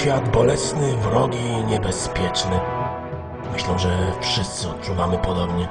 świat bolesny, wrogi, niebezpieczny. Myślę, że wszyscy odczuwamy podobnie.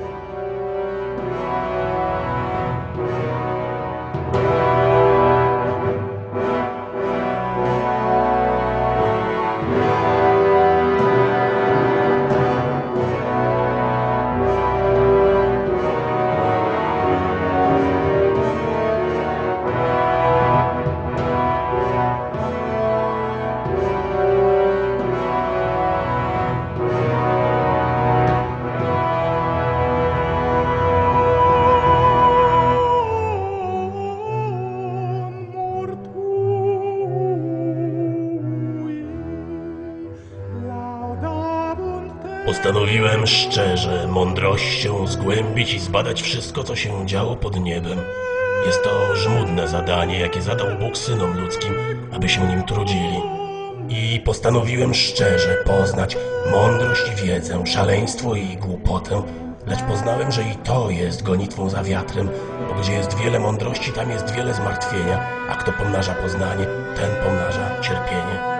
Postanowiłem szczerze, mądrością zgłębić i zbadać wszystko, co się działo pod niebem. Jest to żmudne zadanie, jakie zadał Bóg synom ludzkim, aby się nim trudzili. I postanowiłem szczerze poznać mądrość i wiedzę, szaleństwo i głupotę, lecz poznałem, że i to jest gonitwą za wiatrem, bo gdzie jest wiele mądrości, tam jest wiele zmartwienia, a kto pomnaża poznanie, ten pomnaża cierpienie.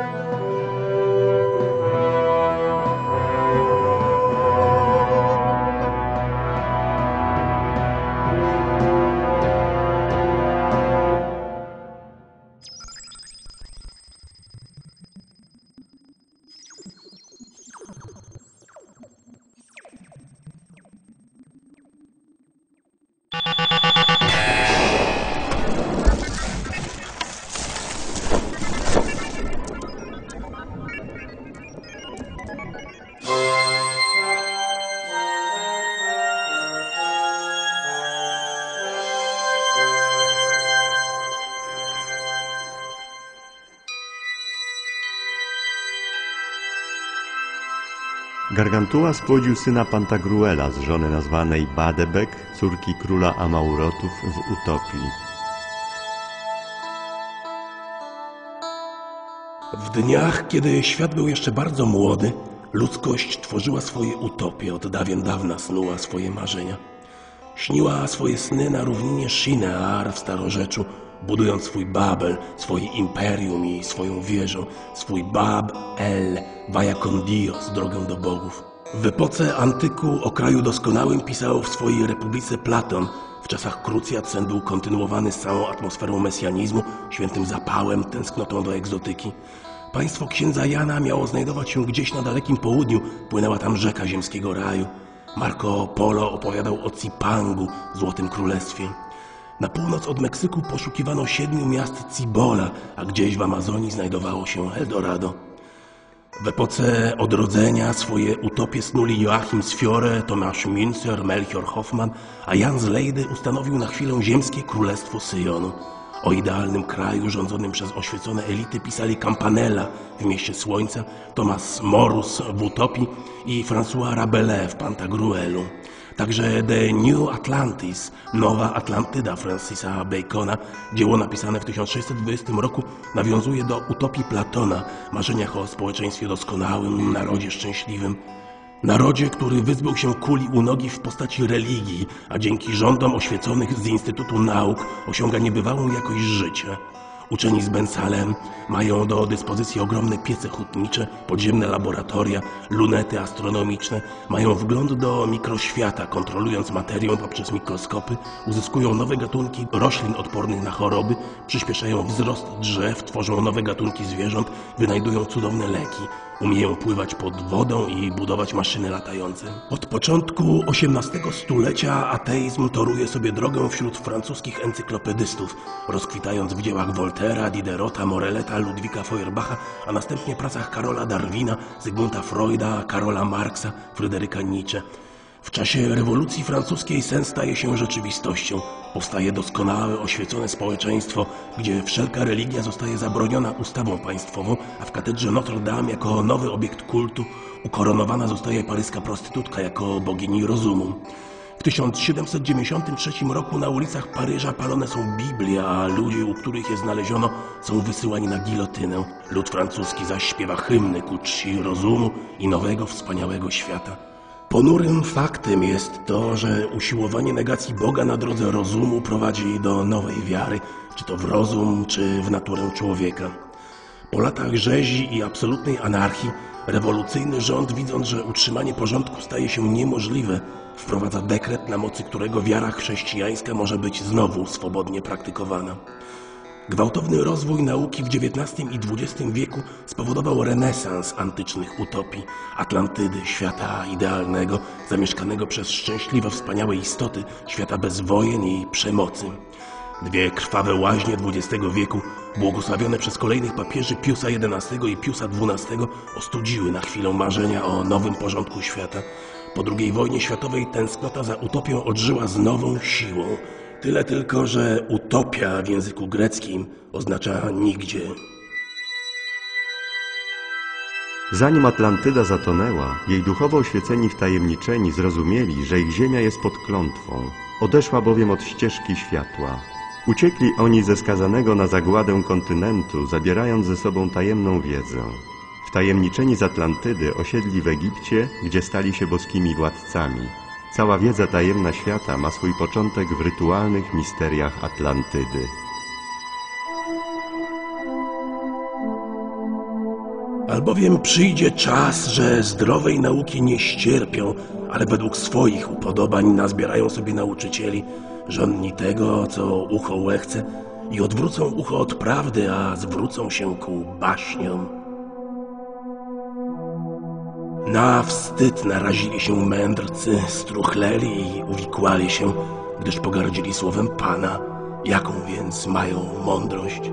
Gargantua spłodził syna Pantagruela z żony nazwanej Badebek, córki króla Amaurotów w Utopii. W dniach, kiedy świat był jeszcze bardzo młody, ludzkość tworzyła swoje utopie, od dawien dawna snuła swoje marzenia. Śniła swoje sny na równinie Shinear w Starorzeczu, budując swój Babel, swoje imperium i swoją wieżę, swój Bab el Vaya con Dios, drogę do bogów. W epoce antyku o kraju doskonałym pisał w swojej Republice Platon. W czasach Krucjat sen był kontynuowany z całą atmosferą mesjanizmu, świętym zapałem, tęsknotą do egzotyki. Państwo księdza Jana miało znajdować się gdzieś na dalekim południu, płynęła tam rzeka ziemskiego raju. Marco Polo opowiadał o Cipangu, Złotym Królestwie. Na północ od Meksyku poszukiwano 7 miast Cibola, a gdzieś w Amazonii znajdowało się Eldorado. W epoce odrodzenia swoje utopie snuli Joachim z Fiore, Tomasz Münzer, Melchior Hoffman, a Jan z Leydy ustanowił na chwilę ziemskie królestwo Syjonu. O idealnym kraju rządzonym przez oświecone elity pisali Campanella w Mieście Słońca, Thomas Morus w Utopii i François Rabelais w Pantagruelu. Także The New Atlantis, Nowa Atlantyda Francisa Bacona, dzieło napisane w 1620 roku, nawiązuje do utopii Platona, marzeniach o społeczeństwie doskonałym, narodzie szczęśliwym. Narodzie, który wyzbył się kuli u nogi w postaci religii, a dzięki rządom oświeconych z Instytutu Nauk osiąga niebywałą jakość życia. Uczeni z Bensalem mają do dyspozycji ogromne piece hutnicze, podziemne laboratoria, lunety astronomiczne, mają wgląd do mikroświata, kontrolując materię poprzez mikroskopy, uzyskują nowe gatunki roślin odpornych na choroby, przyspieszają wzrost drzew, tworzą nowe gatunki zwierząt, wynajdują cudowne leki, umieją pływać pod wodą i budować maszyny latające. Od początku XVIII stulecia ateizm toruje sobie drogę wśród francuskich encyklopedystów, rozkwitając w dziełach Voltaira, Diderota, Moreleta, Ludwika Feuerbacha, a następnie pracach Karola Darwina, Zygmunta Freuda, Karola Marksa, Fryderyka Nietzsche. W czasie rewolucji francuskiej sen staje się rzeczywistością. Powstaje doskonałe, oświecone społeczeństwo, gdzie wszelka religia zostaje zabroniona ustawą państwową, a w katedrze Notre Dame jako nowy obiekt kultu ukoronowana zostaje paryska prostytutka jako bogini rozumu. W 1793 roku na ulicach Paryża palone są Biblie, a ludzie, u których je znaleziono, są wysyłani na gilotynę. Lud francuski zaś śpiewa hymny ku czci rozumu i nowego, wspaniałego świata. Ponurym faktem jest to, że usiłowanie negacji Boga na drodze rozumu prowadzi do nowej wiary, czy to w rozum, czy w naturę człowieka. Po latach rzezi i absolutnej anarchii, rewolucyjny rząd, widząc, że utrzymanie porządku staje się niemożliwe, wprowadza dekret, na mocy którego wiara chrześcijańska może być znowu swobodnie praktykowana. Gwałtowny rozwój nauki w XIX i XX wieku spowodował renesans antycznych utopii, Atlantydy, świata idealnego, zamieszkanego przez szczęśliwe, wspaniałe istoty, świata bez wojen i przemocy. Dwie krwawe łaźnie XX wieku, błogosławione przez kolejnych papieży Piusa XI i Piusa XII, ostudziły na chwilę marzenia o nowym porządku świata. Po II wojnie światowej tęsknota za utopią odżyła z nową siłą. Tyle tylko, że utopia w języku greckim oznacza nigdzie. Zanim Atlantyda zatonęła, jej duchowo oświeceni wtajemniczeni zrozumieli, że ich ziemia jest pod klątwą. Odeszła bowiem od ścieżki światła. Uciekli oni ze skazanego na zagładę kontynentu, zabierając ze sobą tajemną wiedzę. Wtajemniczeni z Atlantydy osiedli w Egipcie, gdzie stali się boskimi władcami. Cała wiedza tajemna świata ma swój początek w rytualnych misteriach Atlantydy. Albowiem przyjdzie czas, że zdrowej nauki nie ścierpią, ale według swoich upodobań nazbierają sobie nauczycieli, żądni tego, co ucho łechce, i odwrócą ucho od prawdy, a zwrócą się ku baśniom. Na wstyd narazili się mędrcy, struchleli i uwikłali się, gdyż pogardzili słowem Pana. Jaką więc mają mądrość?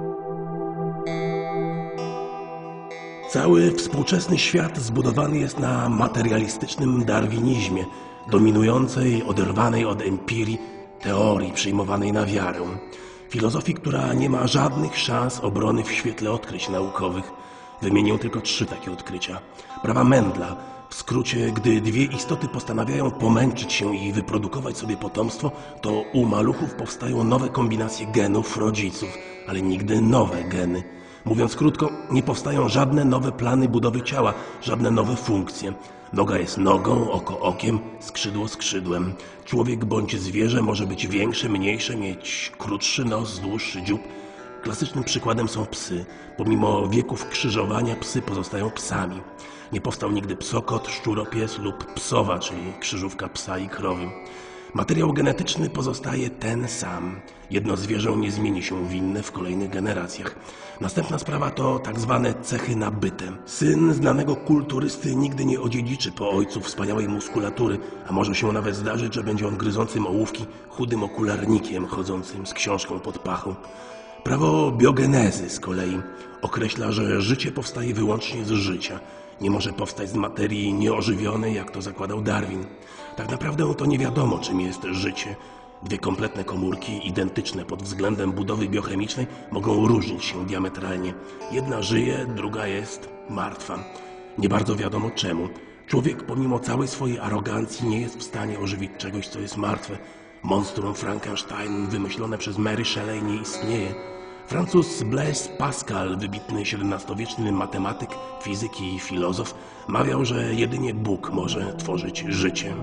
Cały współczesny świat zbudowany jest na materialistycznym darwinizmie, dominującej, oderwanej od empirii teorii przyjmowanej na wiarę. Filozofii, która nie ma żadnych szans obrony w świetle odkryć naukowych. Wymienię tylko 3 takie odkrycia. Prawa Mendla, w skrócie, gdy dwie istoty postanawiają pomęczyć się i wyprodukować sobie potomstwo, to u maluchów powstają nowe kombinacje genów rodziców, ale nigdy nowe geny. Mówiąc krótko, nie powstają żadne nowe plany budowy ciała, żadne nowe funkcje. Noga jest nogą, oko okiem, skrzydło skrzydłem. Człowiek bądź zwierzę może być większe, mniejsze, mieć krótszy nos, dłuższy dziób. Klasycznym przykładem są psy. Pomimo wieków krzyżowania psy pozostają psami. Nie powstał nigdy psokot, szczuropies lub psowa, czyli krzyżówka psa i krowy. Materiał genetyczny pozostaje ten sam. Jedno zwierzę nie zmieni się w inne w kolejnych generacjach. Następna sprawa to tak zwane cechy nabyte. Syn znanego kulturysty nigdy nie odziedziczy po ojcu wspaniałej muskulatury, a może się nawet zdarzyć, że będzie on gryzącym ołówki, chudym okularnikiem chodzącym z książką pod pachą. Prawo biogenezy z kolei określa, że życie powstaje wyłącznie z życia. Nie może powstać z materii nieożywionej, jak to zakładał Darwin. Tak naprawdę to nie wiadomo, czym jest życie. Dwie kompletne komórki, identyczne pod względem budowy biochemicznej, mogą różnić się diametralnie. Jedna żyje, druga jest martwa. Nie bardzo wiadomo czemu. Człowiek pomimo całej swojej arogancji nie jest w stanie ożywić czegoś, co jest martwe. Monstrum Frankenstein wymyślone przez Mary Shelley nie istnieje. Francuz Blaise Pascal, wybitny XVII-wieczny matematyk, fizyk i filozof, mawiał, że jedynie Bóg może tworzyć życie.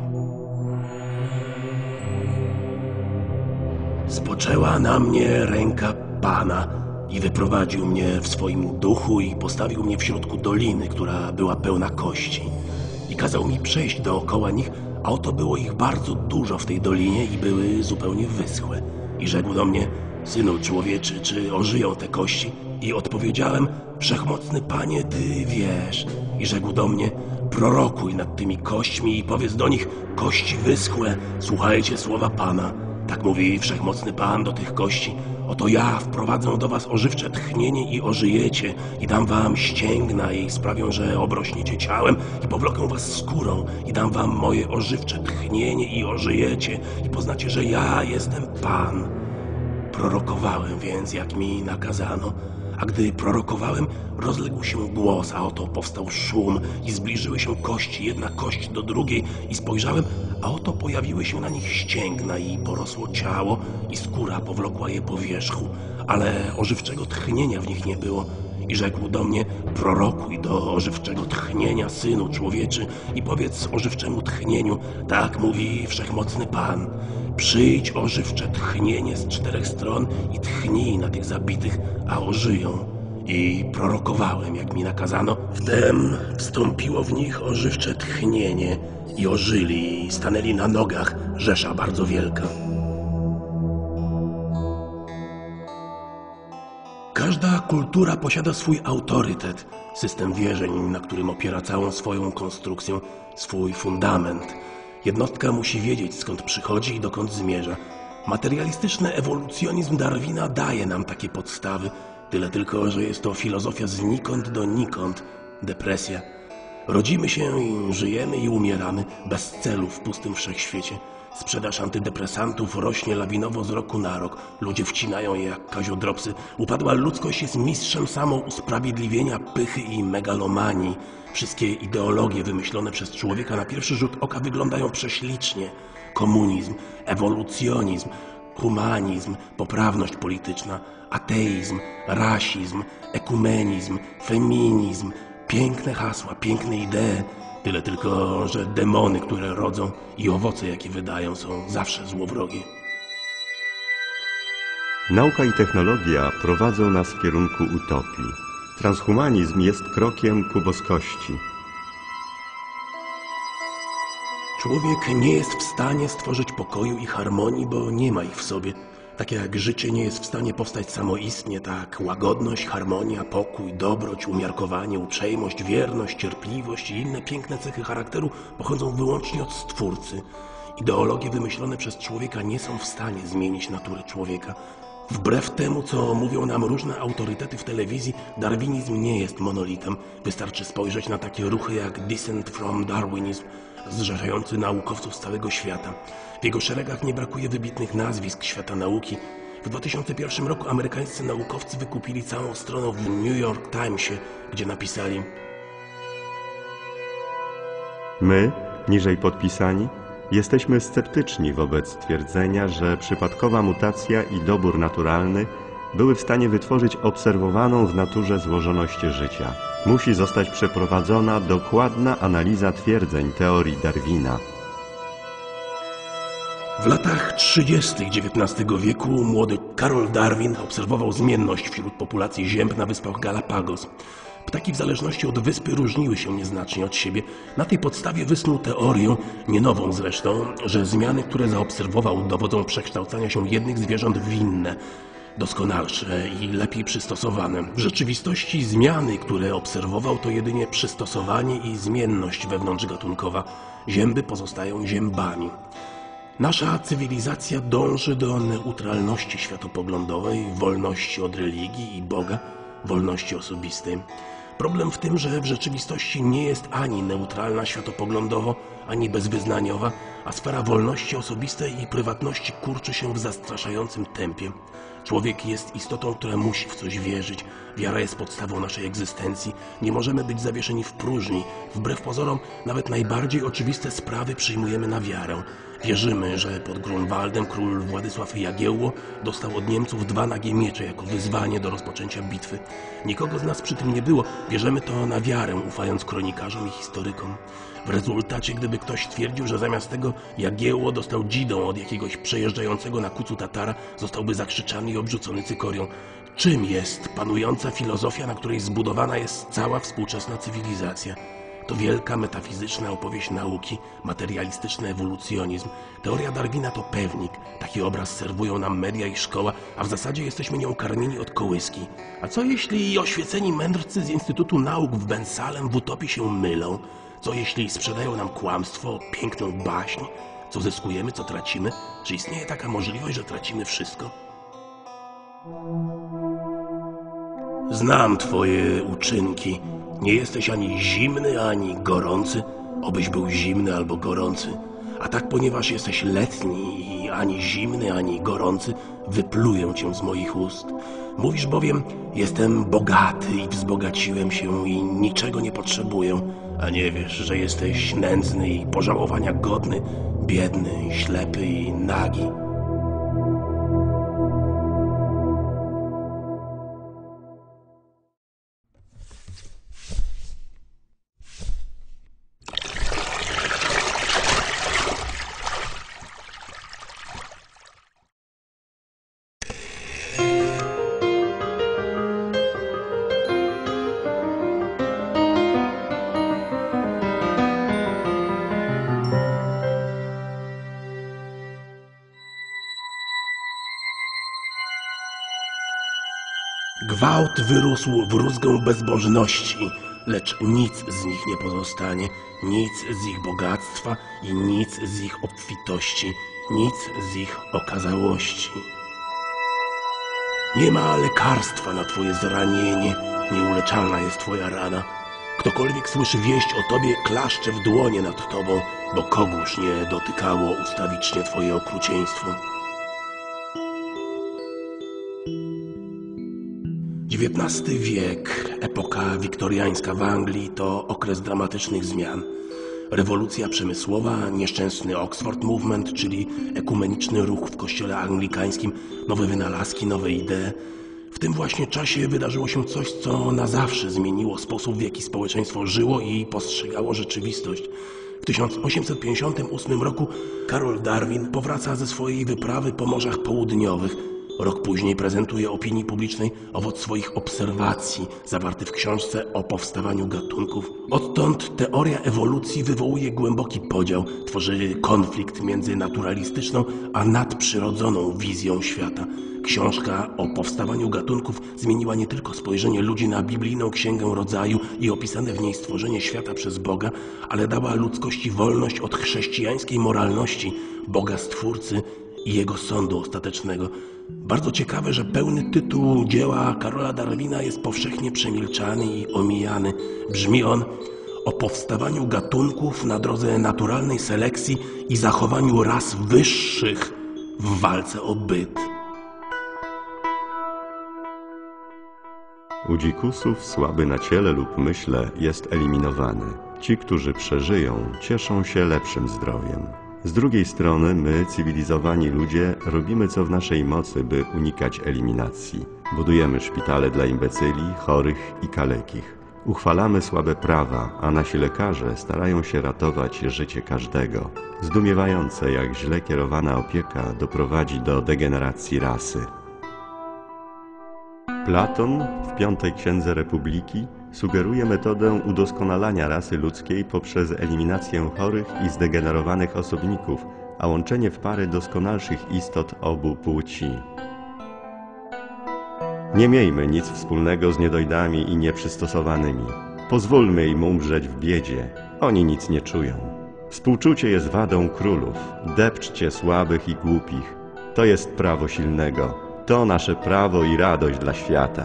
Spoczęła na mnie ręka Pana i wyprowadził mnie w swoim duchu i postawił mnie w środku doliny, która była pełna kości. I kazał mi przejść dookoła nich, a oto było ich bardzo dużo w tej dolinie i były zupełnie wyschłe. I rzekł do mnie: Synu człowieczy, czy ożyją te kości? I odpowiedziałem: Wszechmocny Panie, Ty wiesz. I rzekł do mnie: Prorokuj nad tymi kośćmi i powiedz do nich: kości wyschłe, słuchajcie słowa Pana. Tak mówi Wszechmocny Pan do tych kości: Oto ja wprowadzę do was ożywcze tchnienie i ożyjecie i dam wam ścięgna i sprawię, że obrośniecie ciałem i powlokę was skórą i dam wam moje ożywcze tchnienie i ożyjecie i poznacie, że ja jestem Pan. Prorokowałem więc, jak mi nakazano, a gdy prorokowałem, rozległ się głos, a oto powstał szum i zbliżyły się kości, jedna kość do drugiej i spojrzałem, a oto pojawiły się na nich ścięgna i porosło ciało i skóra powlokła je po wierzchu, ale ożywczego tchnienia w nich nie było. I rzekł do mnie: prorokuj do ożywczego tchnienia, Synu człowieczy, i powiedz ożywczemu tchnieniu: tak mówi Wszechmocny Pan. Przyjdź ożywcze tchnienie z 4 stron i tchnij na tych zabitych, a ożyją. i prorokowałem, jak mi nakazano. Wtem wstąpiło w nich ożywcze tchnienie i ożyli i stanęli na nogach, rzesza bardzo wielka. Każda kultura posiada swój autorytet, system wierzeń, na którym opiera całą swoją konstrukcję, swój fundament. Jednostka musi wiedzieć, skąd przychodzi i dokąd zmierza. Materialistyczny ewolucjonizm Darwina daje nam takie podstawy, tyle tylko, że jest to filozofia znikąd do nikąd, depresja. Rodzimy się i żyjemy i umieramy bez celu w pustym wszechświecie. Sprzedaż antydepresantów rośnie lawinowo z roku na rok. Ludzie wcinają je jak kaziodropsy. Upadła ludzkość jest mistrzem samousprawiedliwienia, pychy i megalomanii. Wszystkie ideologie wymyślone przez człowieka na pierwszy rzut oka wyglądają prześlicznie. Komunizm, ewolucjonizm, humanizm, poprawność polityczna, ateizm, rasizm, ekumenizm, feminizm. Piękne hasła, piękne idee. Tyle tylko, że demony, które rodzą i owoce, jakie wydają, są zawsze złowrogie. Nauka i technologia prowadzą nas w kierunku utopii. Transhumanizm jest krokiem ku boskości. Człowiek nie jest w stanie stworzyć pokoju i harmonii, bo nie ma ich w sobie. Tak jak życie nie jest w stanie powstać samoistnie, tak łagodność, harmonia, pokój, dobroć, umiarkowanie, uprzejmość, wierność, cierpliwość i inne piękne cechy charakteru pochodzą wyłącznie od Stwórcy. Ideologie wymyślone przez człowieka nie są w stanie zmienić natury człowieka. Wbrew temu, co mówią nam różne autorytety w telewizji, darwinizm nie jest monolitem. Wystarczy spojrzeć na takie ruchy jak Descent from Darwinism, zrzeszający naukowców z całego świata. W jego szeregach nie brakuje wybitnych nazwisk świata nauki. W 2001 roku amerykańscy naukowcy wykupili całą stronę w New York Timesie, gdzie napisali: My, niżej podpisani, jesteśmy sceptyczni wobec twierdzenia, że przypadkowa mutacja i dobór naturalny były w stanie wytworzyć obserwowaną w naturze złożoność życia. Musi zostać przeprowadzona dokładna analiza twierdzeń teorii Darwina. W latach 30. XIX wieku młody Karol Darwin obserwował zmienność wśród populacji zięb na wyspach Galapagos. Ptaki w zależności od wyspy różniły się nieznacznie od siebie. Na tej podstawie wysnuł teorię, nie nową zresztą, że zmiany, które zaobserwował, dowodzą przekształcania się jednych zwierząt w inne, doskonalsze i lepiej przystosowane. W rzeczywistości zmiany, które obserwował, to jedynie przystosowanie i zmienność wewnątrzgatunkowa. Zięby pozostają ziębami. Nasza cywilizacja dąży do neutralności światopoglądowej, wolności od religii i Boga, wolności osobistej. Problem w tym, że w rzeczywistości nie jest ani neutralna światopoglądowo, ani bezwyznaniowa, a sfera wolności osobistej i prywatności kurczy się w zastraszającym tempie. Człowiek jest istotą, która musi w coś wierzyć. Wiara jest podstawą naszej egzystencji. Nie możemy być zawieszeni w próżni. Wbrew pozorom, nawet najbardziej oczywiste sprawy przyjmujemy na wiarę. Wierzymy, że pod Grunwaldem król Władysław Jagiełło dostał od Niemców 2 nagie miecze jako wyzwanie do rozpoczęcia bitwy. Nikogo z nas przy tym nie było. Bierzemy to na wiarę, ufając kronikarzom i historykom. W rezultacie, gdyby ktoś twierdził, że zamiast tego Jagiełło dostał dzidą od jakiegoś przejeżdżającego na kucu Tatara, zostałby zakrzyczany i obrzucony cykorią. Czym jest panująca filozofia, na której zbudowana jest cała współczesna cywilizacja? To wielka metafizyczna opowieść nauki, materialistyczny ewolucjonizm. Teoria Darwina to pewnik. Taki obraz serwują nam media i szkoła, a w zasadzie jesteśmy nią karmieni od kołyski. A co jeśli oświeceni mędrcy z Instytutu Nauk w Bensalem w utopii się mylą? Co jeśli sprzedają nam kłamstwo, piękną baśń? Co zyskujemy, co tracimy? Czy istnieje taka możliwość, że tracimy wszystko? Znam twoje uczynki. Nie jesteś ani zimny, ani gorący. Obyś był zimny albo gorący. A tak, ponieważ jesteś letni i ani zimny, ani gorący, wypluję cię z moich ust. Mówisz bowiem, jestem bogaty i wzbogaciłem się i niczego nie potrzebuję. A nie wiesz, że jesteś nędzny i pożałowania godny, biedny, ślepy i nagi. Gwałt wyrósł w rózgę bezbożności, lecz nic z nich nie pozostanie, nic z ich bogactwa i nic z ich obfitości, nic z ich okazałości. Nie ma lekarstwa na twoje zranienie, nieuleczalna jest twoja rana. Ktokolwiek słyszy wieść o tobie, klaszcze w dłonie nad tobą, bo kogóż nie dotykało ustawicznie twoje okrucieństwo. XIX wiek, epoka wiktoriańska w Anglii, to okres dramatycznych zmian. Rewolucja przemysłowa, nieszczęsny Oxford Movement, czyli ekumeniczny ruch w kościele anglikańskim, nowe wynalazki, nowe idee. W tym właśnie czasie wydarzyło się coś, co na zawsze zmieniło sposób, w jaki społeczeństwo żyło i postrzegało rzeczywistość. W 1858 roku Karol Darwin powraca ze swojej wyprawy po morzach południowych. Rok później prezentuje opinii publicznej owoc swoich obserwacji, zawarty w książce o powstawaniu gatunków. Odtąd teoria ewolucji wywołuje głęboki podział, tworzy konflikt między naturalistyczną a nadprzyrodzoną wizją świata. Książka o powstawaniu gatunków zmieniła nie tylko spojrzenie ludzi na biblijną Księgę Rodzaju i opisane w niej stworzenie świata przez Boga, ale dała ludzkości wolność od chrześcijańskiej moralności Boga Stwórcy i Jego sądu ostatecznego. Bardzo ciekawe, że pełny tytuł dzieła Karola Darwina jest powszechnie przemilczany i omijany. Brzmi on: o powstawaniu gatunków na drodze naturalnej selekcji i zachowaniu ras wyższych w walce o byt. U dzikusów słaby na ciele lub myśle jest eliminowany. Ci, którzy przeżyją, cieszą się lepszym zdrowiem. Z drugiej strony my, cywilizowani ludzie, robimy co w naszej mocy, by unikać eliminacji. Budujemy szpitale dla imbecyli, chorych i kalekich. Uchwalamy słabe prawa, a nasi lekarze starają się ratować życie każdego. Zdumiewające, jak źle kierowana opieka doprowadzi do degeneracji rasy. Platon w Piątej Księdze Republiki sugeruje metodę udoskonalania rasy ludzkiej poprzez eliminację chorych i zdegenerowanych osobników, a łączenie w pary doskonalszych istot obu płci. Nie miejmy nic wspólnego z niedojdami i nieprzystosowanymi. Pozwólmy im umrzeć w biedzie. Oni nic nie czują. Współczucie jest wadą królów. Depczcie słabych i głupich. To jest prawo silnego. To nasze prawo i radość dla świata.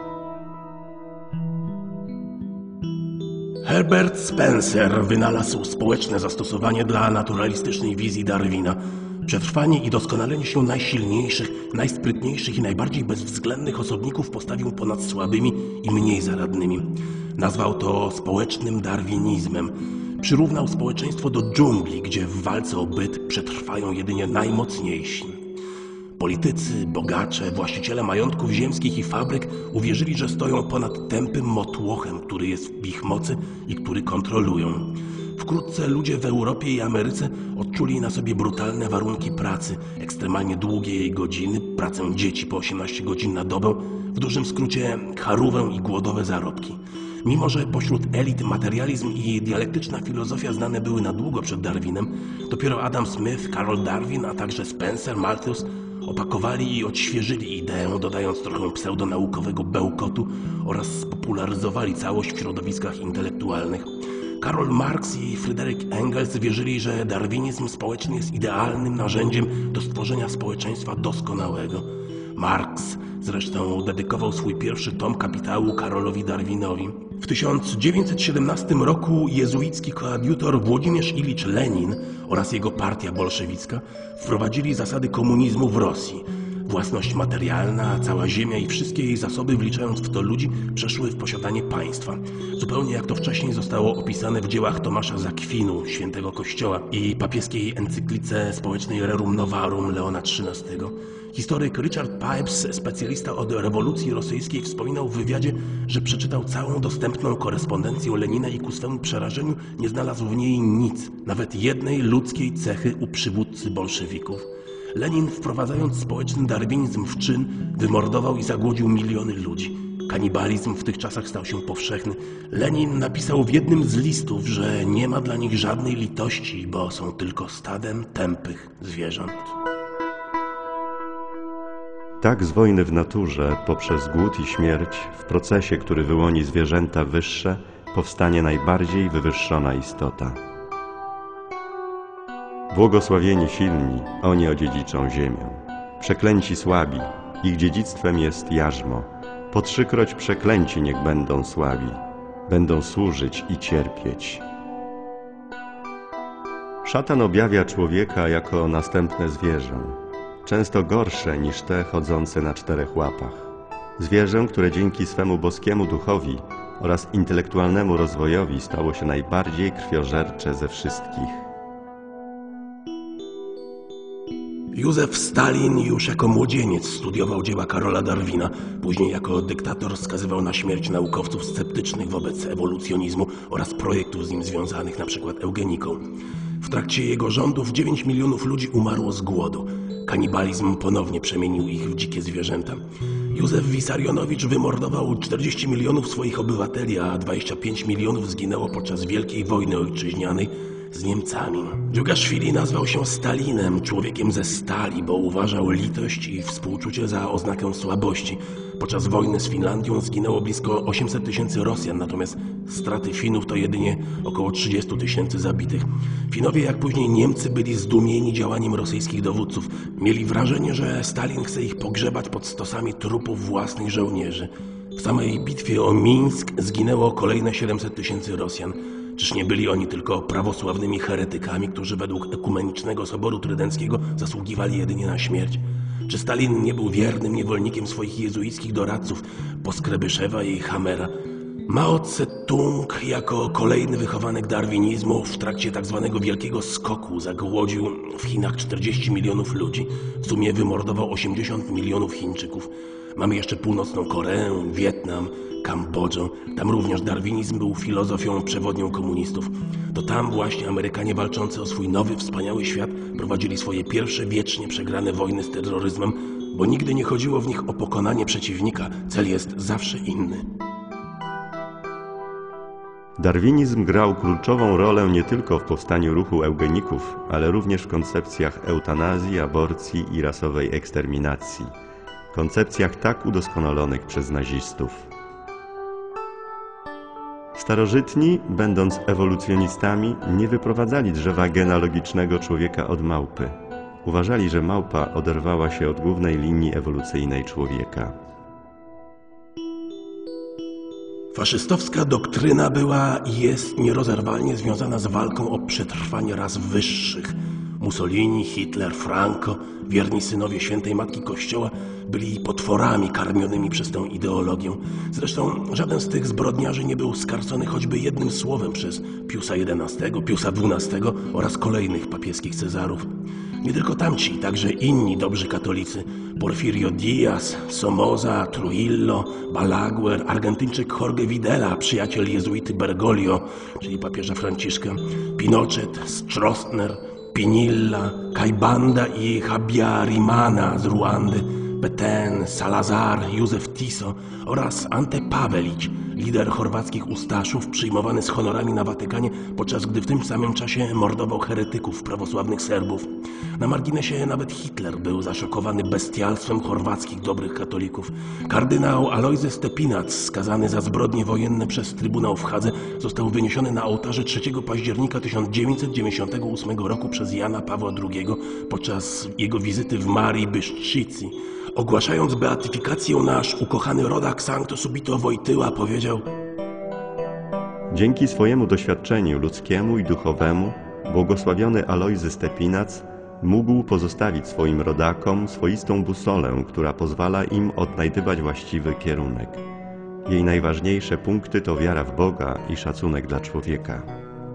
Herbert Spencer wynalazł społeczne zastosowanie dla naturalistycznej wizji Darwina. Przetrwanie i doskonalenie się najsilniejszych, najsprytniejszych i najbardziej bezwzględnych osobników postawił ponad słabymi i mniej zaradnymi. Nazwał to społecznym darwinizmem. Przyrównał społeczeństwo do dżungli, gdzie w walce o byt przetrwają jedynie najmocniejsi. Politycy, bogacze, właściciele majątków ziemskich i fabryk uwierzyli, że stoją ponad tępym motłochem, który jest w ich mocy i który kontrolują. Wkrótce ludzie w Europie i Ameryce odczuli na sobie brutalne warunki pracy, ekstremalnie długie jej godziny, pracę dzieci po 18 godzin na dobę, w dużym skrócie charówę i głodowe zarobki. Mimo że pośród elit materializm i dialektyczna filozofia znane były na długo przed Darwinem, dopiero Adam Smith, Karol Darwin, a także Spencer, Malthus opakowali i odświeżyli ideę, dodając trochę pseudonaukowego bełkotu oraz spopularyzowali całość w środowiskach intelektualnych. Karol Marx i Fryderyk Engels wierzyli, że darwinizm społeczny jest idealnym narzędziem do stworzenia społeczeństwa doskonałego. Marx zresztą dedykował swój pierwszy tom Kapitału Karolowi Darwinowi. W 1917 roku jezuicki koadjutor Włodzimierz Ilicz Lenin oraz jego partia bolszewicka wprowadzili zasady komunizmu w Rosji. Własność materialna, cała ziemia i wszystkie jej zasoby, wliczając w to ludzi, przeszły w posiadanie państwa. Zupełnie jak to wcześniej zostało opisane w dziełach Tomasza z Akwinu, świętego Kościoła, i papieskiej encyklice społecznej Rerum Novarum Leona XIII. Historyk Richard Pipes, specjalista od rewolucji rosyjskiej, wspominał w wywiadzie, że przeczytał całą dostępną korespondencję Lenina i ku swemu przerażeniu nie znalazł w niej nic, nawet jednej ludzkiej cechy u przywódcy bolszewików. Lenin, wprowadzając społeczny darwinizm w czyn, wymordował i zagłodził miliony ludzi. Kanibalizm w tych czasach stał się powszechny. Lenin napisał w jednym z listów, że nie ma dla nich żadnej litości, bo są tylko stadem tępych zwierząt. Tak z wojny w naturze, poprzez głód i śmierć, w procesie, który wyłoni zwierzęta wyższe, powstanie najbardziej wywyższona istota. Błogosławieni silni, oni odziedziczą ziemię. Przeklęci słabi, ich dziedzictwem jest jarzmo. Po 3-kroć przeklęci niech będą słabi, będą służyć i cierpieć. Szatan objawia człowieka jako następne zwierzę, często gorsze niż te chodzące na 4 łapach. Zwierzę, które dzięki swemu boskiemu duchowi oraz intelektualnemu rozwojowi stało się najbardziej krwiożercze ze wszystkich. Józef Stalin już jako młodzieniec studiował dzieła Karola Darwina. Później jako dyktator skazywał na śmierć naukowców sceptycznych wobec ewolucjonizmu oraz projektów z nim związanych, np. eugeniką. W trakcie jego rządów 9 milionów ludzi umarło z głodu. Kanibalizm ponownie przemienił ich w dzikie zwierzęta. Józef Wissarionowicz wymordował 40 milionów swoich obywateli, a 25 milionów zginęło podczas Wielkiej Wojny Ojczyźnianej z Niemcami. Dżugaszwili nazwał się Stalinem, człowiekiem ze stali, bo uważał litość i współczucie za oznakę słabości. Podczas wojny z Finlandią zginęło blisko 800 000 Rosjan, natomiast straty Finów to jedynie około 30 000 zabitych. Finowie, jak później Niemcy, byli zdumieni działaniem rosyjskich dowódców. Mieli wrażenie, że Stalin chce ich pogrzebać pod stosami trupów własnych żołnierzy. W samej bitwie o Mińsk zginęło kolejne 700 000 Rosjan. Czyż nie byli oni tylko prawosławnymi heretykami, którzy według Ekumenicznego Soboru Trydenckiego zasługiwali jedynie na śmierć? Czy Stalin nie był wiernym niewolnikiem swoich jezuickich doradców, Poskrebyszewa i Hamera? Mao Tse-tung jako kolejny wychowanek darwinizmu w trakcie tzw. Wielkiego Skoku zagłodził w Chinach 40 milionów ludzi. W sumie wymordował 80 milionów Chińczyków. Mamy jeszcze Północną Koreę, Wietnam, Kambodżę. Tam również darwinizm był filozofią przewodnią komunistów. To tam właśnie Amerykanie walczący o swój nowy, wspaniały świat prowadzili swoje pierwsze wiecznie przegrane wojny z terroryzmem, bo nigdy nie chodziło w nich o pokonanie przeciwnika. Cel jest zawsze inny. Darwinizm grał kluczową rolę nie tylko w powstaniu ruchu eugeników, ale również w koncepcjach eutanazji, aborcji i rasowej eksterminacji. Koncepcjach tak udoskonalonych przez nazistów. Starożytni, będąc ewolucjonistami, nie wyprowadzali drzewa genealogicznego człowieka od małpy. Uważali, że małpa oderwała się od głównej linii ewolucyjnej człowieka. Faszystowska doktryna była i jest nierozerwalnie związana z walką o przetrwanie ras wyższych. Mussolini, Hitler, Franco, wierni synowie świętej Matki Kościoła byli potworami karmionymi przez tę ideologię. Zresztą żaden z tych zbrodniarzy nie był skarcony choćby jednym słowem przez Piusa XI, Piusa XII oraz kolejnych papieskich cezarów. Nie tylko tamci, także inni dobrzy katolicy. Porfirio Diaz, Somoza, Trujillo, Balaguer, Argentyńczyk Jorge Videla, przyjaciel jezuity Bergoglio, czyli papieża Franciszka, Pinochet, Stroessner, Pinilla, Caibanda i Habyarimana z Ruandy, Petén, Salazar, Józef Tiso oraz Ante Pavelić, lider chorwackich ustaszów przyjmowany z honorami na Watykanie, podczas gdy w tym samym czasie mordował heretyków prawosławnych Serbów. Na marginesie nawet Hitler był zaszokowany bestialstwem chorwackich dobrych katolików. Kardynał Alojzy Stepinac, skazany za zbrodnie wojenne przez Trybunał w Hadze, został wyniesiony na ołtarze 3 października 1998 roku przez Jana Pawła II podczas jego wizyty w Marii Bystrzycy. Ogłaszając beatyfikację, nasz ukochany rodak Sancto Subito Wojtyła powiedział: Dzięki swojemu doświadczeniu ludzkiemu i duchowemu, błogosławiony Alojzy Stepinac mógł pozostawić swoim rodakom swoistą busolę, która pozwala im odnajdywać właściwy kierunek. Jej najważniejsze punkty to wiara w Boga i szacunek dla człowieka.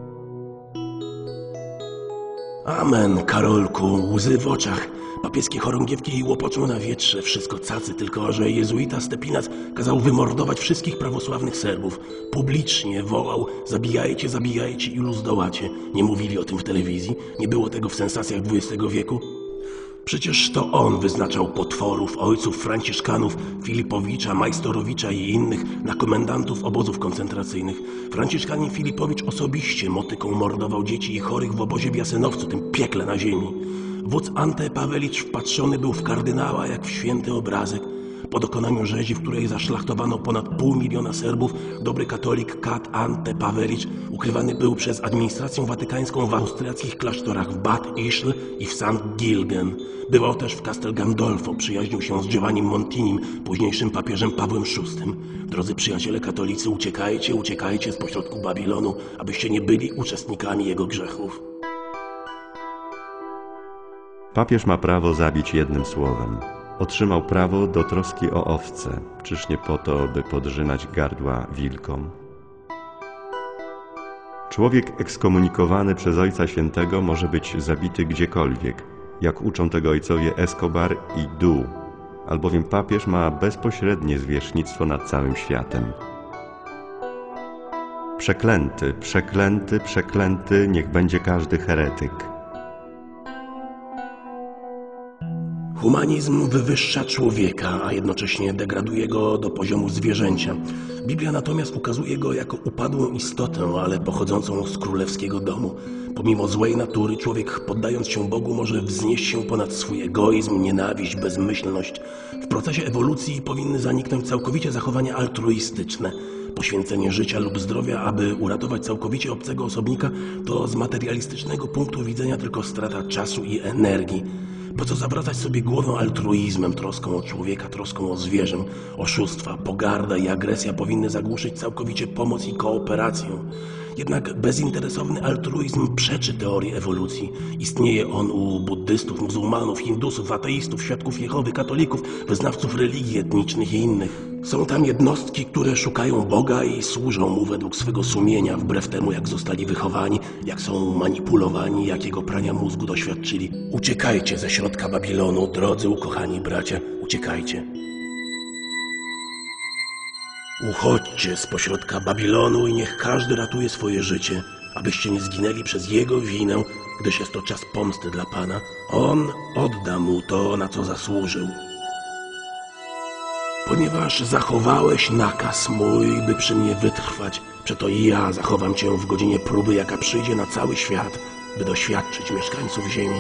Amen, Karolku, łzy w oczach. Papieskie chorągiewki łopoczą na wietrze, wszystko cacy, tylko że jezuita Stepinac kazał wymordować wszystkich prawosławnych Serbów. Publicznie wołał: zabijajcie, zabijajcie, ilu zdołacie. Nie mówili o tym w telewizji, nie było tego w sensacjach XX wieku. Przecież to on wyznaczał potworów, ojców franciszkanów, Filipowicza, Majstorowicza i innych na komendantów obozów koncentracyjnych. Franciszkanin Filipowicz osobiście motyką mordował dzieci i chorych w obozie w Jasenowcu, tym piekle na ziemi. Wódz Ante Pawelicz wpatrzony był w kardynała jak w święty obrazek. Po dokonaniu rzezi, w której zaszlachtowano ponad 500 000 Serbów, dobry katolik kat Ante Pawelicz ukrywany był przez administrację watykańską w austriackich klasztorach w Bad Ischl i w St. Gilgen. Bywał też w Castel Gandolfo, przyjaźnił się z Giovannim Montinim, późniejszym papieżem Pawłem VI. Drodzy przyjaciele katolicy, uciekajcie, uciekajcie z pośrodku Babilonu, abyście nie byli uczestnikami jego grzechów. Papież ma prawo zabić jednym słowem. Otrzymał prawo do troski o owce, czyż nie po to, by podrzynać gardła wilkom? Człowiek ekskomunikowany przez Ojca Świętego może być zabity gdziekolwiek, jak uczą tego ojcowie Escobar i Du, albowiem papież ma bezpośrednie zwierzchnictwo nad całym światem. Przeklęty, przeklęty, przeklęty niech będzie każdy heretyk. Humanizm wywyższa człowieka, a jednocześnie degraduje go do poziomu zwierzęcia. Biblia natomiast ukazuje go jako upadłą istotę, ale pochodzącą z królewskiego domu. Pomimo złej natury, człowiek, poddając się Bogu, może wznieść się ponad swój egoizm, nienawiść, bezmyślność. W procesie ewolucji powinny zaniknąć całkowicie zachowania altruistyczne. Poświęcenie życia lub zdrowia, aby uratować całkowicie obcego osobnika, to z materialistycznego punktu widzenia tylko strata czasu i energii. Po co zawracać sobie głowę altruizmem, troską o człowieka, troską o zwierzę? Oszustwa, pogarda i agresja powinny zagłuszyć całkowicie pomoc i kooperację. Jednak bezinteresowny altruizm przeczy teorii ewolucji. Istnieje on u buddystów, muzułmanów, hindusów, ateistów, świadków Jehowy, katolików, wyznawców religii etnicznych i innych. Są tam jednostki, które szukają Boga i służą Mu według swego sumienia, wbrew temu jak zostali wychowani, jak są manipulowani, jakiego prania mózgu doświadczyli. Uciekajcie ze środka Babilonu, drodzy ukochani bracia, uciekajcie. Uchodźcie z pośrodka Babilonu i niech każdy ratuje swoje życie, abyście nie zginęli przez jego winę, gdyż jest to czas pomsty dla Pana. On odda mu to, na co zasłużył. Ponieważ zachowałeś nakaz mój, by przy mnie wytrwać, przeto i ja zachowam cię w godzinie próby, jaka przyjdzie na cały świat, by doświadczyć mieszkańców ziemi.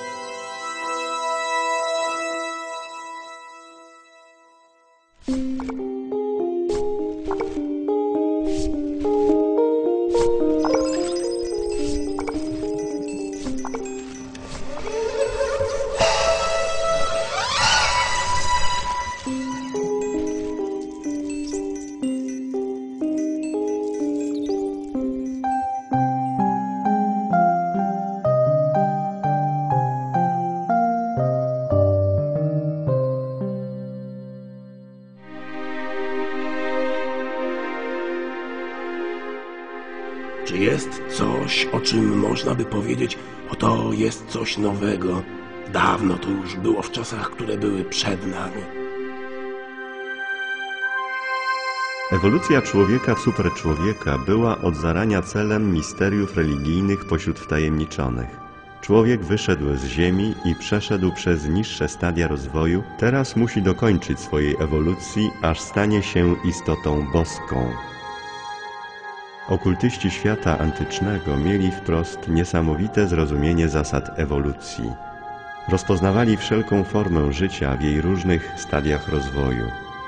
Czy jest coś, o czym można by powiedzieć, oto jest coś nowego? Dawno to już było w czasach, które były przed nami. Ewolucja człowieka superczłowieka była od zarania celem misteriów religijnych pośród wtajemniczonych. Człowiek wyszedł z ziemi i przeszedł przez niższe stadia rozwoju, teraz musi dokończyć swojej ewolucji, aż stanie się istotą boską. Okultyści świata antycznego mieli wprost niesamowite zrozumienie zasad ewolucji. Rozpoznawali wszelką formę życia w jej różnych stadiach rozwoju.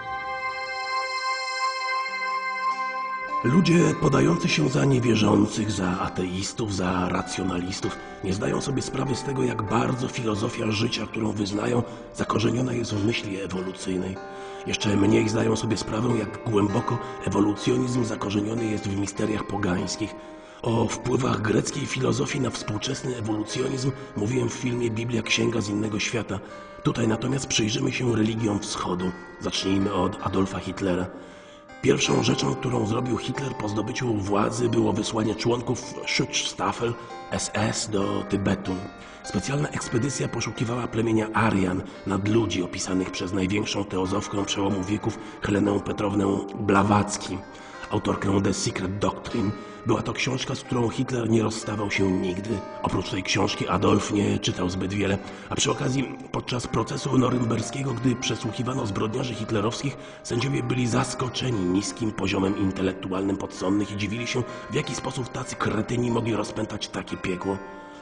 Ludzie podający się za niewierzących, za ateistów, za racjonalistów nie zdają sobie sprawy z tego, jak bardzo filozofia życia, którą wyznają, zakorzeniona jest w myśli ewolucyjnej. Jeszcze mniej zdają sobie sprawę, jak głęboko ewolucjonizm zakorzeniony jest w misteriach pogańskich. O wpływach greckiej filozofii na współczesny ewolucjonizm mówiłem w filmie Biblia Księga z innego świata. Tutaj natomiast przyjrzymy się religiom wschodu. Zacznijmy od Adolfa Hitlera. Pierwszą rzeczą, którą zrobił Hitler po zdobyciu władzy, było wysłanie członków Schutzstaffel SS do Tybetu. Specjalna ekspedycja poszukiwała plemienia Aryan, nadludzi opisanych przez największą teozofkę przełomu wieków Helenę Petrownę Blavatsky, autorkę The Secret Doctrine. Była to książka, z którą Hitler nie rozstawał się nigdy. Oprócz tej książki Adolf nie czytał zbyt wiele, a przy okazji podczas procesu norymberskiego, gdy przesłuchiwano zbrodniarzy hitlerowskich, sędziowie byli zaskoczeni niskim poziomem intelektualnym podsądnych i dziwili się, w jaki sposób tacy kretyni mogli rozpętać takie piekło.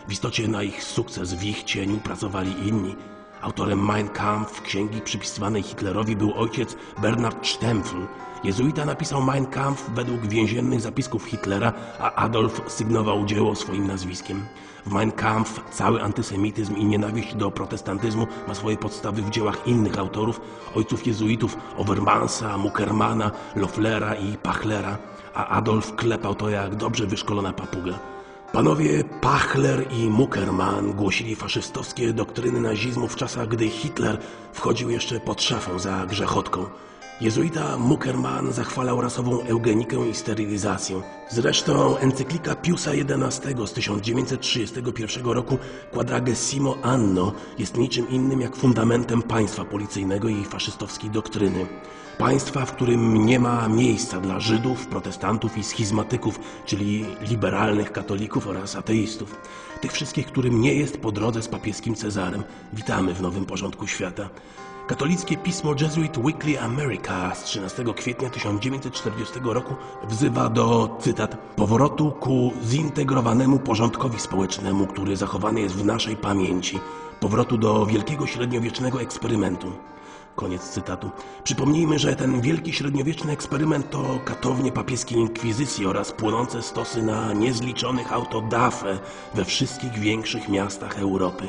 W istocie na ich sukces w ich cieniu pracowali inni. Autorem Mein Kampf, księgi przypisywanej Hitlerowi, był ojciec Bernard Stempfl. Jezuita napisał Mein Kampf według więziennych zapisków Hitlera, a Adolf sygnował dzieło swoim nazwiskiem. W Mein Kampf cały antysemityzm i nienawiść do protestantyzmu ma swoje podstawy w dziełach innych autorów, ojców jezuitów Overmansa, Muckermana, Loefflera i Pachlera, a Adolf klepał to jak dobrze wyszkolona papuga. Panowie Pachler i Muckerman głosili faszystowskie doktryny nazizmu w czasach, gdy Hitler wchodził jeszcze pod szafą za grzechotką. Jezuita Muckerman zachwalał rasową eugenikę i sterylizację. Zresztą encyklika Piusa XI z 1931 roku Quadragesimo Anno jest niczym innym jak fundamentem państwa policyjnego i faszystowskiej doktryny. Państwa, w którym nie ma miejsca dla Żydów, protestantów i schizmatyków, czyli liberalnych katolików oraz ateistów. Tych wszystkich, którym nie jest po drodze z papieskim Cezarem. Witamy w nowym porządku świata. Katolickie pismo Jesuit Weekly America z 13 kwietnia 1940 roku wzywa do, cytat, powrotu ku zintegrowanemu porządkowi społecznemu, który zachowany jest w naszej pamięci, powrotu do wielkiego średniowiecznego eksperymentu. Koniec cytatu. Przypomnijmy, że ten wielki średniowieczny eksperyment to katownie papieskiej inkwizycji oraz płonące stosy na niezliczonych autodafé we wszystkich większych miastach Europy.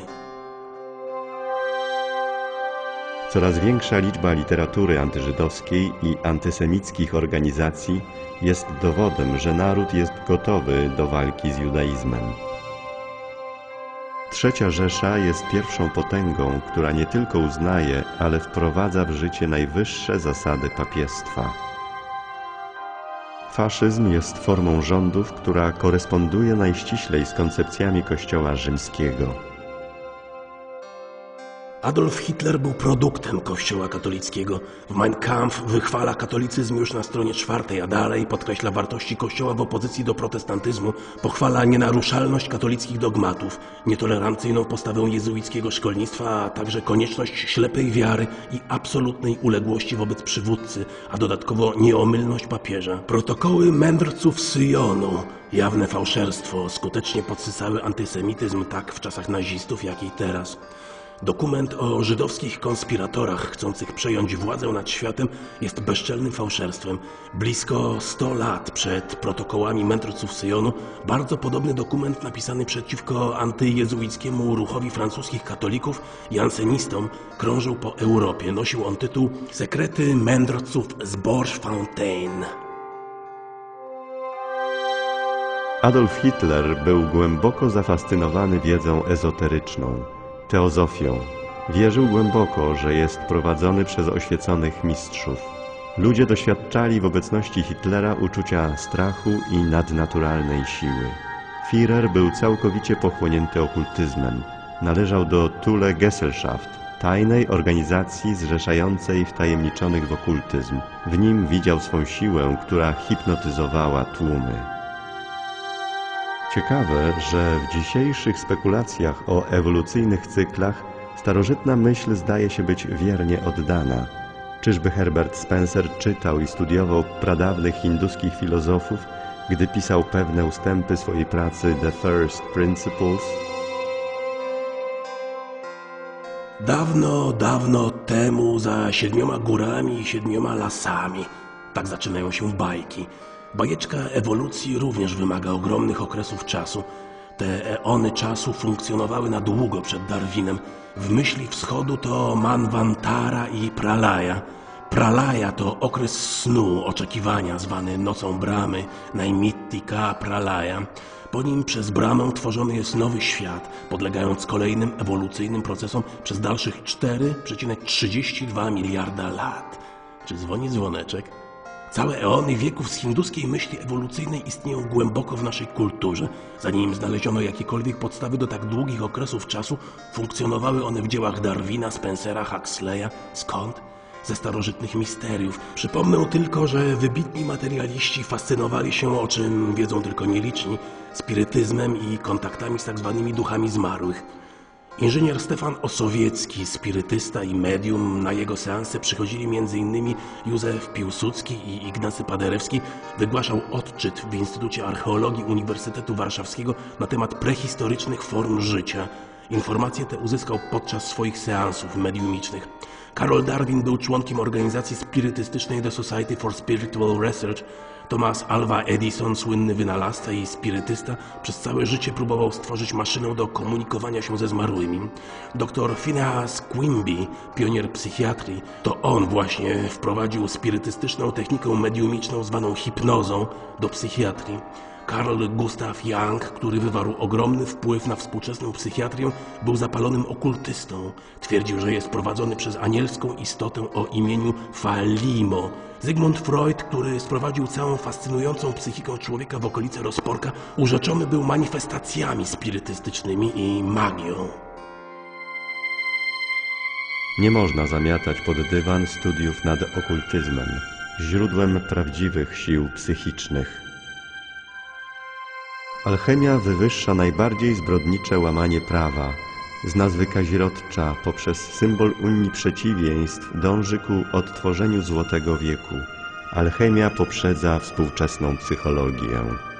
Coraz większa liczba literatury antyżydowskiej i antysemickich organizacji jest dowodem, że naród jest gotowy do walki z judaizmem. Trzecia Rzesza jest pierwszą potęgą, która nie tylko uznaje, ale wprowadza w życie najwyższe zasady papiestwa. Faszyzm jest formą rządów, która koresponduje najściślej z koncepcjami Kościoła rzymskiego. Adolf Hitler był produktem Kościoła katolickiego. W Mein Kampf wychwala katolicyzm już na stronie 4, a dalej podkreśla wartości Kościoła w opozycji do protestantyzmu, pochwala nienaruszalność katolickich dogmatów, nietolerancyjną postawę jezuickiego szkolnictwa, a także konieczność ślepej wiary i absolutnej uległości wobec przywódcy, a dodatkowo nieomylność papieża. Protokoły mędrców Syjonu, jawne fałszerstwo, skutecznie podsycały antysemityzm tak w czasach nazistów, jak i teraz. Dokument o żydowskich konspiratorach chcących przejąć władzę nad światem jest bezczelnym fałszerstwem. Blisko 100 lat przed protokołami mędrców Syjonu bardzo podobny dokument napisany przeciwko antyjezuickiemu ruchowi francuskich katolików, jansenistom, krążył po Europie. Nosił on tytuł Sekrety mędrców z Borch-Fontaine. Adolf Hitler był głęboko zafascynowany wiedzą ezoteryczną, teozofią. Wierzył głęboko, że jest prowadzony przez oświeconych mistrzów. Ludzie doświadczali w obecności Hitlera uczucia strachu i nadnaturalnej siły. Führer był całkowicie pochłonięty okultyzmem. Należał do Thule Gesellschaft, tajnej organizacji zrzeszającej wtajemniczonych w okultyzm. W nim widział swą siłę, która hipnotyzowała tłumy. Ciekawe, że w dzisiejszych spekulacjach o ewolucyjnych cyklach starożytna myśl zdaje się być wiernie oddana. Czyżby Herbert Spencer czytał i studiował pradawnych hinduskich filozofów, gdy pisał pewne ustępy swojej pracy The First Principles? Dawno, dawno temu za 7 górami i 7 lasami. Tak zaczynają się bajki. Bajeczka ewolucji również wymaga ogromnych okresów czasu. Te eony czasu funkcjonowały na długo przed Darwinem. W myśli wschodu to Manvantara i Pralaya. Pralaya to okres snu, oczekiwania, zwany nocą Brahmy, Naimittika Pralaya. Po nim przez Bramę tworzony jest nowy świat, podlegając kolejnym ewolucyjnym procesom przez dalszych 4,32 miliarda lat. Czy dzwoni dzwoneczek? Całe eony wieków z hinduskiej myśli ewolucyjnej istnieją głęboko w naszej kulturze. Zanim znaleziono jakiekolwiek podstawy do tak długich okresów czasu, funkcjonowały one w dziełach Darwina, Spencera, Huxleya. Skąd? Ze starożytnych misteriów. Przypomnę tylko, że wybitni materialiści fascynowali się, o czym wiedzą tylko nieliczni, spirytyzmem i kontaktami z tak zwanymi duchami zmarłych. Inżynier Stefan Osowiecki, spirytysta i medium, na jego seanse przychodzili m.in. Józef Piłsudski i Ignacy Paderewski. Wygłaszał odczyt w Instytucie Archeologii Uniwersytetu Warszawskiego na temat prehistorycznych form życia. Informacje te uzyskał podczas swoich seansów mediumicznych. Karol Darwin był członkiem organizacji spirytystycznej The Society for Spiritual Research. Thomas Alva Edison, słynny wynalazca i spirytysta, przez całe życie próbował stworzyć maszynę do komunikowania się ze zmarłymi. Dr Phineas Quimby, pionier psychiatrii, to on właśnie wprowadził spirytystyczną technikę mediumiczną zwaną hipnozą do psychiatrii. Carl Gustav Jung, który wywarł ogromny wpływ na współczesną psychiatrię, był zapalonym okultystą. Twierdził, że jest prowadzony przez anielską istotę o imieniu Falimo. Zygmunt Freud, który sprowadził całą fascynującą psychikę człowieka w okolice rozporka, urzeczony był manifestacjami spirytystycznymi i magią. Nie można zamiatać pod dywan studiów nad okultyzmem, źródłem prawdziwych sił psychicznych. Alchemia wywyższa najbardziej zbrodnicze łamanie prawa. Z nazwy kazirodcza poprzez symbol unii przeciwieństw dąży ku odtworzeniu Złotego wieku. Alchemia poprzedza współczesną psychologię.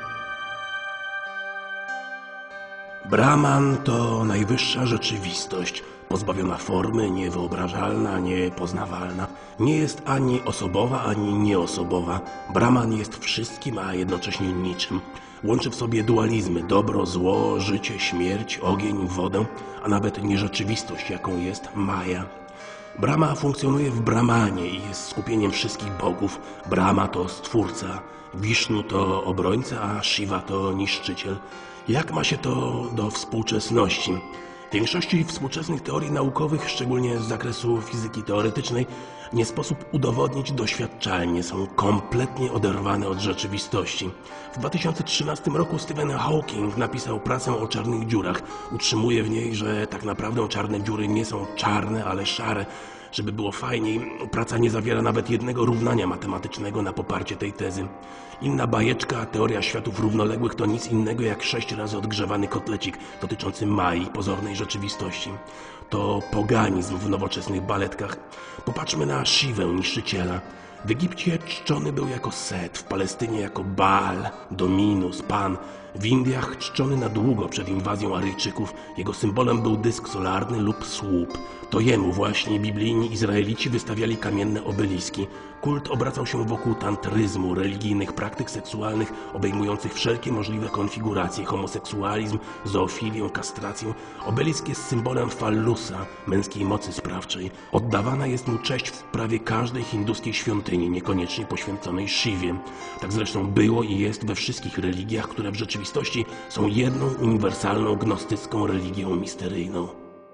Brahman to najwyższa rzeczywistość, pozbawiona formy, niewyobrażalna, niepoznawalna. Nie jest ani osobowa, ani nieosobowa. Brahman jest wszystkim, a jednocześnie niczym. Łączy w sobie dualizmy: dobro, zło, życie, śmierć, ogień, wodę, a nawet nierzeczywistość, jaką jest Maja. Brahma funkcjonuje w Brahmanie i jest skupieniem wszystkich bogów. Brahma to stwórca, Wisznu to obrońca, a Shiva to niszczyciel. Jak ma się to do współczesności? W większości współczesnych teorii naukowych, szczególnie z zakresu fizyki teoretycznej, nie sposób udowodnić doświadczalnie, są kompletnie oderwane od rzeczywistości. W 2013 roku Stephen Hawking napisał pracę o czarnych dziurach. Utrzymuje w niej, że tak naprawdę czarne dziury nie są czarne, ale szare. Żeby było fajniej, praca nie zawiera nawet jednego równania matematycznego na poparcie tej tezy. Inna bajeczka, teoria światów równoległych, to nic innego jak 6 razy odgrzewany kotlecik dotyczący Mai, pozornej rzeczywistości. To poganizm w nowoczesnych baletkach. Popatrzmy na Shivę, niszczyciela. W Egipcie czczony był jako Set, w Palestynie jako Baal, Dominus, Pan. W Indiach czczony na długo przed inwazją Aryjczyków. Jego symbolem był dysk solarny lub słup. To jemu właśnie biblijni Izraelici wystawiali kamienne obeliski. Kult obracał się wokół tantryzmu, religijnych praktyk seksualnych obejmujących wszelkie możliwe konfiguracje: homoseksualizm, zoofilię, kastrację. Obelisk jest symbolem fallusa, męskiej mocy sprawczej. Oddawana jest mu cześć w prawie każdej hinduskiej świątyni, niekoniecznie poświęconej Shiwie. Tak zresztą było i jest we wszystkich religiach, które w rzeczywistości są jedną uniwersalną gnostycką religią misteryjną.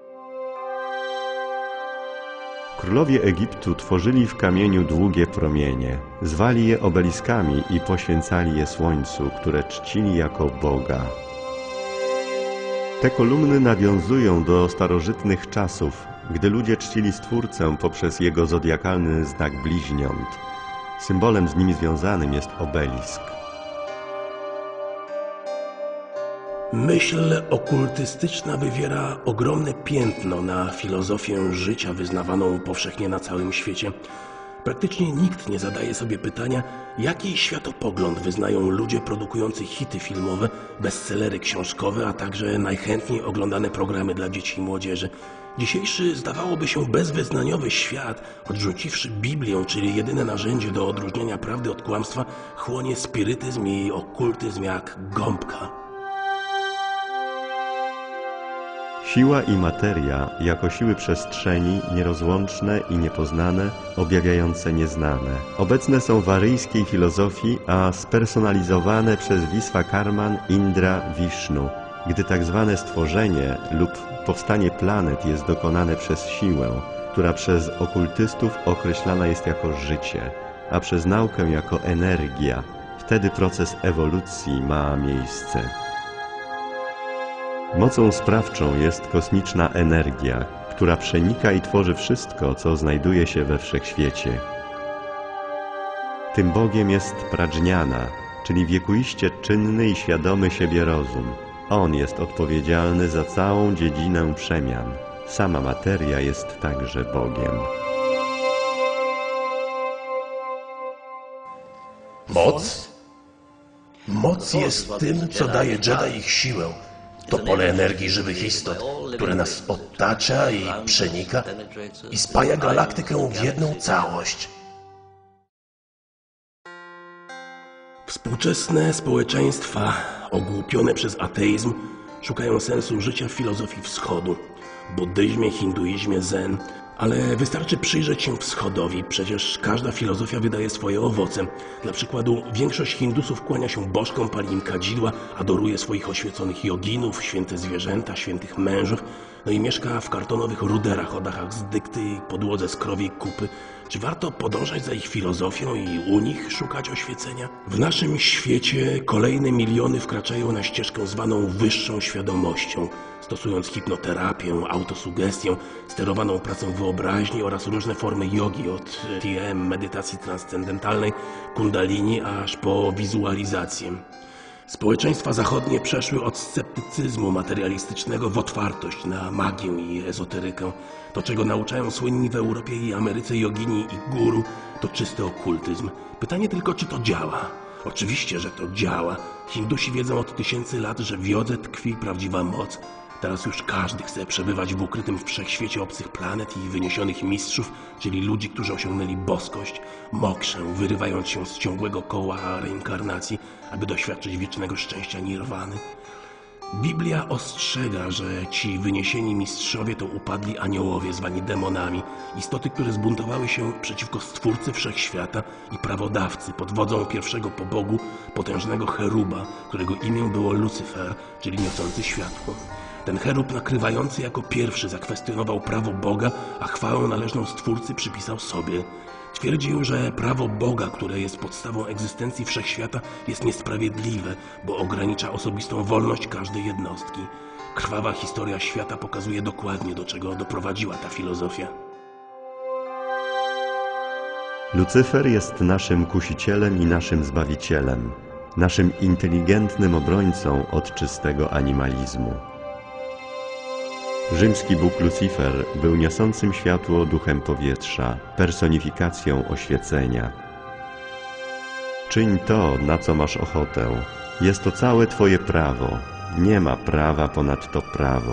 Królowie Egiptu tworzyli w kamieniu długie promienie, zwali je obeliskami i poświęcali je słońcu, które czcili jako Boga. Te kolumny nawiązują do starożytnych czasów, gdy ludzie czcili Stwórcę poprzez jego zodiakalny znak bliźniąt. Symbolem z nimi związanym jest obelisk. Myśl okultystyczna wywiera ogromne piętno na filozofię życia wyznawaną powszechnie na całym świecie. Praktycznie nikt nie zadaje sobie pytania, jaki światopogląd wyznają ludzie produkujący hity filmowe, bestsellery książkowe, a także najchętniej oglądane programy dla dzieci i młodzieży. Dzisiejszy, zdawałoby się, bezwyznaniowy świat, odrzuciwszy Biblię, czyli jedyne narzędzie do odróżnienia prawdy od kłamstwa, chłonie spirytyzm i okultyzm jak gąbka. Siła i materia jako siły przestrzeni, nierozłączne i niepoznane, objawiające nieznane. Obecne są w aryjskiej filozofii, a spersonalizowane przez Wiswakarman, Indra, Wisznu. Gdy tak zwane stworzenie lub powstanie planet jest dokonane przez siłę, która przez okultystów określana jest jako życie, a przez naukę jako energia, wtedy proces ewolucji ma miejsce. Mocą sprawczą jest kosmiczna energia, która przenika i tworzy wszystko, co znajduje się we wszechświecie. Tym Bogiem jest Pradżniana, czyli wiekuiście czynny i świadomy siebie rozum. On jest odpowiedzialny za całą dziedzinę przemian. Sama materia jest także Bogiem. Moc? Moc jest tym, co daje Jedi ich siłę. To pole energii żywych istot, które nas otacza i przenika i spaja galaktykę w jedną całość. Współczesne społeczeństwa, ogłupione przez ateizm, szukają sensu życia w filozofii wschodu, buddyzmie, hinduizmie, zen, ale wystarczy przyjrzeć się wschodowi, przecież każda filozofia wydaje swoje owoce. Dla przykładu większość Hindusów kłania się bożkom, pali im kadzidła, adoruje swoich oświeconych joginów, święte zwierzęta, świętych mężów, no i mieszka w kartonowych ruderach o dachach z dykty i podłodze z krowiej kupy. Czy warto podążać za ich filozofią i u nich szukać oświecenia? W naszym świecie kolejne miliony wkraczają na ścieżkę zwaną wyższą świadomością, stosując hipnoterapię, autosugestię, sterowaną pracę wyobraźni oraz różne formy jogi, od TM, medytacji transcendentalnej, kundalini, aż po wizualizację. Społeczeństwa zachodnie przeszły od sceptycyzmu materialistycznego w otwartość na magię i ezoterykę. To, czego nauczają słynni w Europie i Ameryce jogini i guru, to czysty okultyzm. Pytanie tylko, czy to działa? Oczywiście, że to działa. Hindusi wiedzą od tysięcy lat, że w jodze tkwi prawdziwa moc. Teraz już każdy chce przebywać w ukrytym w wszechświecie obcych planet i wyniesionych mistrzów, czyli ludzi, którzy osiągnęli boskość, mokrzę, wyrywając się z ciągłego koła reinkarnacji, aby doświadczyć wiecznego szczęścia nirwany. Biblia ostrzega, że ci wyniesieni mistrzowie to upadli aniołowie zwani demonami, istoty, które zbuntowały się przeciwko Stwórcy Wszechświata i Prawodawcy pod wodzą pierwszego po Bogu, potężnego cheruba, którego imię było Lucyfer, czyli niosący światło. Ten cherub nakrywający jako pierwszy zakwestionował prawo Boga, a chwałę należną Stwórcy przypisał sobie. Twierdził, że prawo Boga, które jest podstawą egzystencji wszechświata, jest niesprawiedliwe, bo ogranicza osobistą wolność każdej jednostki. Krwawa historia świata pokazuje dokładnie, do czego doprowadziła ta filozofia. Lucyfer jest naszym kusicielem i naszym zbawicielem, naszym inteligentnym obrońcą od czystego animalizmu. Rzymski Bóg Lucyfer był niosącym światło duchem powietrza, personifikacją oświecenia. Czyń to, na co masz ochotę. Jest to całe Twoje prawo. Nie ma prawa ponad to prawo.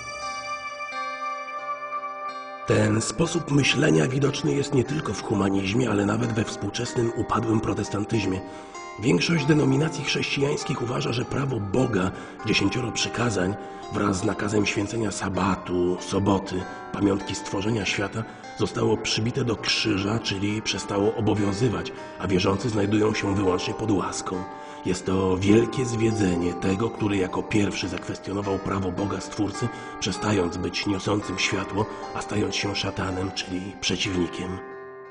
Ten sposób myślenia widoczny jest nie tylko w humanizmie, ale nawet we współczesnym upadłym protestantyzmie. Większość denominacji chrześcijańskich uważa, że prawo Boga, 10 przykazań, wraz z nakazem święcenia sabatu, soboty, pamiątki stworzenia świata, zostało przybite do krzyża, czyli przestało obowiązywać, a wierzący znajdują się wyłącznie pod łaską. Jest to wielkie zwiedzenie tego, który jako pierwszy zakwestionował prawo Boga Stwórcy, przestając być niosącym światło, a stając się szatanem, czyli przeciwnikiem.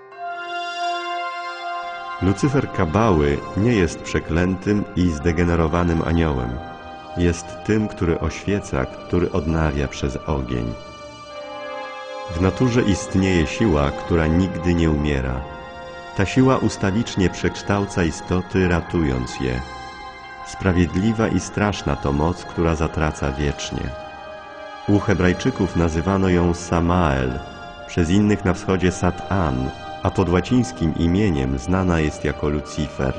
Lucyfer Kabały nie jest przeklętym i zdegenerowanym aniołem. Jest tym, który oświeca, który odnawia przez ogień. W naturze istnieje siła, która nigdy nie umiera. Ta siła ustawicznie przekształca istoty, ratując je. Sprawiedliwa i straszna to moc, która zatraca wiecznie. U Hebrajczyków nazywano ją Samael, przez innych na wschodzie Sat-An, a pod łacińskim imieniem znana jest jako Lucyfer.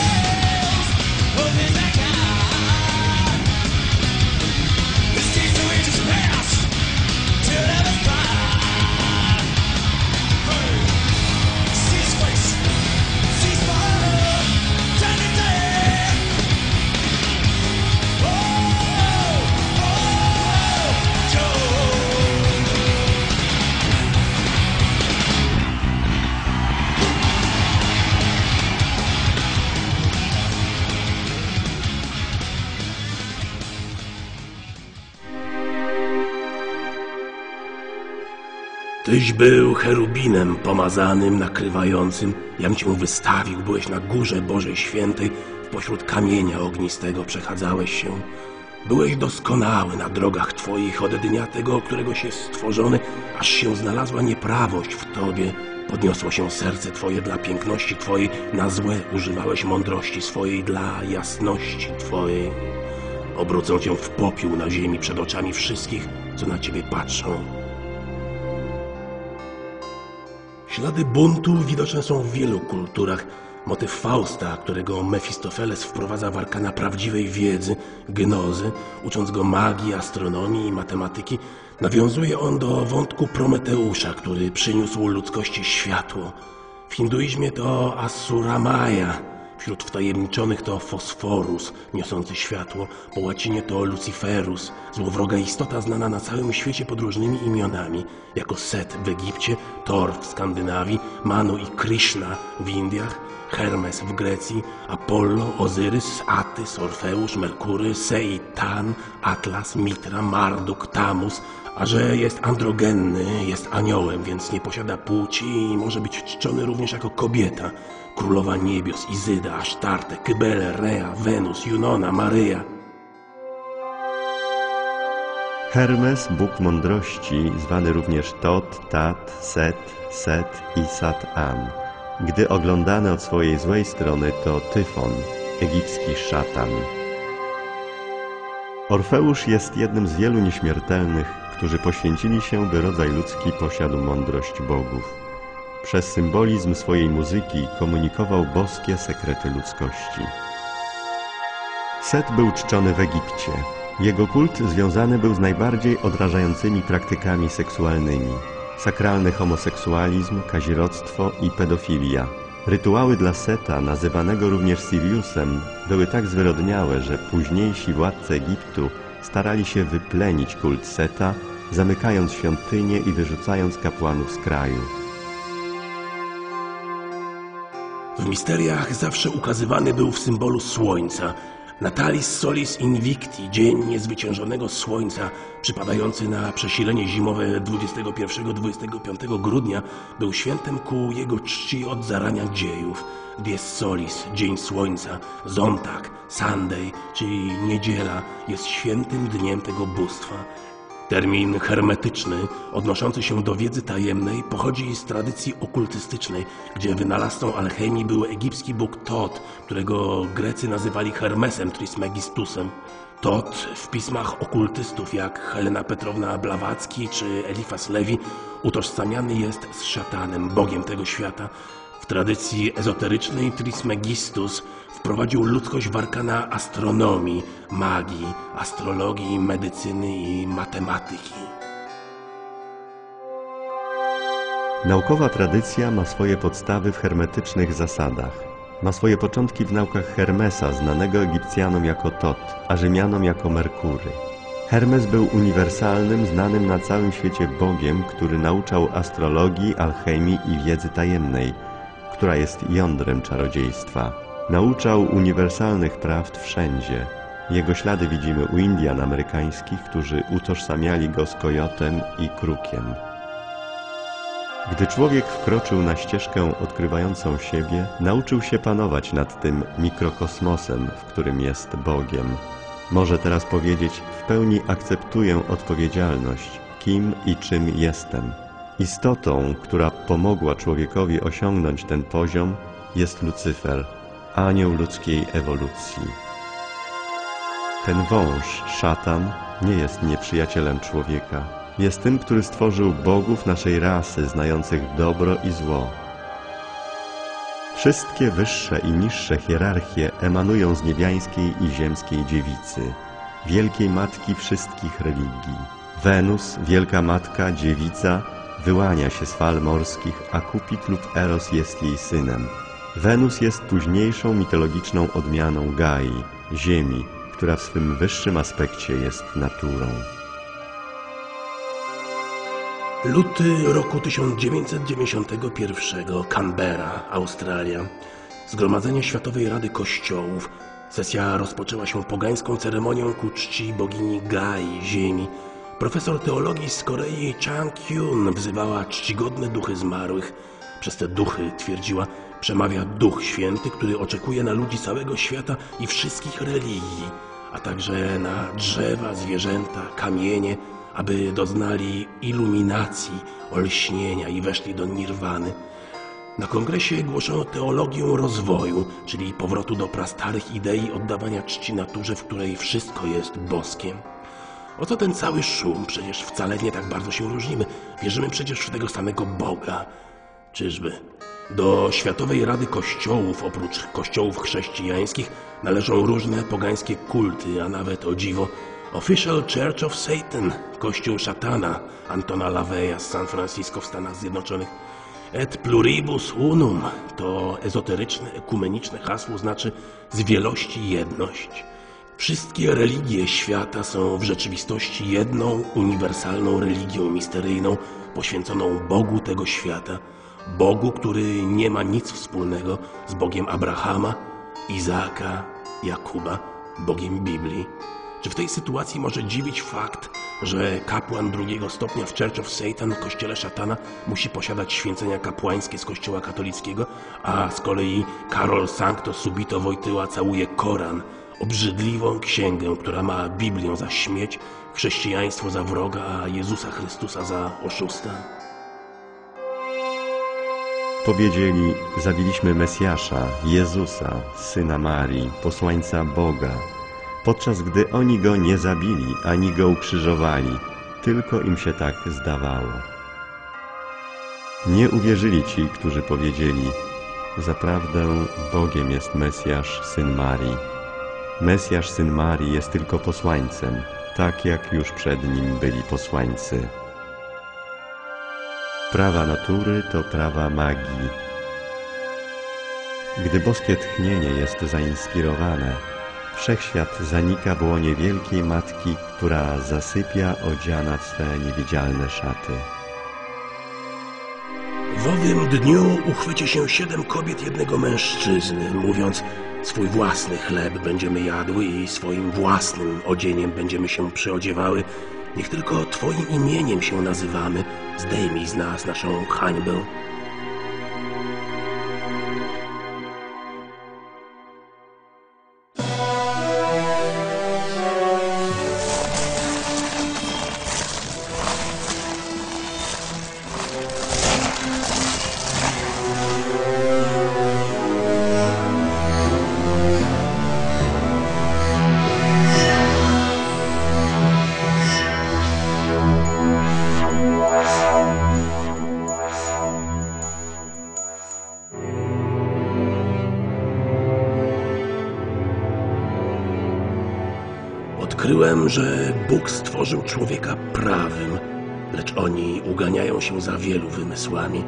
This is Tyś był cherubinem pomazanym, nakrywającym. Jam cię wystawił, byłeś na górze Bożej Świętej, pośród kamienia ognistego przechadzałeś się. Byłeś doskonały na drogach twoich od dnia tego, któregoś jest stworzony, aż się znalazła nieprawość w tobie. Podniosło się serce twoje dla piękności twojej, na złe używałeś mądrości swojej dla jasności twojej. Obrócą cię w popiół na ziemi przed oczami wszystkich, co na ciebie patrzą. Ślady buntu widoczne są w wielu kulturach. Motyw Fausta, którego Mefistofeles wprowadza w arkana prawdziwej wiedzy, gnozy, ucząc go magii, astronomii i matematyki, nawiązuje on do wątku Prometeusza, który przyniósł ludzkości światło. W hinduizmie to Asura Maya, wśród wtajemniczonych to Fosforus, niosący światło, po łacinie to Luciferus, złowroga istota znana na całym świecie pod różnymi imionami, jako Set w Egipcie, Thor w Skandynawii, Manu i Krishna w Indiach, Hermes w Grecji, Apollo, Ozyrys, Atys, Orfeusz, Merkury, Seitan, Atlas, Mitra, Marduk, Tamus, a że jest androgenny, jest aniołem, więc nie posiada płci i może być czczony również jako kobieta. Królowa niebios, Izyda, Asztarte, Kybele, Rea, Wenus, Junona, Maryja. Hermes, Bóg mądrości, zwany również Tot, Tat, Set, Set i Sat-An. Gdy oglądany od swojej złej strony to Tyfon, egipski szatan. Orfeusz jest jednym z wielu nieśmiertelnych, którzy poświęcili się, by rodzaj ludzki posiadł mądrość bogów. Przez symbolizm swojej muzyki komunikował boskie sekrety ludzkości. Set był czczony w Egipcie. Jego kult związany był z najbardziej odrażającymi praktykami seksualnymi. Sakralny homoseksualizm, kazirodztwo i pedofilia. Rytuały dla Seta, nazywanego również Siriusem, były tak zwyrodniałe, że późniejsi władcy Egiptu starali się wyplenić kult Seta, zamykając świątynie i wyrzucając kapłanów z kraju. W misteriach zawsze ukazywany był w symbolu słońca. Natalis Solis Invicti, dzień niezwyciężonego słońca, przypadający na przesilenie zimowe 21-25 grudnia, był świętem ku jego czci od zarania dziejów. Dies Solis, dzień słońca, Zontag, Sunday, czyli niedziela, jest świętym dniem tego bóstwa. Termin hermetyczny, odnoszący się do wiedzy tajemnej, pochodzi z tradycji okultystycznej, gdzie wynalazcą alchemii był egipski bóg Tot, którego Grecy nazywali Hermesem Trismegistusem. Tot w pismach okultystów jak Helena Petrowna Blawacki czy Elifas Lewi utożsamiany jest z szatanem, bogiem tego świata. W tradycji ezoterycznej Trismegistus wprowadził ludzkość w arkana astronomii, magii, astrologii, medycyny i matematyki. Naukowa tradycja ma swoje podstawy w hermetycznych zasadach. Ma swoje początki w naukach Hermesa, znanego Egipcjanom jako Tot, a Rzymianom jako Merkury. Hermes był uniwersalnym, znanym na całym świecie bogiem, który nauczał astrologii, alchemii i wiedzy tajemnej, która jest jądrem czarodziejstwa. Nauczał uniwersalnych prawd wszędzie. Jego ślady widzimy u Indian amerykańskich, którzy utożsamiali go z kojotem i krukiem. Gdy człowiek wkroczył na ścieżkę odkrywającą siebie, nauczył się panować nad tym mikrokosmosem, w którym jest Bogiem. Może teraz powiedzieć: w pełni akceptuję odpowiedzialność, kim i czym jestem. Istotą, która pomogła człowiekowi osiągnąć ten poziom, jest Lucyfer, anioł ludzkiej ewolucji. Ten wąż, szatan, nie jest nieprzyjacielem człowieka. Jest tym, który stworzył bogów naszej rasy, znających dobro i zło. Wszystkie wyższe i niższe hierarchie emanują z niebiańskiej i ziemskiej dziewicy, wielkiej matki wszystkich religii. Wenus, wielka matka, dziewica, wyłania się z fal morskich, a Kupid lub Eros jest jej synem. Wenus jest późniejszą mitologiczną odmianą Gai, ziemi, która w swym wyższym aspekcie jest naturą. Luty roku 1991, Canberra, Australia. Zgromadzenie Światowej Rady Kościołów. Sesja rozpoczęła się pogańską ceremonią ku czci bogini Gai, ziemi. Profesor teologii z Korei Chang Kyun wzywała czcigodne duchy zmarłych. Przez te duchy, twierdziła, przemawia Duch Święty, który oczekuje na ludzi całego świata i wszystkich religii, a także na drzewa, zwierzęta, kamienie, aby doznali iluminacji, olśnienia i weszli do nirwany. Na kongresie głoszono teologię rozwoju, czyli powrotu do prastarych idei oddawania czci naturze, w której wszystko jest boskiem. O co ten cały szum? Przecież wcale nie tak bardzo się różnimy. Wierzymy przecież w tego samego Boga. Czyżby? Do Światowej Rady Kościołów, oprócz kościołów chrześcijańskich, należą różne pogańskie kulty, a nawet, o dziwo, Official Church of Satan, Kościół Szatana, Antona LaVeya z San Francisco w Stanach Zjednoczonych. Et pluribus unum to ezoteryczne, ekumeniczne hasło, znaczy z wielości jedność. Wszystkie religie świata są w rzeczywistości jedną, uniwersalną religią misteryjną, poświęconą Bogu tego świata, Bogu, który nie ma nic wspólnego z Bogiem Abrahama, Izaaka, Jakuba, Bogiem Biblii. Czy w tej sytuacji może dziwić fakt, że kapłan drugiego stopnia w Church of Satan, kościele szatana, musi posiadać święcenia kapłańskie z kościoła katolickiego, a z kolei Karol Sancto Subito Wojtyła całuje Koran, obrzydliwą księgę, która ma Biblię za śmieć, chrześcijaństwo za wroga, a Jezusa Chrystusa za oszusta? Powiedzieli, zabiliśmy Mesjasza, Jezusa, Syna Marii, posłańca Boga, podczas gdy oni Go nie zabili, ani Go ukrzyżowali, tylko im się tak zdawało. Nie uwierzyli ci, którzy powiedzieli, zaprawdę Bogiem jest Mesjasz, Syn Marii. Mesjasz, Syn Marii jest tylko posłańcem, tak jak już przed Nim byli posłańcy. Prawa natury to prawa magii. Gdy boskie tchnienie jest zainspirowane, wszechświat zanika w łonie wielkiej Matki, która zasypia odziana w swe niewidzialne szaty. W owym dniu uchwyci się 7 kobiet jednego mężczyzny, mówiąc: swój własny chleb będziemy jadły i swoim własnym odzieniem będziemy się przyodziewały. Niech tylko Twoim imieniem się nazywamy, zdejmij z nas naszą hańbę. Odkryłem, że Bóg stworzył człowieka prawym, lecz oni uganiają się za wielu wymysłami.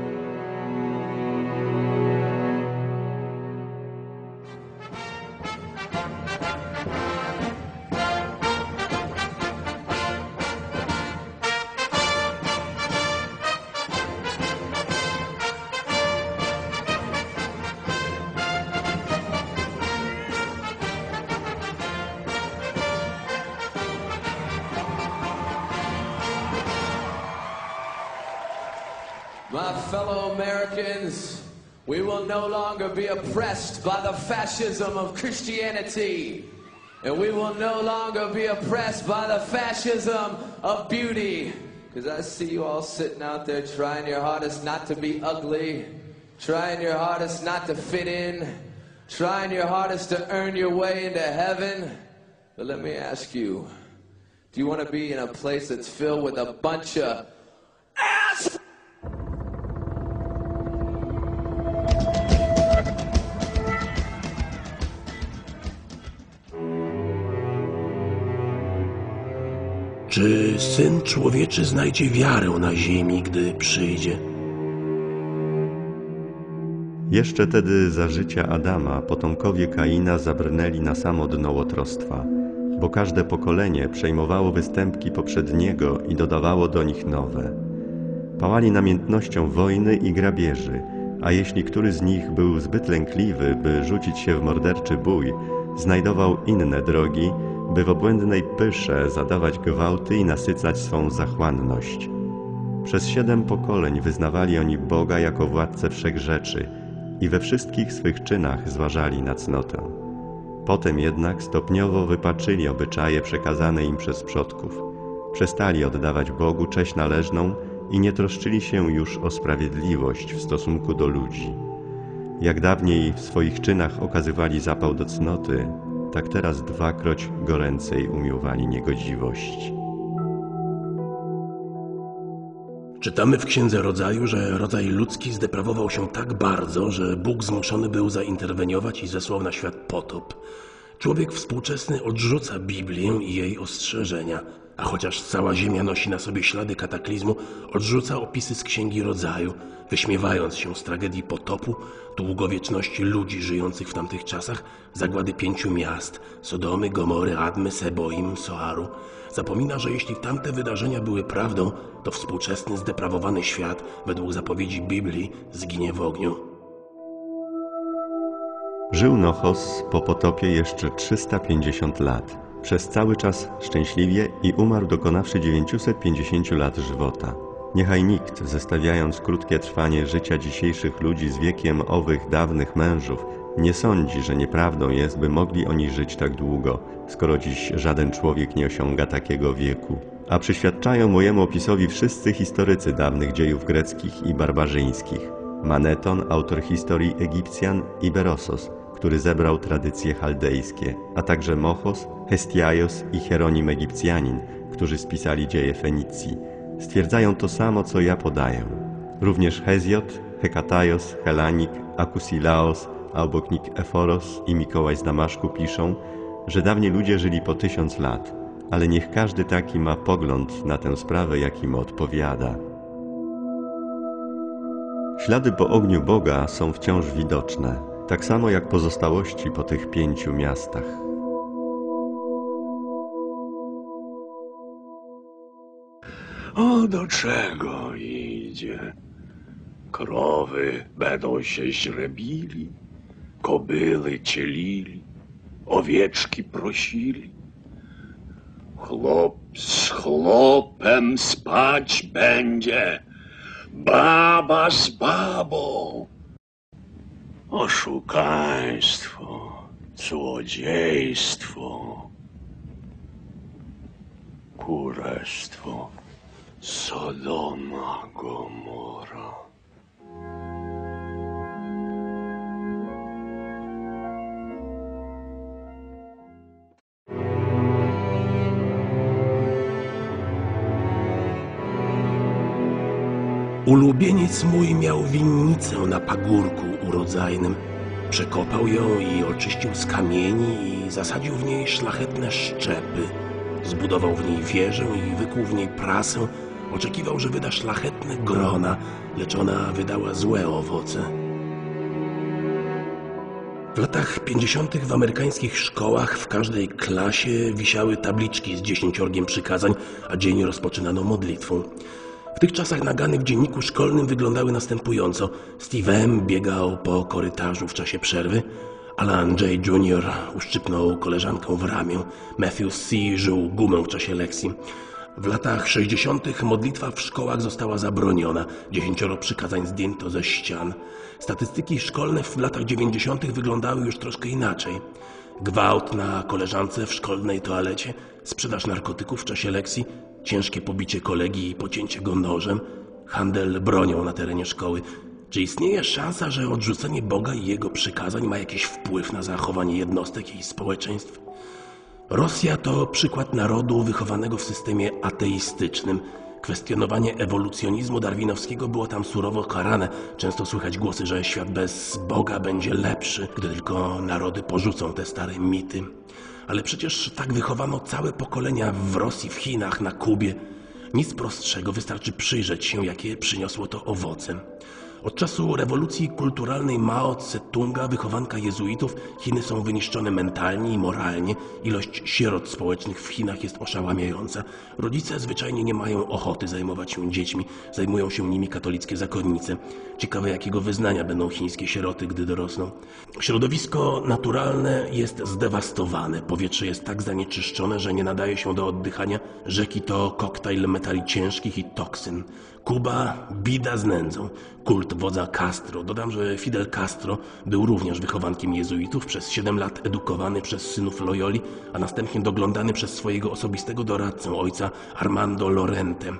My fellow Americans, we will no longer be oppressed by the fascism of Christianity. And we will no longer be oppressed by the fascism of beauty. Because I see you all sitting out there trying your hardest not to be ugly, trying your hardest not to fit in, trying your hardest to earn your way into heaven. But let me ask you, do you want to be in a place that's filled with a bunch of ass? Czy Syn Człowieczy znajdzie wiarę na ziemi, gdy przyjdzie? Jeszcze tedy za życia Adama potomkowie Kaina zabrnęli na samo dno łotrostwa, bo każde pokolenie przejmowało występki poprzedniego i dodawało do nich nowe. Pałali namiętnością wojny i grabieży, a jeśli który z nich był zbyt lękliwy, by rzucić się w morderczy bój, znajdował inne drogi, by w obłędnej pysze zadawać gwałty i nasycać swą zachłanność. Przez 7 pokoleń wyznawali oni Boga jako władcę wszechrzeczy i we wszystkich swych czynach zważali na cnotę. Potem jednak stopniowo wypaczyli obyczaje przekazane im przez przodków. Przestali oddawać Bogu cześć należną i nie troszczyli się już o sprawiedliwość w stosunku do ludzi. Jak dawniej w swoich czynach okazywali zapał do cnoty, tak teraz 2-kroć goręcej umiłowali niegodziwość. Czytamy w Księdze Rodzaju, że rodzaj ludzki zdeprawował się tak bardzo, że Bóg zmuszony był zainterweniować i zesłał na świat potop. Człowiek współczesny odrzuca Biblię i jej ostrzeżenia, a chociaż cała ziemia nosi na sobie ślady kataklizmu, odrzuca opisy z Księgi Rodzaju, wyśmiewając się z tragedii potopu, długowieczności ludzi żyjących w tamtych czasach, zagłady 5 miast – Sodomy, Gomory, Admy, Seboim, Soaru. Zapomina, że jeśli tamte wydarzenia były prawdą, to współczesny, zdeprawowany świat, według zapowiedzi Biblii, zginie w ogniu. Żył Nochos po potopie jeszcze 350 lat. Przez cały czas szczęśliwie i umarł dokonawszy 950 lat żywota. Niechaj nikt, zestawiając krótkie trwanie życia dzisiejszych ludzi z wiekiem owych dawnych mężów, nie sądzi, że nieprawdą jest, by mogli oni żyć tak długo, skoro dziś żaden człowiek nie osiąga takiego wieku. A przyświadczają mojemu opisowi wszyscy historycy dawnych dziejów greckich i barbarzyńskich. Maneton, autor historii Egipcjan, i Berosos, który zebrał tradycje chaldejskie, a także Mochos, Hestiaios i Hieronim Egipcjanin, którzy spisali dzieje Fenicji. Stwierdzają to samo, co ja podaję. Również Hezjot, Hekataios, Helanik, Akusilaos, Alboknik Eforos i Mikołaj z Damaszku piszą, że dawniej ludzie żyli po 1000 lat, ale niech każdy taki ma pogląd na tę sprawę, jaki mu odpowiada. Ślady po ogniu Boga są wciąż widoczne, tak samo jak pozostałości po tych 5 miastach. O, do czego idzie? Krowy będą się źrebili, kobyły cielili, owieczki prosili. Chłop z chłopem spać będzie, baba z babą. Oszukaństwo, złodziejstwo, kurestwo, Sodoma, Gomora. Ulubieniec mój miał winnicę na pagórku urodzajnym. Przekopał ją i oczyścił z kamieni i zasadził w niej szlachetne szczepy. Zbudował w niej wieżę i wykuł w niej prasę. Oczekiwał, że wyda szlachetne grona, lecz ona wydała złe owoce. W latach 50. w amerykańskich szkołach w każdej klasie wisiały tabliczki z 10 przykazań, a dzień rozpoczynano modlitwą. W tych czasach nagany w dzienniku szkolnym wyglądały następująco. Steve M. biegał po korytarzu w czasie przerwy. Alan J. Jr. uszczypnął koleżankę w ramię. Matthew C. żył gumę w czasie lekcji. W latach 60. modlitwa w szkołach została zabroniona. 10 przykazań zdjęto ze ścian. Statystyki szkolne w latach 90. wyglądały już troszkę inaczej. Gwałt na koleżance w szkolnej toalecie, sprzedaż narkotyków w czasie lekcji, ciężkie pobicie kolegi i pocięcie go nożem, handel bronią na terenie szkoły. Czy istnieje szansa, że odrzucenie Boga i Jego przykazań ma jakiś wpływ na zachowanie jednostek i społeczeństw? Rosja to przykład narodu wychowanego w systemie ateistycznym. Kwestionowanie ewolucjonizmu darwinowskiego było tam surowo karane. Często słychać głosy, że świat bez Boga będzie lepszy, gdy tylko narody porzucą te stare mity. Ale przecież tak wychowano całe pokolenia w Rosji, w Chinach, na Kubie. Nic prostszego, wystarczy przyjrzeć się, jakie przyniosło to owoce. Od czasu rewolucji kulturalnej Mao Tse-tunga, wychowanka jezuitów, Chiny są wyniszczone mentalnie i moralnie. Ilość sierot społecznych w Chinach jest oszałamiająca. Rodzice zwyczajnie nie mają ochoty zajmować się dziećmi. Zajmują się nimi katolickie zakonnice. Ciekawe, jakiego wyznania będą chińskie sieroty, gdy dorosną. Środowisko naturalne jest zdewastowane. Powietrze jest tak zanieczyszczone, że nie nadaje się do oddychania. Rzeki to koktajl metali ciężkich i toksyn. Kuba, bida z nędzą. Kult wodza Castro. Dodam, że Fidel Castro był również wychowankiem jezuitów, przez 7 lat edukowany przez synów Loyoli, a następnie doglądany przez swojego osobistego doradcę, ojca Armando Lorente.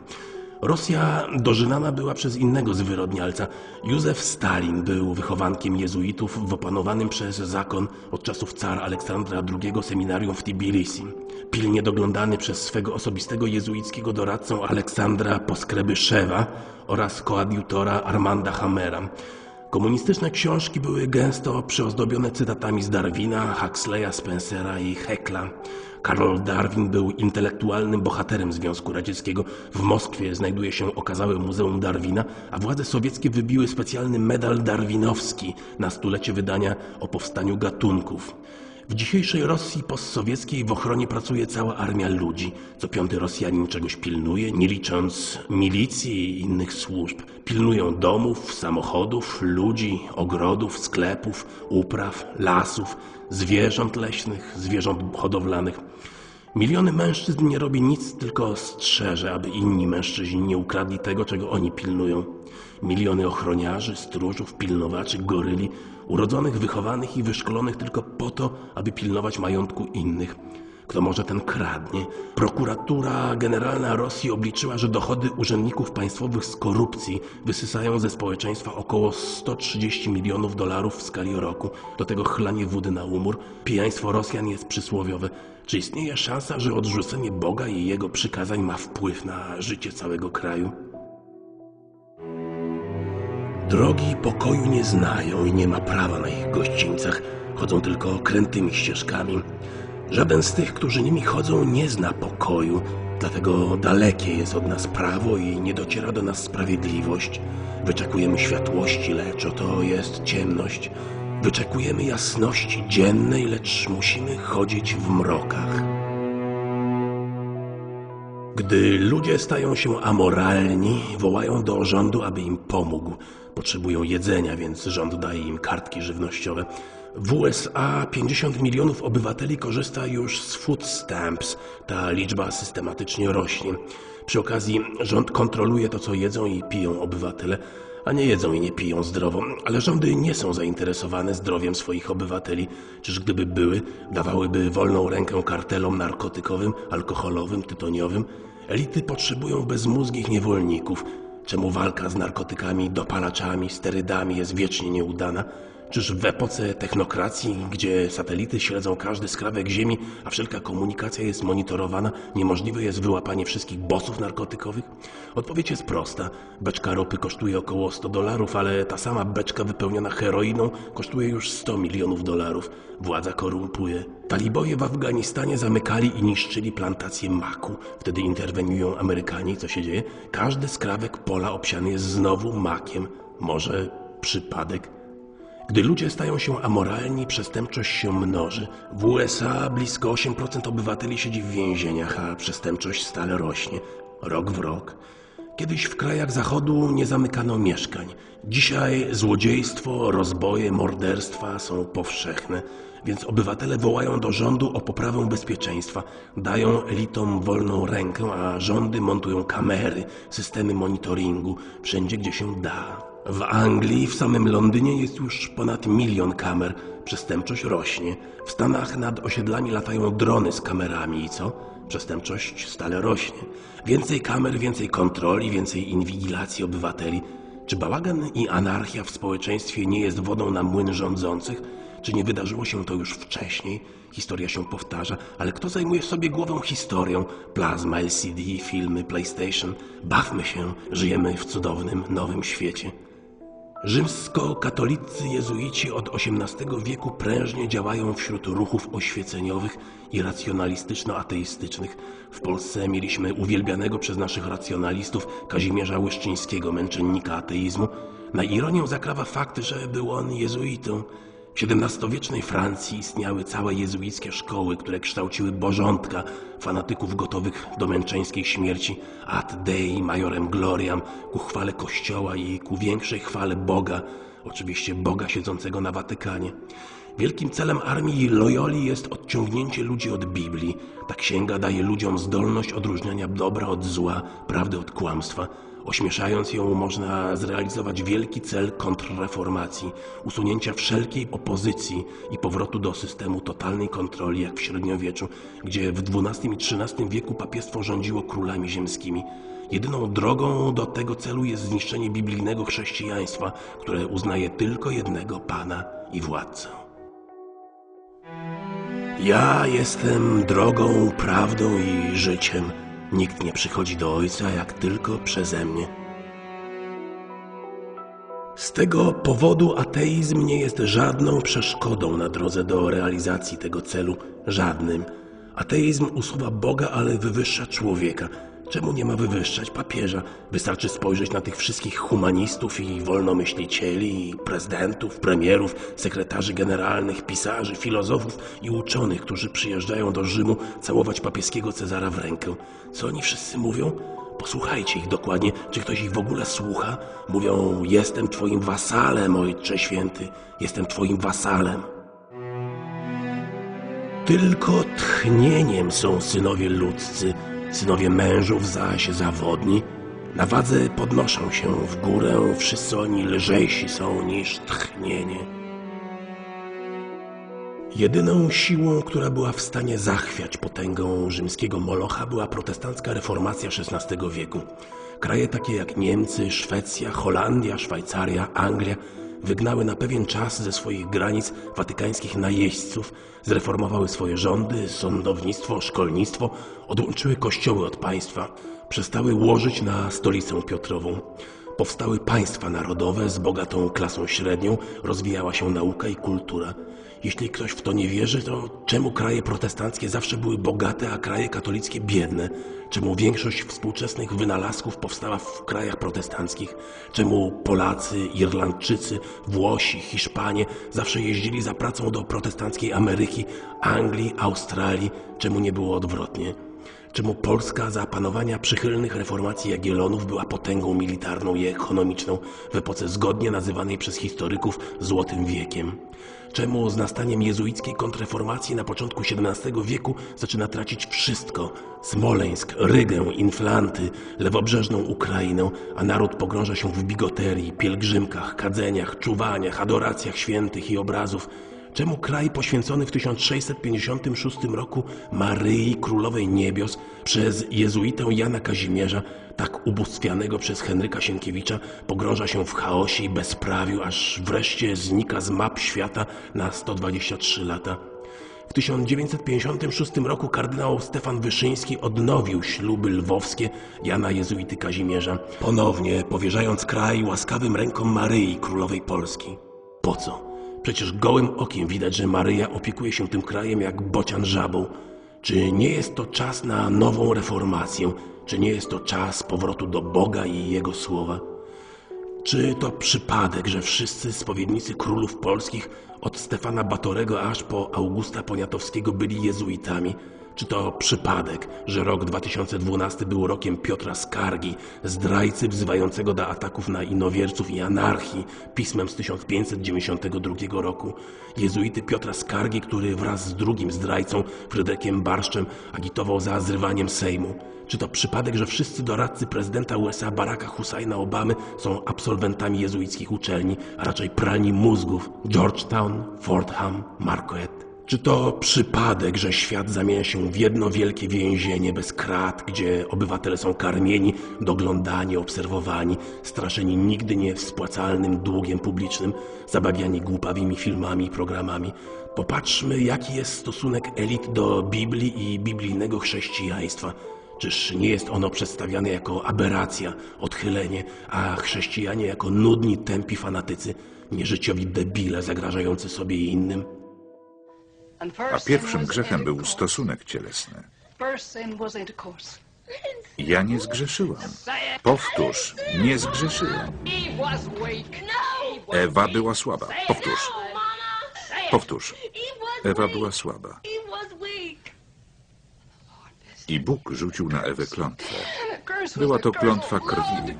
Rosja dożynana była przez innego zwyrodnialca. Józef Stalin był wychowankiem jezuitów w opanowanym przez zakon od czasów cara Aleksandra II seminarium w Tbilisi. Pilnie doglądany przez swego osobistego jezuickiego doradcę Aleksandra Poskrebyszewa oraz koadiutora Armanda Hammera. Komunistyczne książki były gęsto przyozdobione cytatami z Darwina, Huxleya, Spencera i Haeckel'a. Karl Darwin był intelektualnym bohaterem Związku Radzieckiego. W Moskwie znajduje się okazałe Muzeum Darwina, a władze sowieckie wybiły specjalny medal darwinowski na 100-lecie wydania o powstaniu gatunków. W dzisiejszej Rosji postsowieckiej w ochronie pracuje cała armia ludzi. Co 5. Rosjanin czegoś pilnuje, nie licząc milicji i innych służb. Pilnują domów, samochodów, ludzi, ogrodów, sklepów, upraw, lasów, zwierząt leśnych, zwierząt hodowlanych. Miliony mężczyzn nie robi nic, tylko strzeże, aby inni mężczyźni nie ukradli tego, czego oni pilnują. Miliony ochroniarzy, stróżów, pilnowaczy, goryli, urodzonych, wychowanych i wyszkolonych tylko po to, aby pilnować majątku innych. Kto może, ten kradnie. Prokuratura Generalna Rosji obliczyła, że dochody urzędników państwowych z korupcji wysysają ze społeczeństwa około 130 milionów dolarów w skali roku. Do tego chlanie wody na umór. Pijaństwo Rosjan jest przysłowiowe. Czy istnieje szansa, że odrzucenie Boga i Jego przykazań ma wpływ na życie całego kraju? Drogi pokoju nie znają i nie ma prawa na ich gościńcach. Chodzą tylko krętymi ścieżkami. Żaden z tych, którzy nimi chodzą, nie zna pokoju, dlatego dalekie jest od nas prawo i nie dociera do nas sprawiedliwość. Wyczekujemy światłości, lecz oto jest ciemność. Wyczekujemy jasności dziennej, lecz musimy chodzić w mrokach. Gdy ludzie stają się amoralni, wołają do rządu, aby im pomógł. Potrzebują jedzenia, więc rząd daje im kartki żywnościowe. W USA 50 milionów obywateli korzysta już z food stamps. Ta liczba systematycznie rośnie. Przy okazji rząd kontroluje to, co jedzą i piją obywatele, a nie jedzą i nie piją zdrowo. Ale rządy nie są zainteresowane zdrowiem swoich obywateli. Czyż gdyby były, dawałyby wolną rękę kartelom narkotykowym, alkoholowym, tytoniowym? Elity potrzebują bezmózgich niewolników. Czemu walka z narkotykami, dopalaczami, sterydami jest wiecznie nieudana? Czyż w epoce technokracji, gdzie satelity śledzą każdy skrawek ziemi, a wszelka komunikacja jest monitorowana, niemożliwe jest wyłapanie wszystkich bossów narkotykowych? Odpowiedź jest prosta. Beczka ropy kosztuje około $100, ale ta sama beczka wypełniona heroiną kosztuje już $100 milionów. Władza korumpuje. Talibowie w Afganistanie zamykali i niszczyli plantacje maku. Wtedy interweniują Amerykanie i co się dzieje? Każdy skrawek pola obsiany jest znowu makiem. Może przypadek? Gdy ludzie stają się amoralni, przestępczość się mnoży. W USA blisko 8% obywateli siedzi w więzieniach, a przestępczość stale rośnie. Rok w rok. Kiedyś w krajach Zachodu nie zamykano mieszkań. Dzisiaj złodziejstwo, rozboje, morderstwa są powszechne, więc obywatele wołają do rządu o poprawę bezpieczeństwa. Dają elitom wolną rękę, a rządy montują kamery, systemy monitoringu, wszędzie gdzie się da. W Anglii, w samym Londynie jest już ponad 1 milion kamer. Przestępczość rośnie. W Stanach nad osiedlami latają drony z kamerami i co? Przestępczość stale rośnie. Więcej kamer, więcej kontroli, więcej inwigilacji obywateli. Czy bałagan i anarchia w społeczeństwie nie jest wodą na młyn rządzących? Czy nie wydarzyło się to już wcześniej? Historia się powtarza, ale kto zajmuje sobie głową historią? Plazma, LCD, filmy, PlayStation. Bawmy się, żyjemy w cudownym, nowym świecie. Rzymskokatolicy jezuici od XVIII wieku prężnie działają wśród ruchów oświeceniowych i racjonalistyczno-ateistycznych. W Polsce mieliśmy uwielbianego przez naszych racjonalistów Kazimierza Łyszczyńskiego, męczennika ateizmu. Na ironię zakrawa fakt, że był on jezuitą. W XVII-wiecznej Francji istniały całe jezuickie szkoły, które kształciły bożątka, fanatyków gotowych do męczeńskiej śmierci, ad Dei majorem gloriam, ku chwale Kościoła i ku większej chwale Boga, oczywiście Boga siedzącego na Watykanie. Wielkim celem armii Loyoli jest odciągnięcie ludzi od Biblii. Ta księga daje ludziom zdolność odróżniania dobra od zła, prawdy od kłamstwa. Ośmieszając ją, można zrealizować wielki cel kontrreformacji, usunięcia wszelkiej opozycji i powrotu do systemu totalnej kontroli, jak w średniowieczu, gdzie w XII i XIII wieku papiestwo rządziło królami ziemskimi. Jedyną drogą do tego celu jest zniszczenie biblijnego chrześcijaństwa, które uznaje tylko jednego Pana i Władcę. Ja jestem drogą, prawdą i życiem. Nikt nie przychodzi do Ojca, jak tylko przeze mnie. Z tego powodu ateizm nie jest żadną przeszkodą na drodze do realizacji tego celu. Żadnym. Ateizm usuwa Boga, ale wywyższa człowieka. Czemu nie ma wywyższać papieża? Wystarczy spojrzeć na tych wszystkich humanistów i wolnomyślicieli, i prezydentów, premierów, sekretarzy generalnych, pisarzy, filozofów i uczonych, którzy przyjeżdżają do Rzymu całować papieskiego Cezara w rękę. Co oni wszyscy mówią? Posłuchajcie ich dokładnie. Czy ktoś ich w ogóle słucha? Mówią: jestem twoim wasalem, Ojcze Święty, jestem twoim wasalem. Tylko tchnieniem są synowie ludzcy, synowie mężów zaś zawodni. Na wadze podnoszą się w górę, wszyscy oni lżejsi są niż tchnienie. Jedyną siłą, która była w stanie zachwiać potęgą rzymskiego Molocha, była protestancka reformacja XVI wieku. Kraje takie jak Niemcy, Szwecja, Holandia, Szwajcaria, Anglia wygnały na pewien czas ze swoich granic watykańskich najeźdźców, zreformowały swoje rządy, sądownictwo, szkolnictwo, odłączyły kościoły od państwa, przestały łożyć na stolicę Piotrową. Powstały państwa narodowe z bogatą klasą średnią, rozwijała się nauka i kultura. Jeśli ktoś w to nie wierzy, to czemu kraje protestanckie zawsze były bogate, a kraje katolickie biedne? Czemu większość współczesnych wynalazków powstała w krajach protestanckich? Czemu Polacy, Irlandczycy, Włosi, Hiszpanie zawsze jeździli za pracą do protestanckiej Ameryki, Anglii, Australii? Czemu nie było odwrotnie? Czemu Polska za panowania przychylnych reformacji Jagiellonów była potęgą militarną i ekonomiczną w epoce zgodnie nazywanej przez historyków Złotym Wiekiem? Czemu z nastaniem jezuickiej kontrreformacji na początku XVII wieku zaczyna tracić wszystko? Smoleńsk, Rygę, Inflanty, lewobrzeżną Ukrainę, a naród pogrąża się w bigoterii, pielgrzymkach, kadzeniach, czuwaniach, adoracjach świętych i obrazów? Czemu kraj poświęcony w 1656 roku Maryi Królowej Niebios przez jezuitę Jana Kazimierza, tak ubóstwianego przez Henryka Sienkiewicza, pogrąża się w chaosie i bezprawiu, aż wreszcie znika z map świata na 123 lata? W 1956 roku kardynał Stefan Wyszyński odnowił śluby lwowskie Jana Jezuity Kazimierza, ponownie powierzając kraj łaskawym rękom Maryi Królowej Polski. Po co? Przecież gołym okiem widać, że Maryja opiekuje się tym krajem jak bocian żabą. Czy nie jest to czas na nową reformację? Czy nie jest to czas powrotu do Boga i Jego słowa? Czy to przypadek, że wszyscy spowiednicy królów polskich od Stefana Batorego aż po Augusta Poniatowskiego byli jezuitami? Czy to przypadek, że rok 2012 był rokiem Piotra Skargi, zdrajcy wzywającego do ataków na inowierców i anarchii, pismem z 1592 roku? Jezuity Piotra Skargi, który wraz z drugim zdrajcą, Fryderykiem Barszczem, agitował za zrywaniem Sejmu? Czy to przypadek, że wszyscy doradcy prezydenta USA Baracka Husajna Obamy są absolwentami jezuickich uczelni, a raczej pralni mózgów Georgetown, Fordham, Marquette? Czy to przypadek, że świat zamienia się w jedno wielkie więzienie bez krat, gdzie obywatele są karmieni, doglądani, obserwowani, straszeni nigdy niewspłacalnym długiem publicznym, zabawiani głupawymi filmami i programami? Popatrzmy, jaki jest stosunek elit do Biblii i biblijnego chrześcijaństwa. Czyż nie jest ono przedstawiane jako aberracja, odchylenie, a chrześcijanie jako nudni, tępi fanatycy, nieżyciowi debile zagrażający sobie i innym? A pierwszym grzechem był stosunek cielesny. Ja nie zgrzeszyłam. Powtórz, nie zgrzeszyłam. Ewa była słaba. Powtórz. Powtórz. Ewa była słaba. I Bóg rzucił na Ewę klątwę. Była to klątwa krwi.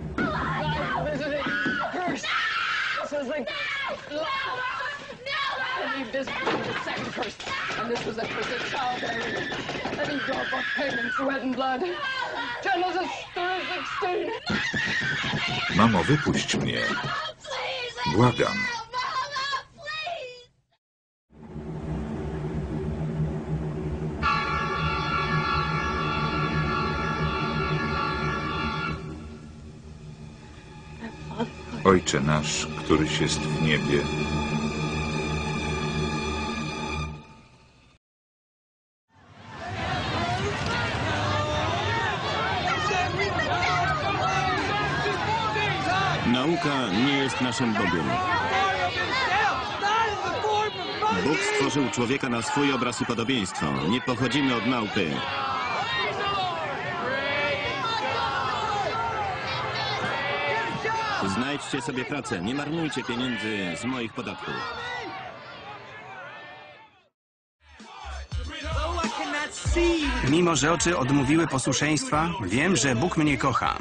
Mamo, wypuść mnie. Błagam. Ojcze nasz, któryś jest w niebie. Nauka nie jest naszym Bogiem. Bóg stworzył człowieka na swój obraz i podobieństwo. Nie pochodzimy od małpy. Znajdźcie sobie pracę. Nie marnujcie pieniędzy z moich podatków. Mimo że oczy odmówiły posłuszeństwa, wiem, że Bóg mnie kocha.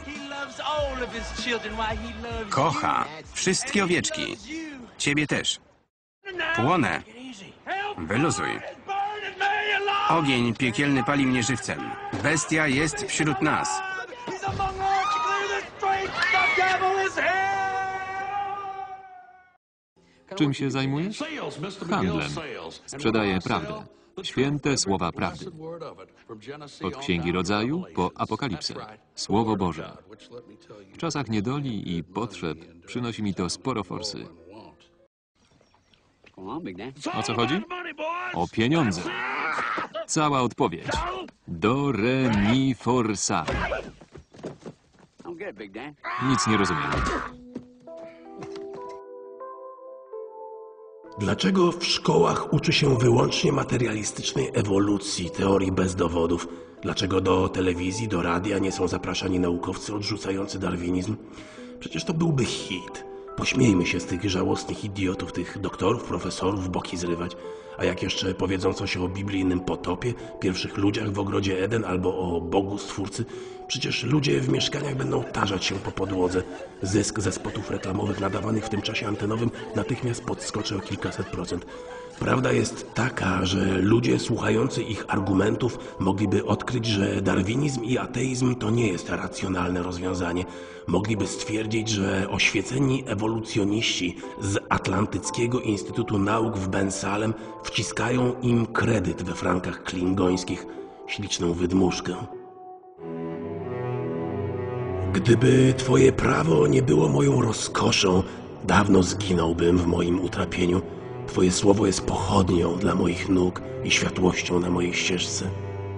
Kocha wszystkie owieczki. Ciebie też. Płonę. Wyluzuj. Ogień piekielny pali mnie żywcem. Bestia jest wśród nas. Czym się zajmujesz? Handlem. Sprzedaję prawdę. Święte słowa prawdy. Od Księgi Rodzaju po Apokalipsę. Słowo Boże. W czasach niedoli i potrzeb przynosi mi to sporo forsy. O co chodzi? O pieniądze. Cała odpowiedź. Do, re, mi, for, sa. Nic nie rozumiem. Dlaczego w szkołach uczy się wyłącznie materialistycznej ewolucji, teorii bez dowodów? Dlaczego do telewizji, do radia nie są zapraszani naukowcy odrzucający darwinizm? Przecież to byłby hit. Pośmiejmy się z tych żałosnych idiotów, tych doktorów, profesorów, boki zrywać. A jak jeszcze powiedzą coś o biblijnym potopie, pierwszych ludziach w ogrodzie Eden albo o Bogu Stwórcy, przecież ludzie w mieszkaniach będą tarzać się po podłodze. Zysk ze spotów reklamowych nadawanych w tym czasie antenowym natychmiast podskoczy o kilkaset procent. Prawda jest taka, że ludzie słuchający ich argumentów mogliby odkryć, że darwinizm i ateizm to nie jest racjonalne rozwiązanie. Mogliby stwierdzić, że oświeceni ewolucjoniści z Atlantyckiego Instytutu Nauk w Ben Salem wciskają im kredyt we frankach klingońskich. Śliczną wydmuszkę. Gdyby twoje prawo nie było moją rozkoszą, dawno zginąłbym w moim utrapieniu. Twoje słowo jest pochodnią dla moich nóg i światłością na mojej ścieżce.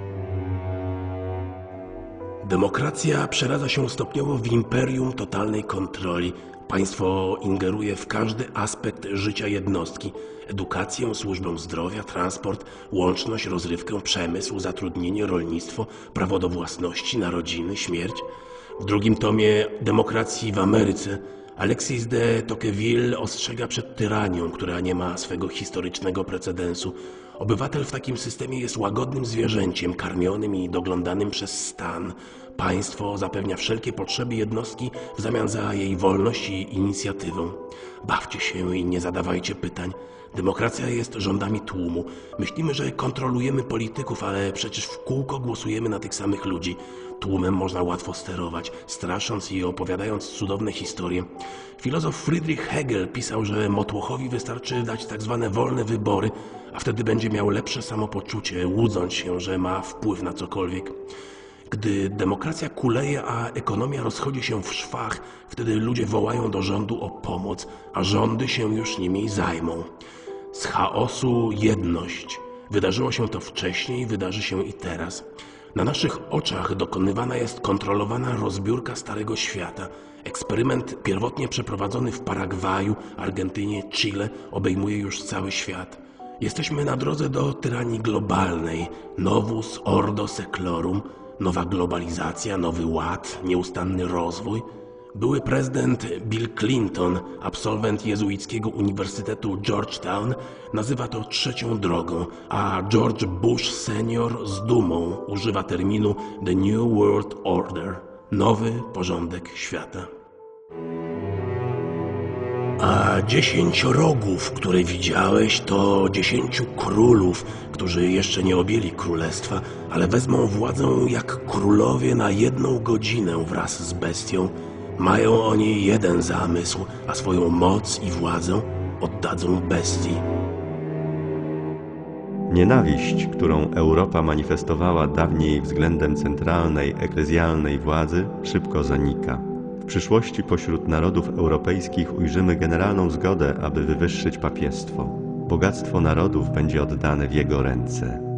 Demokracja przeradza się stopniowo w imperium totalnej kontroli. Państwo ingeruje w każdy aspekt życia jednostki. Edukację, służbę zdrowia, transport, łączność, rozrywkę, przemysł, zatrudnienie, rolnictwo, prawo do własności, narodziny, śmierć. W drugim tomie Demokracji w Ameryce Alexis de Tocqueville ostrzega przed tyranią, która nie ma swego historycznego precedensu. Obywatel w takim systemie jest łagodnym zwierzęciem, karmionym i doglądanym przez stan. Państwo zapewnia wszelkie potrzeby jednostki w zamian za jej wolność i inicjatywę. Bawcie się i nie zadawajcie pytań. Demokracja jest rządami tłumu. Myślimy, że kontrolujemy polityków, ale przecież w kółko głosujemy na tych samych ludzi. Tłumem można łatwo sterować, strasząc i opowiadając cudowne historie. Filozof Friedrich Hegel pisał, że motłochowi wystarczy dać tak zwane wolne wybory, a wtedy będzie miał lepsze samopoczucie, łudząc się, że ma wpływ na cokolwiek. Gdy demokracja kuleje, a ekonomia rozchodzi się w szwach, wtedy ludzie wołają do rządu o pomoc, a rządy się już nimi zajmą. Z chaosu jedność. Wydarzyło się to wcześniej, wydarzy się i teraz. Na naszych oczach dokonywana jest kontrolowana rozbiórka Starego Świata. Eksperyment pierwotnie przeprowadzony w Paragwaju, Argentynie, Chile obejmuje już cały świat. Jesteśmy na drodze do tyranii globalnej. Novus ordo seclorum, nowa globalizacja, nowy ład, nieustanny rozwój. Były prezydent Bill Clinton, absolwent jezuickiego Uniwersytetu Georgetown, nazywa to trzecią drogą, a George Bush senior z dumą używa terminu The New World Order, nowy porządek świata. A 10 rogów, które widziałeś, to 10 królów, którzy jeszcze nie objęli królestwa, ale wezmą władzę jak królowie na 1 godzinę wraz z bestią. Mają oni jeden zamysł, a swoją moc i władzę oddadzą bestii. Nienawiść, którą Europa manifestowała dawniej względem centralnej, eklezjalnej władzy, szybko zanika. W przyszłości pośród narodów europejskich ujrzymy generalną zgodę, aby wywyższyć papiestwo. Bogactwo narodów będzie oddane w jego ręce.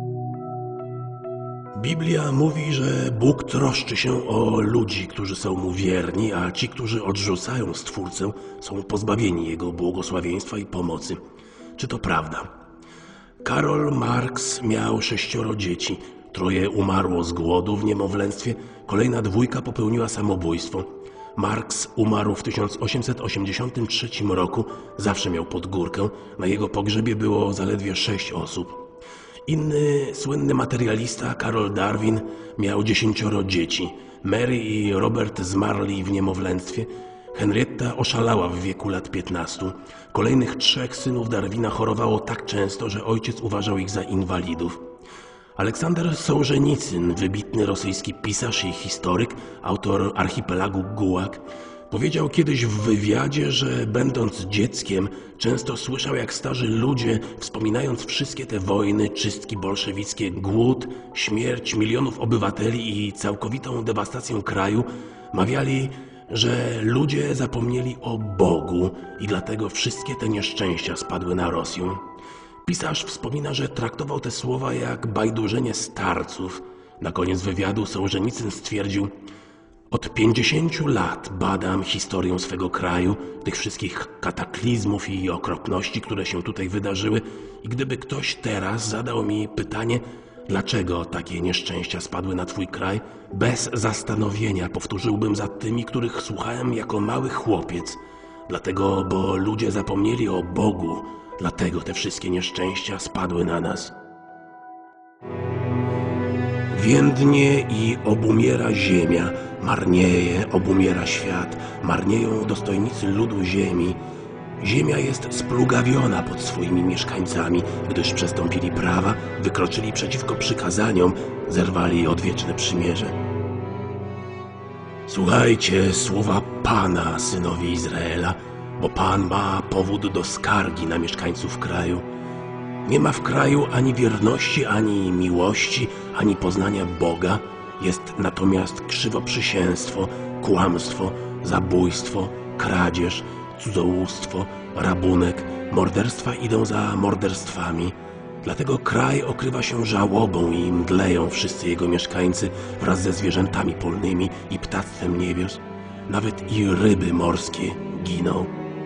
Biblia mówi, że Bóg troszczy się o ludzi, którzy są Mu wierni, a ci, którzy odrzucają Stwórcę, są pozbawieni Jego błogosławieństwa i pomocy. Czy to prawda? Karol Marx miał 6 dzieci. 3 umarło z głodu w niemowlęctwie, kolejna 2 popełniła samobójstwo. Marx umarł w 1883 roku, zawsze miał podgórkę, na jego pogrzebie było zaledwie 6 osób. Inny słynny materialista, Karol Darwin, miał 10 dzieci. Mary i Robert zmarli w niemowlęctwie. Henrietta oszalała w wieku lat 15. Kolejnych 3 synów Darwina chorowało tak często, że ojciec uważał ich za inwalidów. Aleksander Sołżenicyn, wybitny rosyjski pisarz i historyk, autor Archipelagu Gułag, powiedział kiedyś w wywiadzie, że będąc dzieckiem często słyszał, jak starzy ludzie, wspominając wszystkie te wojny, czystki bolszewickie, głód, śmierć milionów obywateli i całkowitą dewastację kraju, mawiali, że ludzie zapomnieli o Bogu i dlatego wszystkie te nieszczęścia spadły na Rosję. Pisarz wspomina, że traktował te słowa jak bajdurzenie starców. Na koniec wywiadu Sołżenicyn stwierdził: od 50 lat badam historię swego kraju, tych wszystkich kataklizmów i okropności, które się tutaj wydarzyły, i gdyby ktoś teraz zadał mi pytanie, dlaczego takie nieszczęścia spadły na twój kraj, bez zastanowienia powtórzyłbym za tymi, których słuchałem jako mały chłopiec. Dlatego, bo ludzie zapomnieli o Bogu, dlatego te wszystkie nieszczęścia spadły na nas. Więdnie i obumiera ziemia, marnieje, obumiera świat, marnieją dostojnicy ludu ziemi. Ziemia jest splugawiona pod swoimi mieszkańcami, gdyż przestąpili prawa, wykroczyli przeciwko przykazaniom, zerwali odwieczne przymierze. Słuchajcie słowa Pana, synowie Izraela, bo Pan ma powód do skargi na mieszkańców kraju. Nie ma w kraju ani wierności, ani miłości, ani poznania Boga. Jest natomiast krzywoprzysięstwo, kłamstwo, zabójstwo, kradzież, cudzołóstwo, rabunek, morderstwa idą za morderstwami. Dlatego kraj okrywa się żałobą i mdleją wszyscy jego mieszkańcy wraz ze zwierzętami polnymi i ptactwem niebios. Nawet i ryby morskie giną.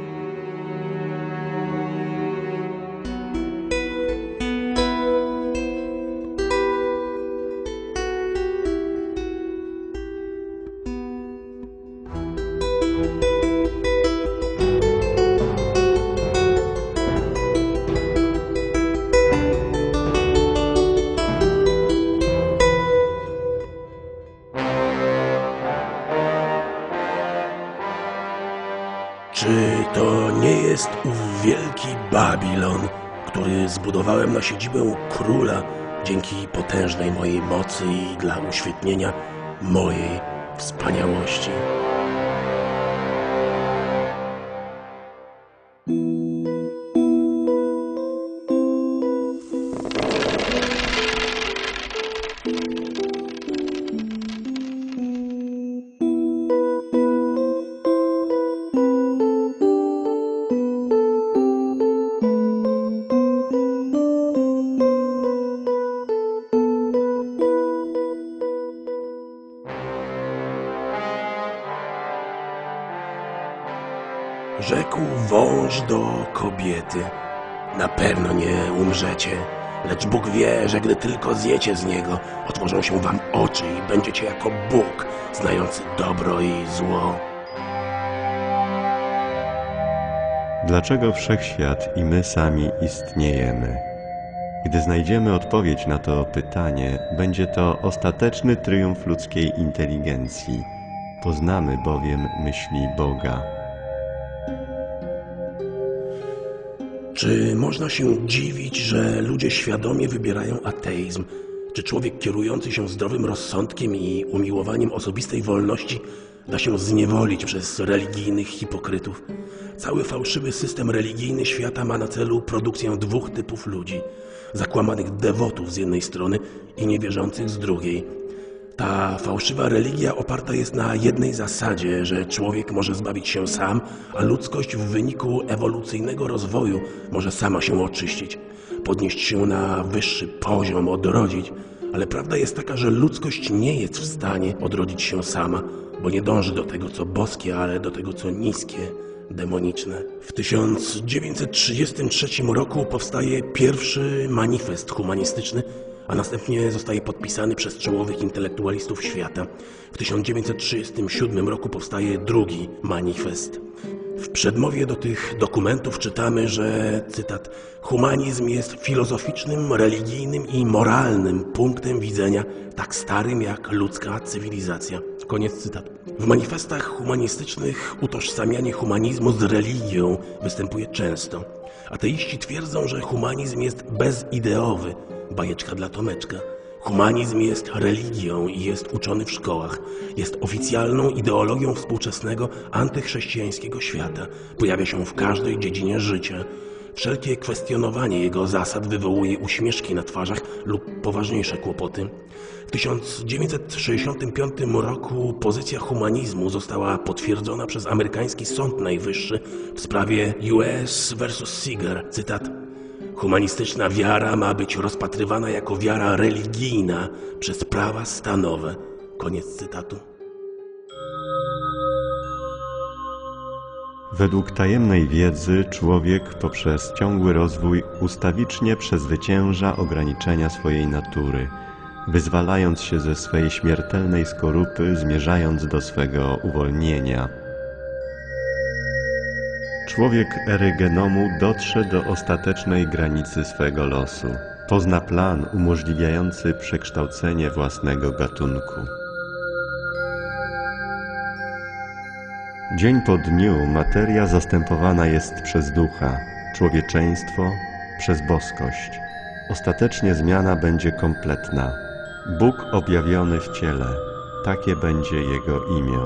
Czy to nie jest ów wielki Babilon, który zbudowałem na siedzibę króla dzięki potężnej mojej mocy i dla uświetnienia mojej wspaniałości? Rzekł wąż do kobiety: na pewno nie umrzecie, lecz Bóg wie, że gdy tylko zjecie z niego, otworzą się wam oczy i będziecie jako Bóg, znający dobro i zło. Dlaczego wszechświat i my sami istniejemy? Gdy znajdziemy odpowiedź na to pytanie, będzie to ostateczny triumf ludzkiej inteligencji. Poznamy bowiem myśli Boga. Czy można się dziwić, że ludzie świadomie wybierają ateizm? Czy człowiek kierujący się zdrowym rozsądkiem i umiłowaniem osobistej wolności da się zniewolić przez religijnych hipokrytów? Cały fałszywy system religijny świata ma na celu produkcję dwóch typów ludzi: zakłamanych dewotów z jednej strony i niewierzących z drugiej. Ta fałszywa religia oparta jest na jednej zasadzie, że człowiek może zbawić się sam, a ludzkość w wyniku ewolucyjnego rozwoju może sama się oczyścić, podnieść się na wyższy poziom, odrodzić. Ale prawda jest taka, że ludzkość nie jest w stanie odrodzić się sama, bo nie dąży do tego, co boskie, ale do tego, co niskie, demoniczne. W 1933 roku powstaje pierwszy manifest humanistyczny, a następnie zostaje podpisany przez czołowych intelektualistów świata. W 1937 roku powstaje drugi manifest. W przedmowie do tych dokumentów czytamy, że, cytat, humanizm jest filozoficznym, religijnym i moralnym punktem widzenia tak starym jak ludzka cywilizacja. Koniec cytatu. W manifestach humanistycznych utożsamianie humanizmu z religią występuje często. Ateiści twierdzą, że humanizm jest bezideowy. Bajeczka dla Tomeczka. Humanizm jest religią i jest uczony w szkołach. Jest oficjalną ideologią współczesnego antychrześcijańskiego świata. Pojawia się w każdej dziedzinie życia. Wszelkie kwestionowanie jego zasad wywołuje uśmieszki na twarzach lub poważniejsze kłopoty. W 1965 roku pozycja humanizmu została potwierdzona przez amerykański Sąd Najwyższy w sprawie US vs. Seeger. Cytat: humanistyczna wiara ma być rozpatrywana jako wiara religijna przez prawa stanowe. Koniec cytatu. Według tajemnej wiedzy człowiek poprzez ciągły rozwój ustawicznie przezwycięża ograniczenia swojej natury, wyzwalając się ze swej śmiertelnej skorupy, zmierzając do swego uwolnienia. Człowiek ery genomu dotrze do ostatecznej granicy swego losu. Pozna plan umożliwiający przekształcenie własnego gatunku. Dzień po dniu materia zastępowana jest przez ducha, człowieczeństwo przez boskość. Ostatecznie zmiana będzie kompletna. Bóg objawiony w ciele, takie będzie Jego imię.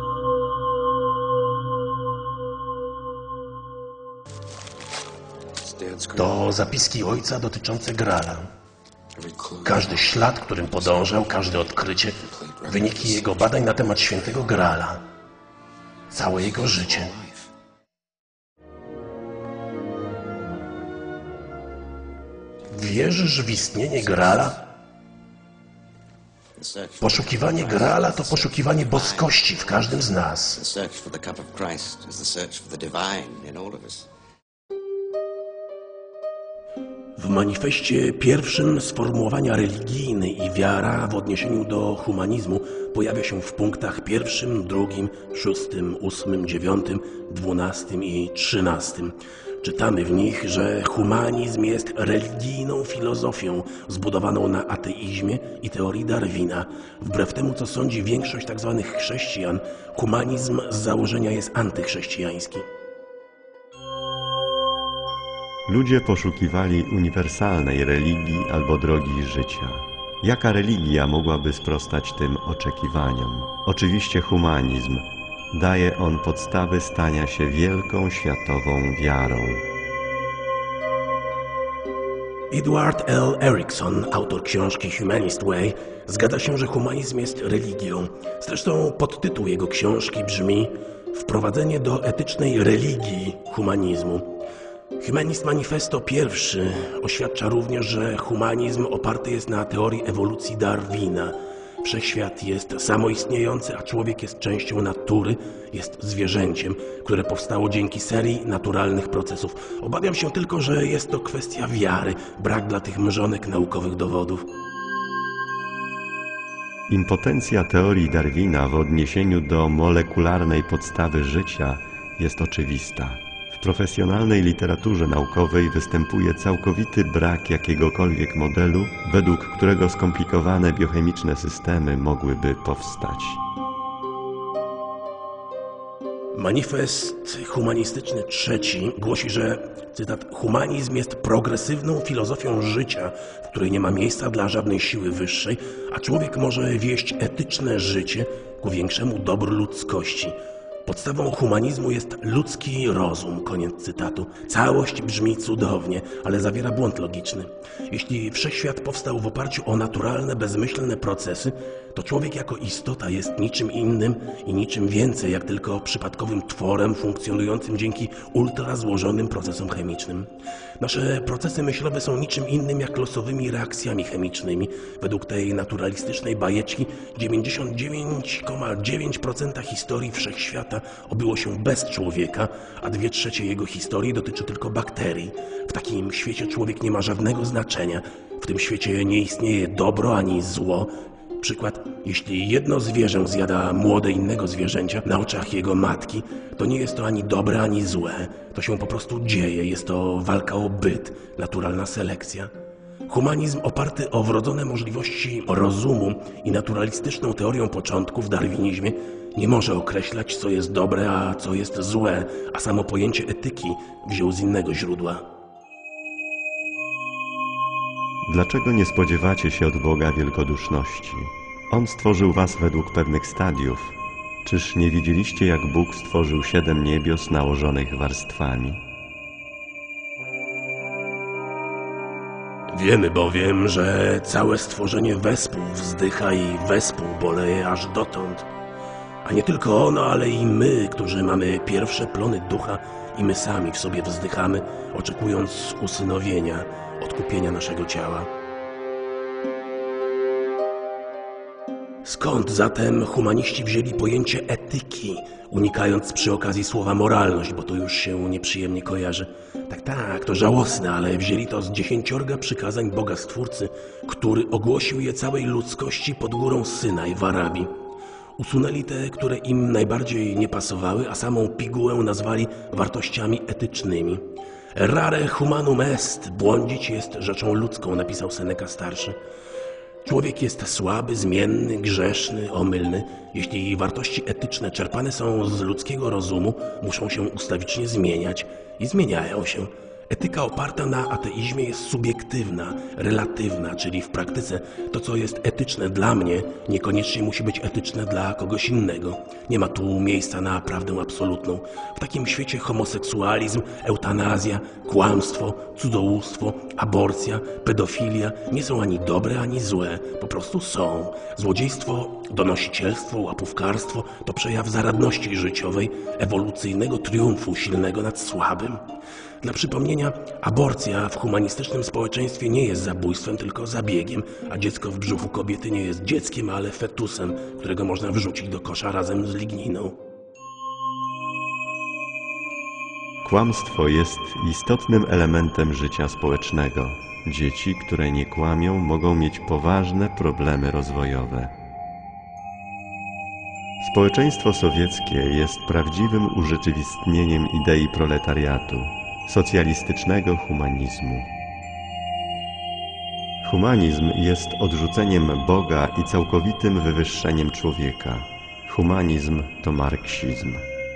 To zapiski ojca dotyczące Grala. Każdy ślad, którym podążał, każde odkrycie, wyniki jego badań na temat świętego Grala. Całe jego życie. Wierzysz w istnienie Grala? Poszukiwanie Grala to poszukiwanie boskości w każdym z nas. W manifestie pierwszym sformułowania religijny i wiara w odniesieniu do humanizmu pojawia się w punktach 1, 2, 6, 8, 9, 12 i 13. Czytamy w nich, że humanizm jest religijną filozofią zbudowaną na ateizmie i teorii Darwina. Wbrew temu, co sądzi większość tzw. chrześcijan, humanizm z założenia jest antychrześcijański. Ludzie poszukiwali uniwersalnej religii albo drogi życia. Jaka religia mogłaby sprostać tym oczekiwaniom? Oczywiście humanizm. Daje on podstawy stania się wielką światową wiarą. Edward L. Erickson, autor książki Humanist Way, zgadza się, że humanizm jest religią. Zresztą podtytuł jego książki brzmi Wprowadzenie do etycznej religii humanizmu. Humanist Manifesto I oświadcza również, że humanizm oparty jest na teorii ewolucji Darwina. Wszechświat jest samoistniejący, a człowiek jest częścią natury, jest zwierzęciem, które powstało dzięki serii naturalnych procesów. Obawiam się tylko, że jest to kwestia wiary, brak dla tych mrzonek naukowych dowodów. Impotencja teorii Darwina w odniesieniu do molekularnej podstawy życia jest oczywista. W profesjonalnej literaturze naukowej występuje całkowity brak jakiegokolwiek modelu, według którego skomplikowane biochemiczne systemy mogłyby powstać. Manifest humanistyczny trzeci głosi, że, cytat, humanizm jest progresywną filozofią życia, w której nie ma miejsca dla żadnej siły wyższej, a człowiek może wieść etyczne życie ku większemu dobru ludzkości. Podstawą humanizmu jest ludzki rozum, koniec cytatu. Całość brzmi cudownie, ale zawiera błąd logiczny. Jeśli wszechświat powstał w oparciu o naturalne, bezmyślne procesy, to człowiek jako istota jest niczym innym i niczym więcej, jak tylko przypadkowym tworem funkcjonującym dzięki ultrazłożonym procesom chemicznym. Nasze procesy myślowe są niczym innym jak losowymi reakcjami chemicznymi. Według tej naturalistycznej bajeczki 99,9% historii wszechświata obyło się bez człowieka, a 2/3 jego historii dotyczy tylko bakterii. W takim świecie człowiek nie ma żadnego znaczenia. W tym świecie nie istnieje dobro ani zło. Przykład, jeśli jedno zwierzę zjada młode innego zwierzęcia na oczach jego matki, to nie jest to ani dobre, ani złe. To się po prostu dzieje, jest to walka o byt, naturalna selekcja. Humanizm oparty o wrodzone możliwości rozumu i naturalistyczną teorią początku w darwinizmie nie może określać, co jest dobre, a co jest złe, a samo pojęcie etyki wziął z innego źródła. Dlaczego nie spodziewacie się od Boga wielkoduszności? On stworzył was według pewnych stadiów. Czyż nie widzieliście, jak Bóg stworzył 7 niebios nałożonych warstwami? Wiemy bowiem, że całe stworzenie wespół wzdycha i wespół boleje aż dotąd. A nie tylko ono, ale i my, którzy mamy pierwsze plony ducha, i my sami w sobie wzdychamy, oczekując usynowienia, odkupienia naszego ciała. Skąd zatem humaniści wzięli pojęcie etyki, unikając przy okazji słowa moralność, bo to już się nieprzyjemnie kojarzy? Tak, to żałosne, ale wzięli to z 10 przykazań Boga Stwórcy, który ogłosił je całej ludzkości pod górą Synaj w Arabii. Usunęli te, które im najbardziej nie pasowały, a samą pigułę nazwali wartościami etycznymi. Rare humanum est, błądzić jest rzeczą ludzką, napisał Seneca Starszy. Człowiek jest słaby, zmienny, grzeszny, omylny. Jeśli wartości etyczne czerpane są z ludzkiego rozumu, muszą się ustawicznie zmieniać i zmieniają się. Etyka oparta na ateizmie jest subiektywna, relatywna, czyli w praktyce to, co jest etyczne dla mnie, niekoniecznie musi być etyczne dla kogoś innego. Nie ma tu miejsca na prawdę absolutną. W takim świecie homoseksualizm, eutanazja, kłamstwo, cudzołóstwo, aborcja, pedofilia nie są ani dobre, ani złe. Po prostu są. Złodziejstwo, donosicielstwo, łapówkarstwo to przejaw zaradności życiowej, ewolucyjnego triumfu silnego nad słabym. Dla przypomnienia, aborcja w humanistycznym społeczeństwie nie jest zabójstwem, tylko zabiegiem, a dziecko w brzuchu kobiety nie jest dzieckiem, ale fetusem, którego można wrzucić do kosza razem z ligniną. Kłamstwo jest istotnym elementem życia społecznego. Dzieci, które nie kłamią, mogą mieć poważne problemy rozwojowe. Społeczeństwo sowieckie jest prawdziwym urzeczywistnieniem idei proletariatu, socjalistycznego humanizmu. Humanizm jest odrzuceniem Boga i całkowitym wywyższeniem człowieka. Humanizm to marksizm.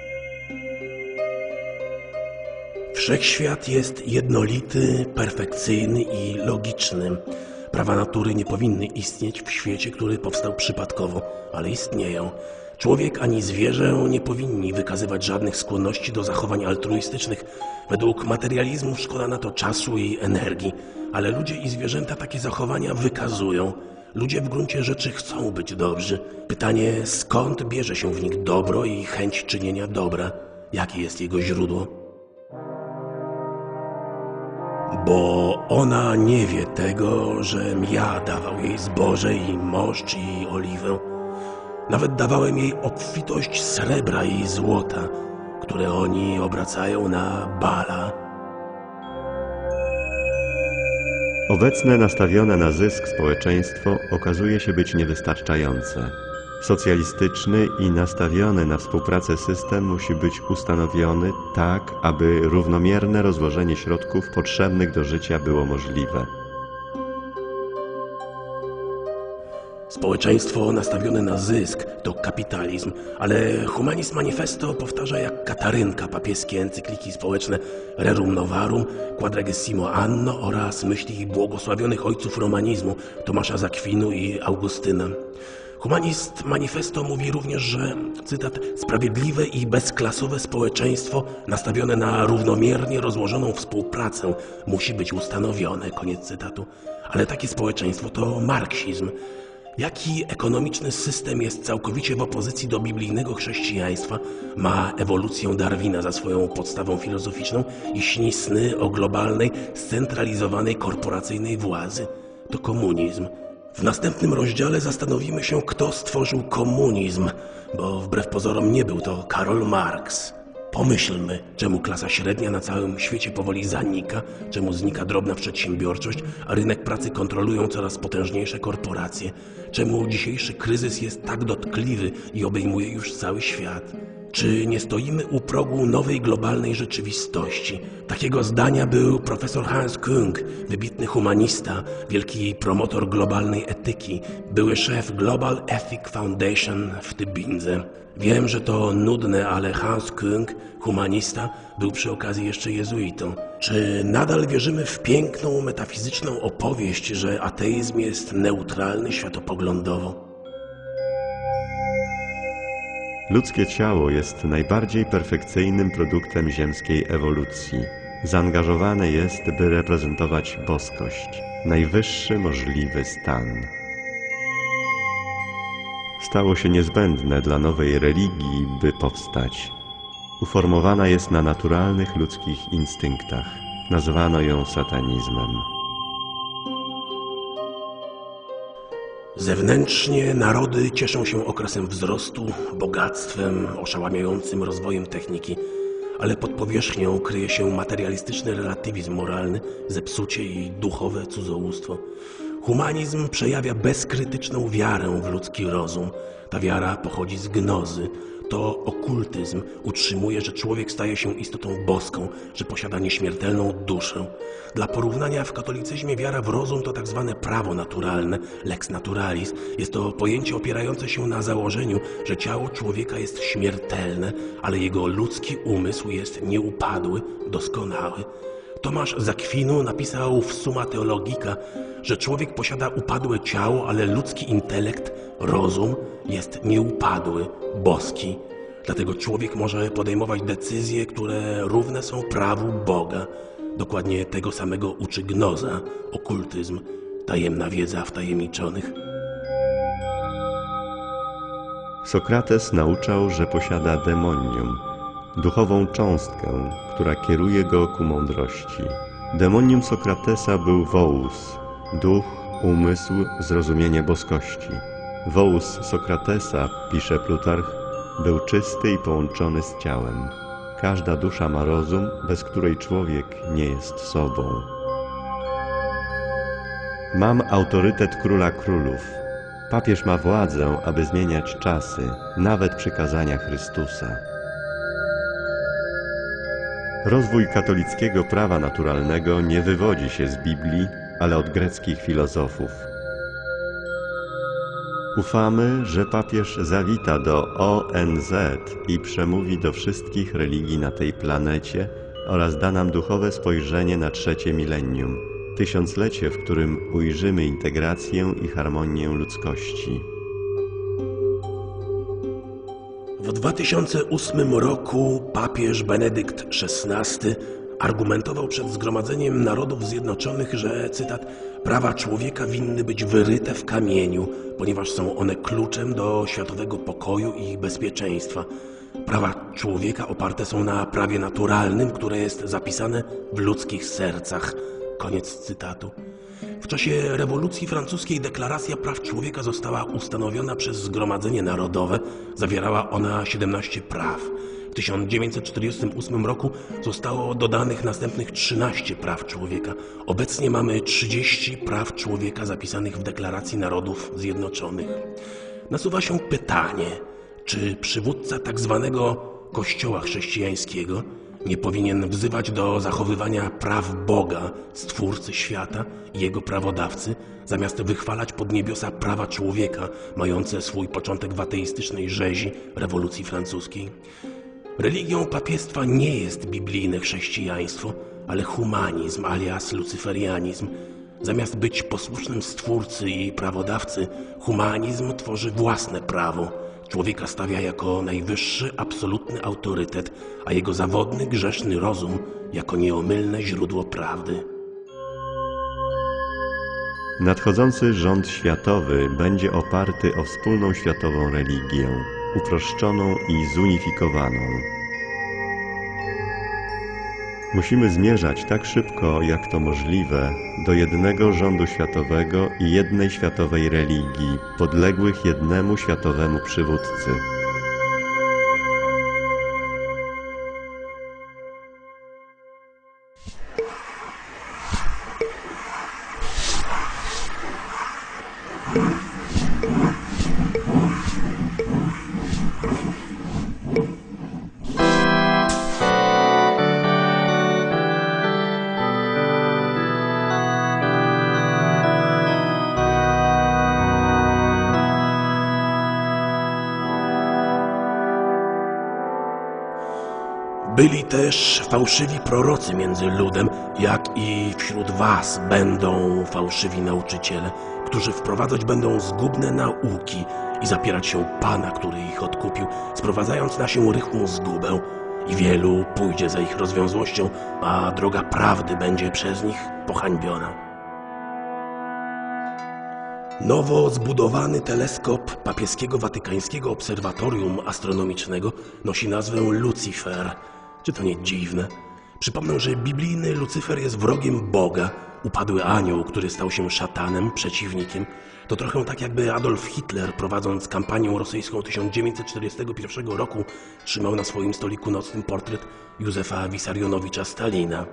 Wszechświat jest jednolity, perfekcyjny i logiczny. Prawa natury nie powinny istnieć w świecie, który powstał przypadkowo, ale istnieją. Człowiek ani zwierzę nie powinni wykazywać żadnych skłonności do zachowań altruistycznych. Według materializmu szkoda na to czasu i energii, ale ludzie i zwierzęta takie zachowania wykazują. Ludzie w gruncie rzeczy chcą być dobrzy. Pytanie, skąd bierze się w nich dobro i chęć czynienia dobra? Jakie jest jego źródło? bo ona nie wie tego, żem ja dawał jej zboże i moszcz i oliwę. Nawet dawałem jej obfitość srebra i złota, które oni obracają na Bala. Obecne nastawione na zysk społeczeństwo okazuje się być niewystarczające. Socjalistyczny i nastawiony na współpracę system musi być ustanowiony tak, aby równomierne rozłożenie środków potrzebnych do życia było możliwe. Społeczeństwo nastawione na zysk to kapitalizm, ale Humanist Manifesto powtarza jak Katarynka papieskie encykliki społeczne Rerum Novarum, Quadragesimo Anno oraz myśli błogosławionych ojców romanizmu Tomasza z Akwinu i Augustyna. Humanist Manifesto mówi również, że, cytat, sprawiedliwe i bezklasowe społeczeństwo nastawione na równomiernie rozłożoną współpracę musi być ustanowione, koniec cytatu. Ale takie społeczeństwo to marksizm. Jaki ekonomiczny system jest całkowicie w opozycji do biblijnego chrześcijaństwa, ma ewolucję Darwina za swoją podstawą filozoficzną i śni sny o globalnej, scentralizowanej korporacyjnej władzy? To komunizm. W następnym rozdziale zastanowimy się, kto stworzył komunizm, bo wbrew pozorom nie był to Karol Marx. Pomyślmy, czemu klasa średnia na całym świecie powoli zanika, czemu znika drobna przedsiębiorczość, a rynek pracy kontrolują coraz potężniejsze korporacje, czemu dzisiejszy kryzys jest tak dotkliwy i obejmuje już cały świat. Czy nie stoimy u progu nowej globalnej rzeczywistości? Takiego zdania był profesor Hans Küng, wybitny humanista, wielki promotor globalnej etyki, były szef Global Ethic Foundation w Tybindze. Wiem, że to nudne, ale Hans Küng, humanista, był przy okazji jeszcze jezuitą. Czy nadal wierzymy w piękną, metafizyczną opowieść, że ateizm jest neutralny światopoglądowo? Ludzkie ciało jest najbardziej perfekcyjnym produktem ziemskiej ewolucji. Zaangażowane jest, by reprezentować boskość, najwyższy możliwy stan. Stało się niezbędne dla nowej religii, by powstać. Uformowana jest na naturalnych ludzkich instynktach. Nazwano ją satanizmem. Zewnętrznie narody cieszą się okresem wzrostu, bogactwem, oszałamiającym rozwojem techniki, ale pod powierzchnią kryje się materialistyczny relatywizm moralny, zepsucie i duchowe cudzołóstwo. Humanizm przejawia bezkrytyczną wiarę w ludzki rozum. Ta wiara pochodzi z gnozy. To okultyzm utrzymuje, że człowiek staje się istotą boską, że posiada nieśmiertelną duszę. Dla porównania, w katolicyzmie wiara w rozum to tak zwane prawo naturalne, lex naturalis. Jest to pojęcie opierające się na założeniu, że ciało człowieka jest śmiertelne, ale jego ludzki umysł jest nieupadły, doskonały. Tomasz z Akwinu napisał w Summa Theologica, że człowiek posiada upadłe ciało, ale ludzki intelekt, rozum jest nieupadły, boski. Dlatego człowiek może podejmować decyzje, które równe są prawu Boga. Dokładnie tego samego uczy gnoza, okultyzm, tajemna wiedza wtajemniczonych. Sokrates nauczał, że posiada demonium, duchową cząstkę, która kieruje go ku mądrości. Demonium Sokratesa był wołus, duch, umysł, zrozumienie boskości. Wołus Sokratesa, pisze Plutarch, był czysty i połączony z ciałem. Każda dusza ma rozum, bez której człowiek nie jest sobą. Mam autorytet króla królów. Papież ma władzę, aby zmieniać czasy, nawet przykazania Chrystusa. Rozwój katolickiego prawa naturalnego nie wywodzi się z Biblii, ale od greckich filozofów. Ufamy, że papież zawita do ONZ i przemówi do wszystkich religii na tej planecie oraz da nam duchowe spojrzenie na trzecie milenium, tysiąclecie, w którym ujrzymy integrację i harmonię ludzkości. W 2008 roku papież Benedykt XVI argumentował przed Zgromadzeniem Narodów Zjednoczonych, że, cytat, prawa człowieka winny być wyryte w kamieniu, ponieważ są one kluczem do światowego pokoju i bezpieczeństwa. Prawa człowieka oparte są na prawie naturalnym, które jest zapisane w ludzkich sercach. Koniec cytatu. W czasie rewolucji francuskiej Deklaracja Praw Człowieka została ustanowiona przez Zgromadzenie Narodowe. Zawierała ona 17 praw. W 1948 roku zostało dodanych następnych 13 praw człowieka. Obecnie mamy 30 praw człowieka zapisanych w Deklaracji Narodów Zjednoczonych. Nasuwa się pytanie, czy przywódca tak zwanego Kościoła chrześcijańskiego nie powinien wzywać do zachowywania praw Boga, Stwórcy świata i Jego prawodawcy, zamiast wychwalać pod niebiosa prawa człowieka, mające swój początek w ateistycznej rzezi rewolucji francuskiej. Religią papiestwa nie jest biblijne chrześcijaństwo, ale humanizm alias lucyferianizm. Zamiast być posłusznym Stwórcy i prawodawcy, humanizm tworzy własne prawo. Człowieka stawia jako najwyższy, absolutny autorytet, a jego zawodny, grzeszny rozum jako nieomylne źródło prawdy. Nadchodzący rząd światowy będzie oparty o wspólną światową religię, uproszczoną i zunifikowaną. Musimy zmierzać tak szybko, jak to możliwe, do jednego rządu światowego i jednej światowej religii, podległych jednemu światowemu przywódcy. Byli też fałszywi prorocy między ludem, jak i wśród was będą fałszywi nauczyciele, którzy wprowadzać będą zgubne nauki i zapierać się Pana, który ich odkupił, sprowadzając na się rychłą zgubę. I wielu pójdzie za ich rozwiązłością, a droga prawdy będzie przez nich pohańbiona. Nowo zbudowany teleskop papieskiego watykańskiego obserwatorium astronomicznego nosi nazwę Lucifer. Czy to nie dziwne? Przypomnę, że biblijny Lucyfer jest wrogiem Boga, upadły anioł, który stał się szatanem, przeciwnikiem. To trochę tak, jakby Adolf Hitler, prowadząc kampanię rosyjską 1941 roku, trzymał na swoim stoliku nocnym portret Józefa Wisarionowicza Stalina.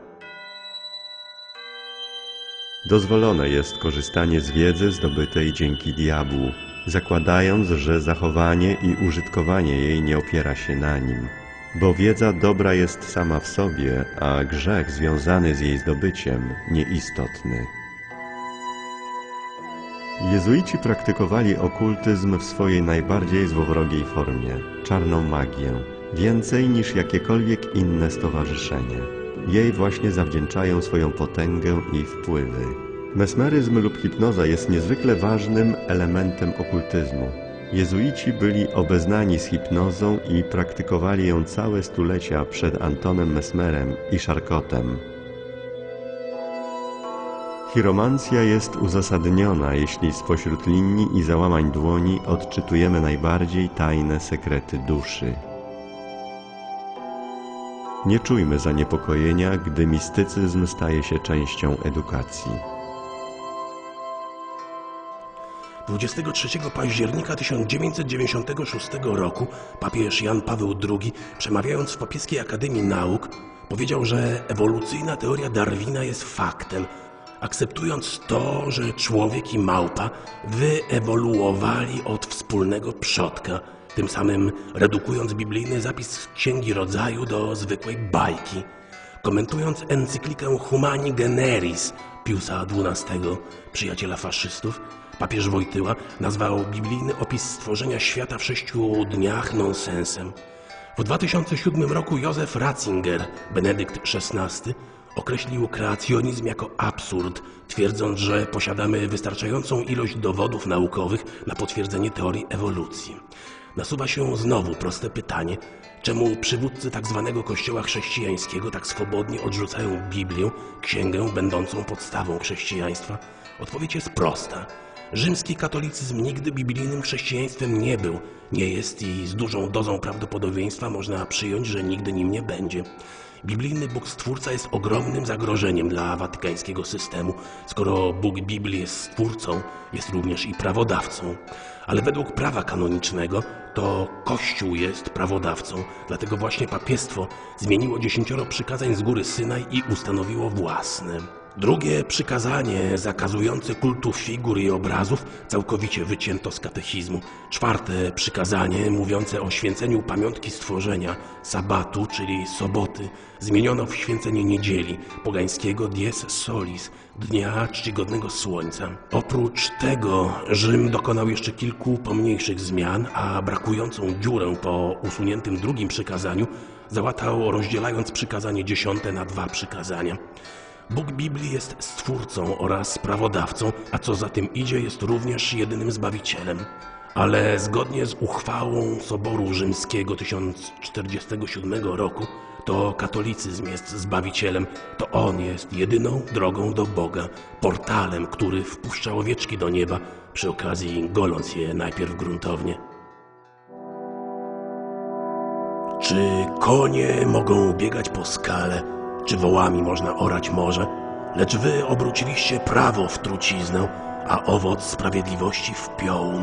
Dozwolone jest korzystanie z wiedzy zdobytej dzięki diabłu, zakładając, że zachowanie i użytkowanie jej nie opiera się na nim. Bo wiedza dobra jest sama w sobie, a grzech związany z jej zdobyciem nieistotny. Jezuici praktykowali okultyzm w swojej najbardziej złowrogiej formie, czarną magię, więcej niż jakiekolwiek inne stowarzyszenie. Jej właśnie zawdzięczają swoją potęgę i wpływy. Mesmeryzm lub hipnoza jest niezwykle ważnym elementem okultyzmu. Jezuici byli obeznani z hipnozą i praktykowali ją całe stulecia przed Antonem Mesmerem i Charcotem. Chiromancja jest uzasadniona, jeśli spośród linii i załamań dłoni odczytujemy najbardziej tajne sekrety duszy. Nie czujmy zaniepokojenia, gdy mistycyzm staje się częścią edukacji. 23 października 1996 roku papież Jan Paweł II, przemawiając w Papieskiej Akademii Nauk, powiedział, że ewolucyjna teoria Darwina jest faktem, akceptując to, że człowiek i małpa wyewoluowali od wspólnego przodka, tym samym redukując biblijny zapis z Księgi Rodzaju do zwykłej bajki. Komentując encyklikę Humani Generis Piusa XII, przyjaciela faszystów, papież Wojtyła nazwał biblijny opis stworzenia świata w 6 dniach nonsensem. W 2007 roku Józef Ratzinger, Benedykt XVI, określił kreacjonizm jako absurd, twierdząc, że posiadamy wystarczającą ilość dowodów naukowych na potwierdzenie teorii ewolucji. Nasuwa się znowu proste pytanie, czemu przywódcy tzw. Kościoła chrześcijańskiego tak swobodnie odrzucają Biblię, księgę będącą podstawą chrześcijaństwa? Odpowiedź jest prosta. Rzymski katolicyzm nigdy biblijnym chrześcijaństwem nie był, nie jest i z dużą dozą prawdopodobieństwa można przyjąć, że nigdy nim nie będzie. Biblijny Bóg Stwórca jest ogromnym zagrożeniem dla watykańskiego systemu. Skoro Bóg Biblii jest Stwórcą, jest również i prawodawcą. Ale według prawa kanonicznego to Kościół jest prawodawcą. Dlatego właśnie papiestwo zmieniło 10 przykazań z góry Synaj i ustanowiło własne. Drugie przykazanie zakazujące kultu figur i obrazów całkowicie wycięto z katechizmu. Czwarte przykazanie mówiące o święceniu pamiątki stworzenia, sabatu, czyli soboty, zmieniono w święcenie niedzieli, pogańskiego dies solis, dnia czcigodnego słońca. Oprócz tego Rzym dokonał jeszcze kilku pomniejszych zmian, a brakującą dziurę po usuniętym drugim przykazaniu załatał, rozdzielając przykazanie 10 na 2 przykazania. Bóg Biblii jest Stwórcą oraz prawodawcą, a co za tym idzie, jest również jedynym Zbawicielem. Ale zgodnie z uchwałą Soboru Rzymskiego 1047 roku, to katolicyzm jest Zbawicielem, to On jest jedyną drogą do Boga, portalem, który wpuszcza owieczki do nieba, przy okazji goląc je najpierw gruntownie. Czy konie mogą biegać po skale, czy wołami można orać morze? Lecz wy obróciliście prawo w truciznę, a owoc sprawiedliwości w piołun.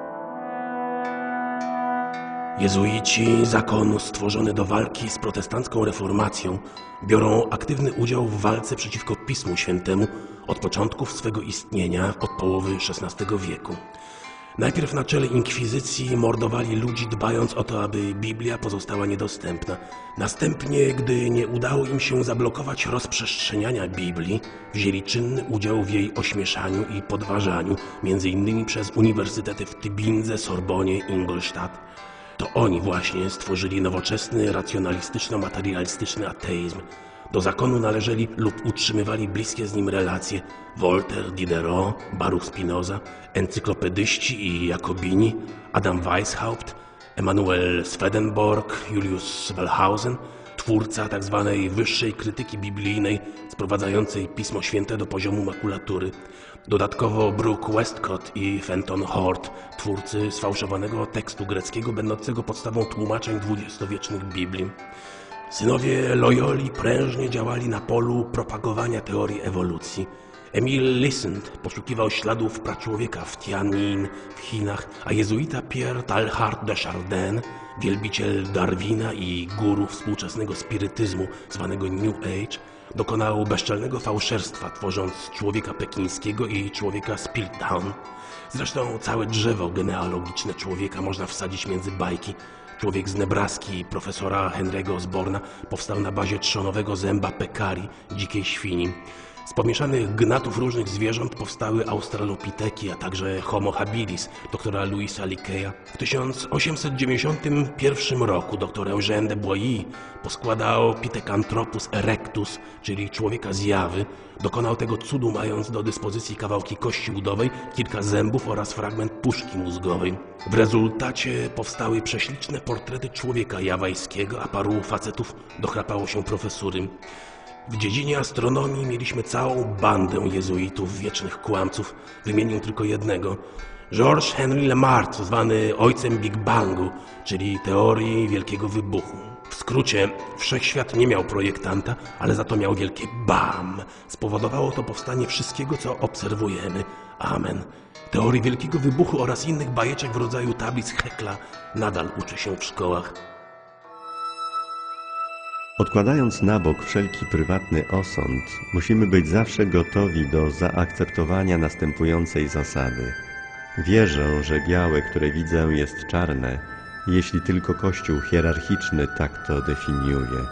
Jezuici, zakon stworzony do walki z protestancką reformacją, biorą aktywny udział w walce przeciwko Pismu Świętemu od początków swego istnienia, od połowy XVI wieku. Najpierw na czele inkwizycji mordowali ludzi, dbając o to, aby Biblia pozostała niedostępna. Następnie, gdy nie udało im się zablokować rozprzestrzeniania Biblii, wzięli czynny udział w jej ośmieszaniu i podważaniu, m.in. przez uniwersytety w Tybindze, Sorbonie, Ingolstadt. To oni właśnie stworzyli nowoczesny, racjonalistyczno-materialistyczny ateizm. Do zakonu należeli lub utrzymywali bliskie z nim relacje Voltaire, Diderot, Baruch Spinoza, encyklopedyści i jakobini, Adam Weishaupt, Emanuel Swedenborg, Julius Wellhausen, twórca tzw. wyższej krytyki biblijnej sprowadzającej Pismo Święte do poziomu makulatury. Dodatkowo Brooke Westcott i Fenton Hort, twórcy sfałszowanego tekstu greckiego będącego podstawą tłumaczeń dwudziestowiecznych Biblii. Synowie Loyoli prężnie działali na polu propagowania teorii ewolucji. Emile Licent poszukiwał śladów praczłowieka w Tianjin w Chinach, a jezuita Pierre Teilhard de Chardin, wielbiciel Darwina i guru współczesnego spirytyzmu zwanego New Age, dokonał bezczelnego fałszerstwa, tworząc człowieka pekińskiego i człowieka z Piltdown. Zresztą całe drzewo genealogiczne człowieka można wsadzić między bajki. Człowiek z Nebraski profesora Henry'ego Osborna powstał na bazie trzonowego zęba pekari, dzikiej świni. Z pomieszanych gnatów różnych zwierząt powstały australopiteki, a także Homo habilis doktora Louisa Leakeya. W 1891 roku dr Eugène de Boilly poskładał Pithecanthropus erectus, czyli człowieka z Jawy. Dokonał tego cudu, mając do dyspozycji kawałki kości udowej, kilka zębów oraz fragment puszki mózgowej. W rezultacie powstały prześliczne portrety człowieka jawajskiego, a paru facetów dochrapało się profesury. W dziedzinie astronomii mieliśmy całą bandę jezuitów, wiecznych kłamców. Wymienię tylko jednego. Georges Henry Lamarck, zwany ojcem Big Bangu, czyli teorii Wielkiego Wybuchu. W skrócie, wszechświat nie miał projektanta, ale za to miał wielkie BAM. Spowodowało to powstanie wszystkiego, co obserwujemy. Amen. Teorii Wielkiego Wybuchu oraz innych bajeczek w rodzaju tablic Hekla nadal uczy się w szkołach. Odkładając na bok wszelki prywatny osąd, musimy być zawsze gotowi do zaakceptowania następującej zasady. Wierzę, że białe, które widzę, jest czarne, jeśli tylko Kościół hierarchiczny tak to definiuje.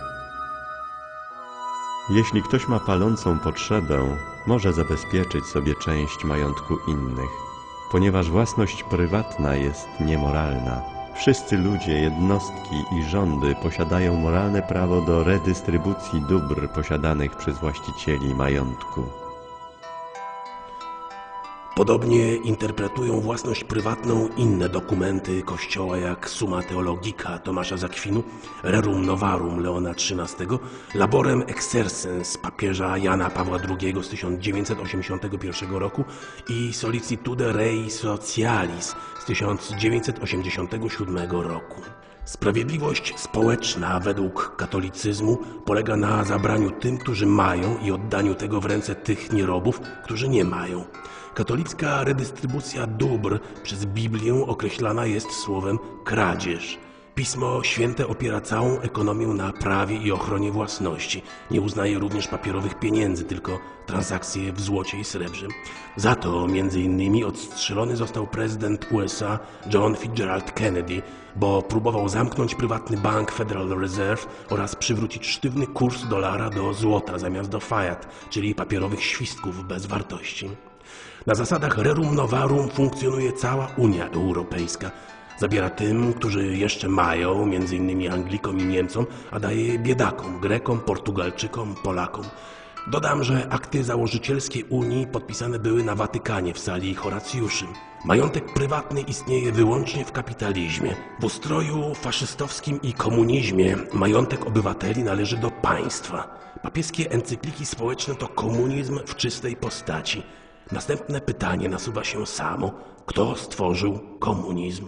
Jeśli ktoś ma palącą potrzebę, może zabezpieczyć sobie część majątku innych, ponieważ własność prywatna jest niemoralna. Wszyscy ludzie, jednostki i rządy posiadają moralne prawo do redystrybucji dóbr posiadanych przez właścicieli majątku. Podobnie interpretują własność prywatną inne dokumenty Kościoła jak Summa Theologica Tomasza z Akwinu, Rerum Novarum Leona XIII, Laborem Exercens papieża Jana Pawła II z 1981 roku i Solicitude Rei Socialis z 1987 roku. Sprawiedliwość społeczna według katolicyzmu polega na zabraniu tym, którzy mają i oddaniu tego w ręce tych nierobów, którzy nie mają. Katolicka redystrybucja dóbr przez Biblię określana jest słowem kradzież. Pismo Święte opiera całą ekonomię na prawie i ochronie własności. Nie uznaje również papierowych pieniędzy, tylko transakcje w złocie i srebrze. Za to między innymi odstrzelony został prezydent USA John Fitzgerald Kennedy, bo próbował zamknąć prywatny bank Federal Reserve oraz przywrócić sztywny kurs dolara do złota zamiast do fiat, czyli papierowych świstków bez wartości. Na zasadach Rerum Novarum funkcjonuje cała Unia Europejska. Zabiera tym, którzy jeszcze mają, m.in. Anglikom i Niemcom, a daje biedakom, Grekom, Portugalczykom, Polakom. Dodam, że akty założycielskie Unii podpisane były na Watykanie w sali Horacjuszy. Majątek prywatny istnieje wyłącznie w kapitalizmie. W ustroju faszystowskim i komunizmie majątek obywateli należy do państwa. Papieskie encykliki społeczne to komunizm w czystej postaci. Następne pytanie nasuwa się samo. Kto stworzył komunizm?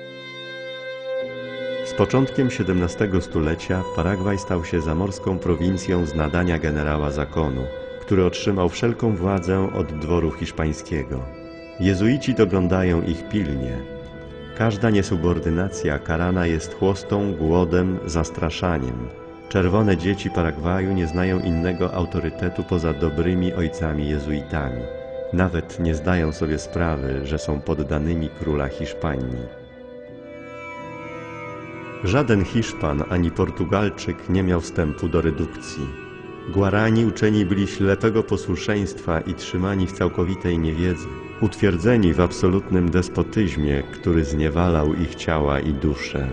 Z początkiem XVII stulecia Paragwaj stał się zamorską prowincją z nadania generała zakonu, który otrzymał wszelką władzę od dworu hiszpańskiego. Jezuici doglądają ich pilnie. Każda niesubordynacja karana jest chłostą, głodem, zastraszaniem. Czerwone dzieci Paragwaju nie znają innego autorytetu poza dobrymi ojcami jezuitami. Nawet nie zdają sobie sprawy, że są poddanymi króla Hiszpanii. Żaden Hiszpan ani Portugalczyk nie miał wstępu do redukcji. Guarani uczeni byli ślepego posłuszeństwa i trzymani w całkowitej niewiedzy, utwierdzeni w absolutnym despotyzmie, który zniewalał ich ciała i dusze.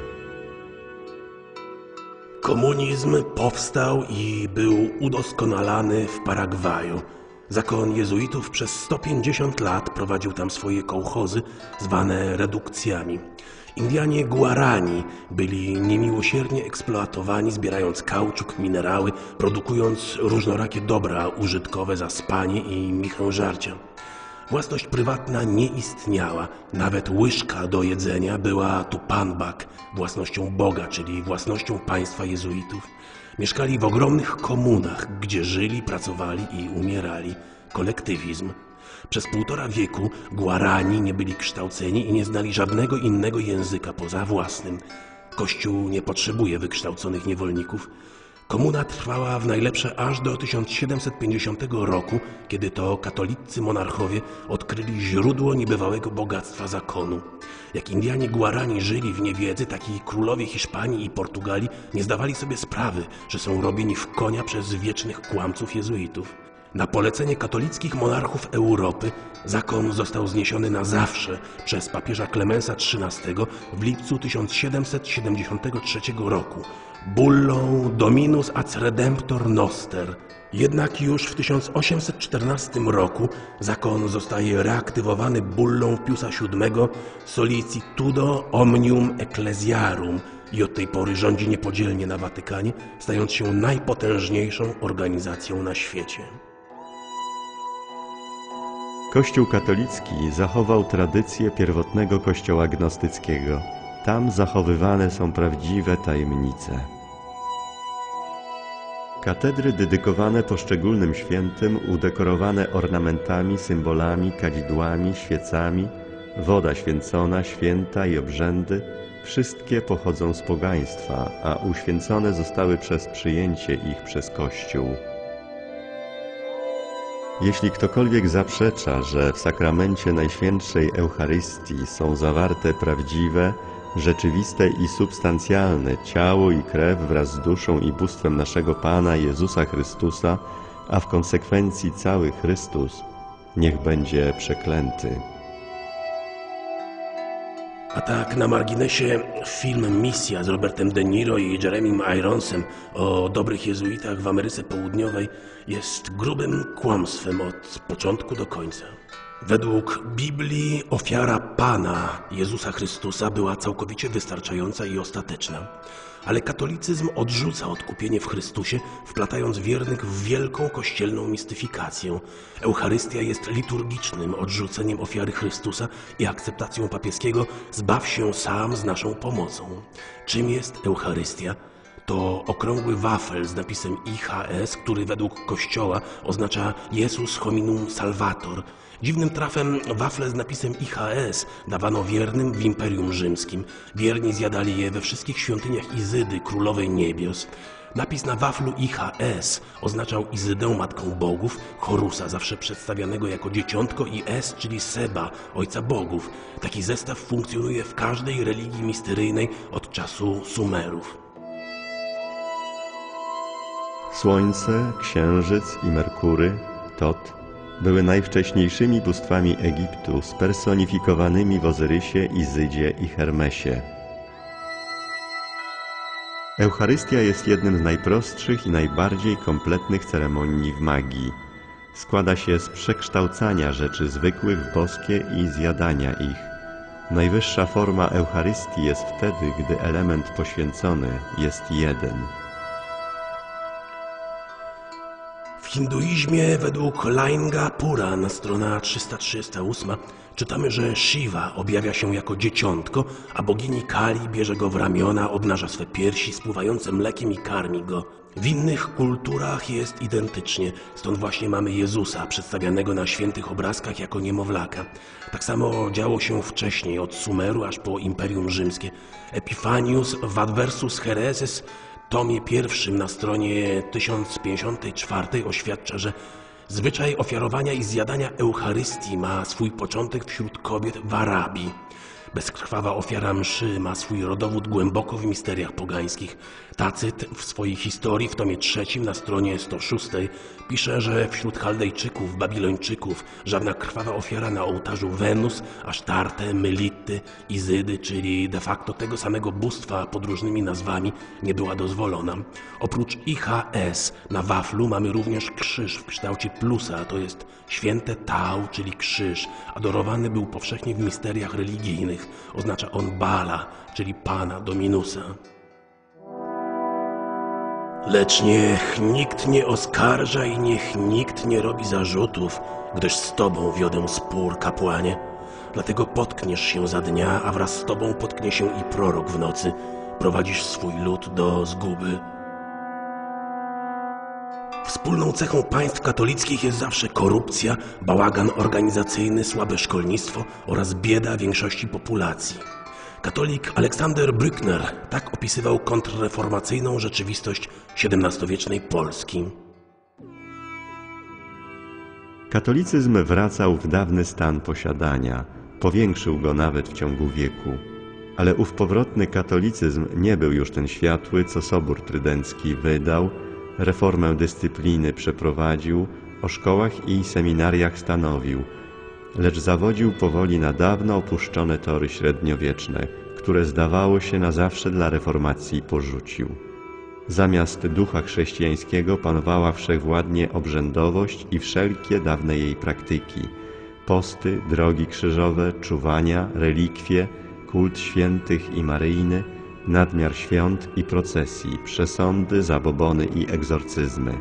Komunizm powstał i był udoskonalany w Paragwaju. Zakon jezuitów przez 150 lat prowadził tam swoje kołchozy, zwane redukcjami. Indianie Guarani byli niemiłosiernie eksploatowani, zbierając kauczuk, minerały, produkując różnorakie dobra użytkowe za spanie i michę żarcia. Własność prywatna nie istniała, nawet łyżka do jedzenia była tupanbak, własnością Boga, czyli własnością państwa jezuitów. Mieszkali w ogromnych komunach, gdzie żyli, pracowali i umierali. Kolektywizm. Przez 1,5 wieku Guarani nie byli kształceni i nie znali żadnego innego języka poza własnym. Kościół nie potrzebuje wykształconych niewolników. Komuna trwała w najlepsze aż do 1750 roku, kiedy to katoliccy monarchowie odkryli źródło niebywałego bogactwa zakonu. Jak Indianie Guarani żyli w niewiedzy, tak i królowie Hiszpanii i Portugalii nie zdawali sobie sprawy, że są robieni w konia przez wiecznych kłamców jezuitów. Na polecenie katolickich monarchów Europy zakon został zniesiony na zawsze przez papieża Klemensa XIII w lipcu 1773 roku bullą Dominus ad Redemptor Noster. Jednak już w 1814 roku zakon zostaje reaktywowany bullą Piusa VII Solicitudo Omnium Ecclesiarum i od tej pory rządzi niepodzielnie na Watykanie, stając się najpotężniejszą organizacją na świecie. Kościół katolicki zachował tradycję pierwotnego kościoła gnostyckiego. Tam zachowywane są prawdziwe tajemnice. Katedry dedykowane poszczególnym świętym, udekorowane ornamentami, symbolami, kadzidłami, świecami, woda święcona, święta i obrzędy, wszystkie pochodzą z pogaństwa, a uświęcone zostały przez przyjęcie ich przez Kościół. Jeśli ktokolwiek zaprzecza, że w sakramencie Najświętszej Eucharystii są zawarte prawdziwe, rzeczywiste i substancjalne ciało i krew wraz z duszą i bóstwem naszego Pana Jezusa Chrystusa, a w konsekwencji cały Chrystus, niech będzie przeklęty. A tak na marginesie, film Misja z Robertem De Niro i Jeremym Ironsem o dobrych jezuitach w Ameryce Południowej jest grubym kłamstwem od początku do końca. Według Biblii ofiara Pana Jezusa Chrystusa była całkowicie wystarczająca i ostateczna. Ale katolicyzm odrzuca odkupienie w Chrystusie, wplatając wiernych w wielką kościelną mistyfikację. Eucharystia jest liturgicznym odrzuceniem ofiary Chrystusa i akceptacją papieskiego „zbaw się sam z naszą pomocą”. Czym jest Eucharystia? To okrągły wafel z napisem IHS, który według Kościoła oznacza Jesus hominum salvator. Dziwnym trafem wafle z napisem IHS dawano wiernym w Imperium Rzymskim. Wierni zjadali je we wszystkich świątyniach Izydy, królowej niebios. Napis na waflu IHS oznaczał Izydę, matką bogów, Horusa, zawsze przedstawianego jako dzieciątko, i Es, czyli Seba, ojca bogów. Taki zestaw funkcjonuje w każdej religii misteryjnej od czasu Sumerów. Słońce, Księżyc i Merkury, Tot, były najwcześniejszymi bóstwami Egiptu, spersonifikowanymi w Ozyrysie, Izydzie i Hermesie. Eucharystia jest jednym z najprostszych i najbardziej kompletnych ceremonii w magii. Składa się z przekształcania rzeczy zwykłych w boskie i zjadania ich. Najwyższa forma Eucharystii jest wtedy, gdy element poświęcony jest jeden. W hinduizmie według Linga Puran, strona 338, czytamy, że Shiva objawia się jako dzieciątko, a bogini Kali bierze go w ramiona, obnaża swe piersi spływające mlekiem i karmi go. W innych kulturach jest identycznie, stąd właśnie mamy Jezusa, przedstawianego na świętych obrazkach jako niemowlaka. Tak samo działo się wcześniej, od Sumeru aż po Imperium Rzymskie. Epifanius w Adversus Hereses, tomie pierwszym na stronie 1054 oświadcza, że zwyczaj ofiarowania i zjadania Eucharystii ma swój początek wśród kobiet w Arabii. Bezkrwawa ofiara mszy ma swój rodowód głęboko w misteriach pogańskich. Tacyt w swojej historii w tomie trzecim na stronie 106 pisze, że wśród Chaldejczyków, Babilończyków żadna krwawa ofiara na ołtarzu Wenus, Asztarte, Melity, Izydy, czyli de facto tego samego bóstwa pod różnymi nazwami, nie była dozwolona. Oprócz IHS na waflu mamy również krzyż w kształcie plusa, to jest święte Tau, czyli krzyż. Adorowany był powszechnie w misteriach religijnych. Oznacza on Bala, czyli Pana Dominusa. Lecz niech nikt nie oskarża i niech nikt nie robi zarzutów, gdyż z Tobą wiodę spór, kapłanie. Dlatego potkniesz się za dnia, a wraz z Tobą potknie się i prorok w nocy. Prowadzisz swój lud do zguby. Wspólną cechą państw katolickich jest zawsze korupcja, bałagan organizacyjny, słabe szkolnictwo oraz bieda większości populacji. Katolik Aleksander Brückner tak opisywał kontrreformacyjną rzeczywistość XVII-wiecznej Polski. Katolicyzm wracał w dawny stan posiadania, powiększył go nawet w ciągu wieku. Ale ów powrotny katolicyzm nie był już ten światły, co Sobór Trydencki wydał, reformę dyscypliny przeprowadził, o szkołach i seminariach stanowił, lecz zawodził powoli na dawno opuszczone tory średniowieczne, które zdawało się na zawsze dla reformacji porzucił. Zamiast ducha chrześcijańskiego panowała wszechwładnie obrzędowość i wszelkie dawne jej praktyki, posty, drogi krzyżowe, czuwania, relikwie, kult świętych i maryjny, nadmiar świąt i procesji, przesądy, zabobony i egzorcyzmy.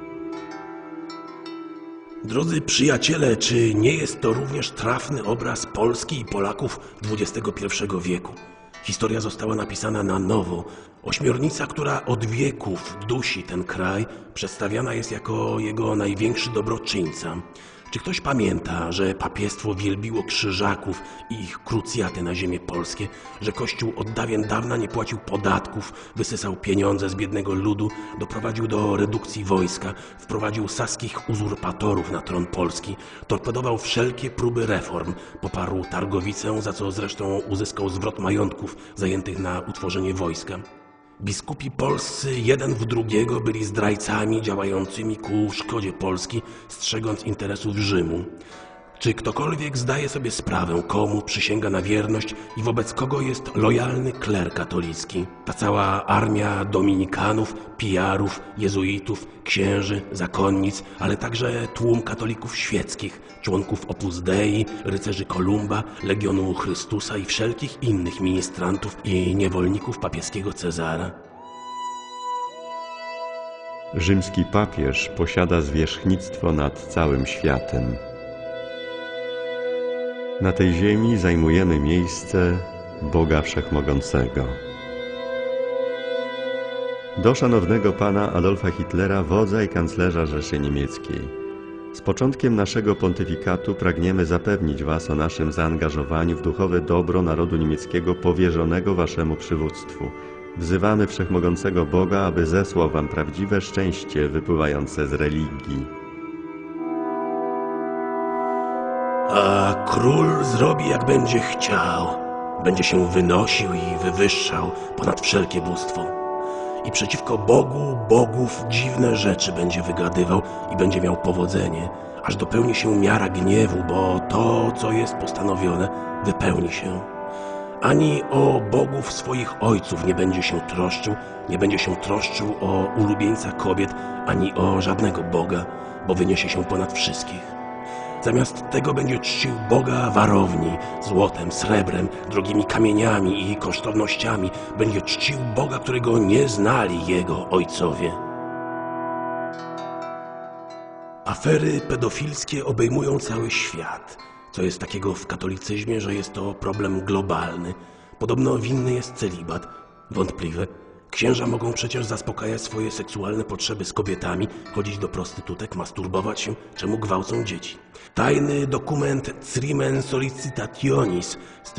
Drodzy przyjaciele, czy nie jest to również trafny obraz Polski i Polaków XXI wieku? Historia została napisana na nowo. Ośmiornica, która od wieków dusi ten kraj, przedstawiana jest jako jego największy dobroczyńca. Czy ktoś pamięta, że papiestwo wielbiło krzyżaków i ich krucjaty na ziemię polskie, że Kościół od dawien dawna nie płacił podatków, wysysał pieniądze z biednego ludu, doprowadził do redukcji wojska, wprowadził saskich uzurpatorów na tron Polski, torpedował wszelkie próby reform, poparł Targowicę, za co zresztą uzyskał zwrot majątków zajętych na utworzenie wojska. Biskupi polscy jeden w drugiego byli zdrajcami działającymi ku szkodzie Polski, strzegąc interesów Rzymu. Czy ktokolwiek zdaje sobie sprawę, komu przysięga na wierność i wobec kogo jest lojalny kler katolicki? Ta cała armia dominikanów, pijarów, jezuitów, księży, zakonnic, ale także tłum katolików świeckich, członków Opus Dei, rycerzy Kolumba, Legionu Chrystusa i wszelkich innych ministrantów i niewolników papieskiego Cezara. Rzymski papież posiada zwierzchnictwo nad całym światem. Na tej ziemi zajmujemy miejsce Boga Wszechmogącego. Do szanownego pana Adolfa Hitlera, wodza i kanclerza Rzeszy Niemieckiej. Z początkiem naszego pontyfikatu pragniemy zapewnić was o naszym zaangażowaniu w duchowe dobro narodu niemieckiego powierzonego waszemu przywództwu. Wzywamy Wszechmogącego Boga, aby zesłał wam prawdziwe szczęście wypływające z religii. A król zrobi, jak będzie chciał. Będzie się wynosił i wywyższał ponad wszelkie bóstwo. I przeciwko Bogu, bogów dziwne rzeczy będzie wygadywał i będzie miał powodzenie, aż dopełni się miara gniewu, bo to, co jest postanowione, wypełni się. Ani o bogów swoich ojców nie będzie się troszczył o ulubieńca kobiet, ani o żadnego Boga, bo wyniesie się ponad wszystkich. Zamiast tego będzie czcił Boga warowni, złotem, srebrem, drogimi kamieniami i kosztownościami. Będzie czcił Boga, którego nie znali jego ojcowie. Afery pedofilskie obejmują cały świat. Co jest takiego w katolicyzmie, że jest to problem globalny. Podobno winny jest celibat. Wątpliwe. Księża mogą przecież zaspokajać swoje seksualne potrzeby z kobietami, chodzić do prostytutek, masturbować się, czemu gwałcą dzieci. Tajny dokument Crimen Sollicitationis z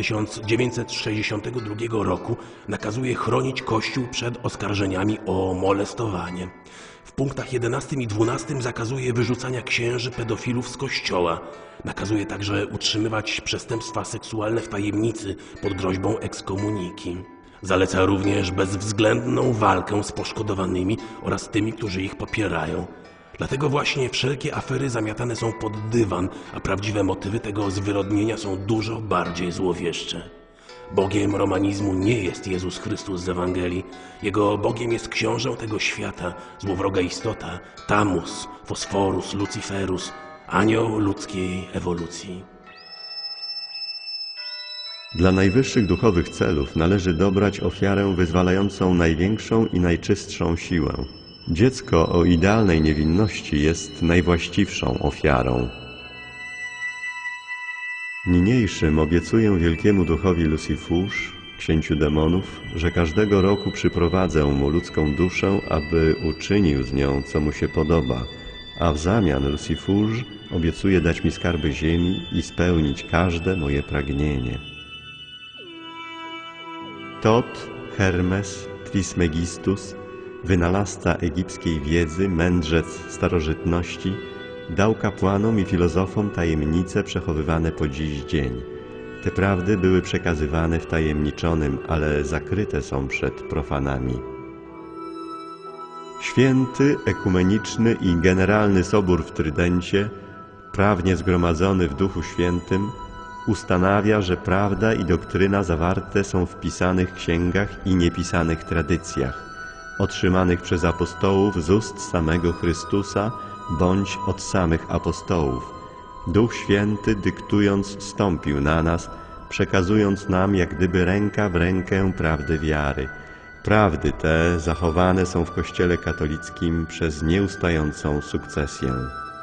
1962 roku nakazuje chronić Kościół przed oskarżeniami o molestowanie. W punktach 11 i 12 zakazuje wyrzucania księży pedofilów z Kościoła. Nakazuje także utrzymywać przestępstwa seksualne w tajemnicy pod groźbą ekskomuniki. Zaleca również bezwzględną walkę z poszkodowanymi oraz tymi, którzy ich popierają. Dlatego właśnie wszelkie afery zamiatane są pod dywan, a prawdziwe motywy tego zwyrodnienia są dużo bardziej złowieszcze. Bogiem romanizmu nie jest Jezus Chrystus z Ewangelii. Jego Bogiem jest książę tego świata, złowroga istota, Tamus, Fosforus, Luciferus, anioł ludzkiej ewolucji. Dla najwyższych duchowych celów należy dobrać ofiarę wyzwalającą największą i najczystszą siłę. Dziecko o idealnej niewinności jest najwłaściwszą ofiarą. Niniejszym obiecuję wielkiemu duchowi Lucifusz, księciu demonów, że każdego roku przyprowadzę mu ludzką duszę, aby uczynił z nią, co mu się podoba, a w zamian Lucifusz obiecuje dać mi skarby ziemi i spełnić każde moje pragnienie. Tot, Hermes, Trismegistus, wynalazca egipskiej wiedzy, mędrzec starożytności, dał kapłanom i filozofom tajemnice przechowywane po dziś dzień. Te prawdy były przekazywane w tajemniczonym, ale zakryte są przed profanami. Święty, ekumeniczny i generalny Sobór w Trydencie, prawnie zgromadzony w Duchu Świętym, ustanawia, że prawda i doktryna zawarte są w pisanych księgach i niepisanych tradycjach, otrzymanych przez apostołów z ust samego Chrystusa bądź od samych apostołów. Duch Święty, dyktując, stąpił na nas, przekazując nam jak gdyby ręka w rękę prawdy wiary. Prawdy te zachowane są w Kościele katolickim przez nieustającą sukcesję.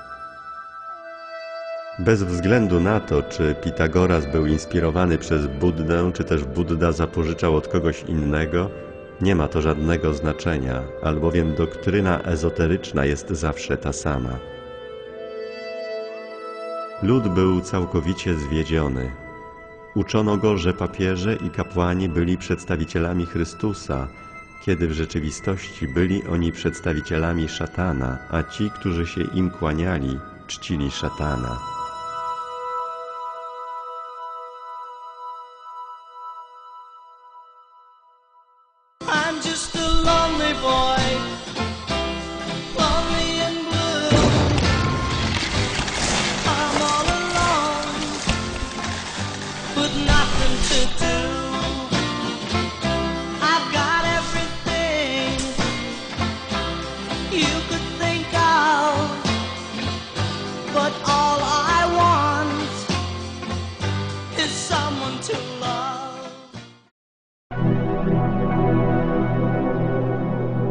Bez względu na to, czy Pitagoras był inspirowany przez Buddę, czy też Budda zapożyczał od kogoś innego, nie ma to żadnego znaczenia, albowiem doktryna ezoteryczna jest zawsze ta sama. Lud był całkowicie zwiedziony. Uczono go, że papieże i kapłani byli przedstawicielami Chrystusa, kiedy w rzeczywistości byli oni przedstawicielami szatana, a ci, którzy się im kłaniali, czcili szatana. I'm just a lonely boy, lonely and blue. I'm all alone.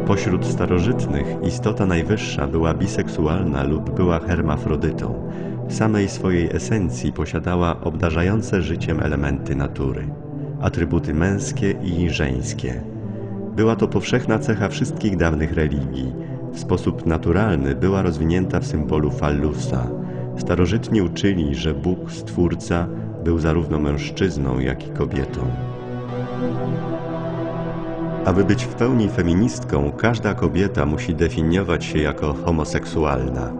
Pośród starożytnych istota najwyższa była biseksualna lub była hermafrodytą. W samej swojej esencji posiadała obdarzające życiem elementy natury, atrybuty męskie i żeńskie. Była to powszechna cecha wszystkich dawnych religii. W sposób naturalny była rozwinięta w symbolu fallusa. Starożytni uczyli, że Bóg, Stwórca, był zarówno mężczyzną, jak i kobietą. Aby być w pełni feministką, każda kobieta musi definiować się jako homoseksualna.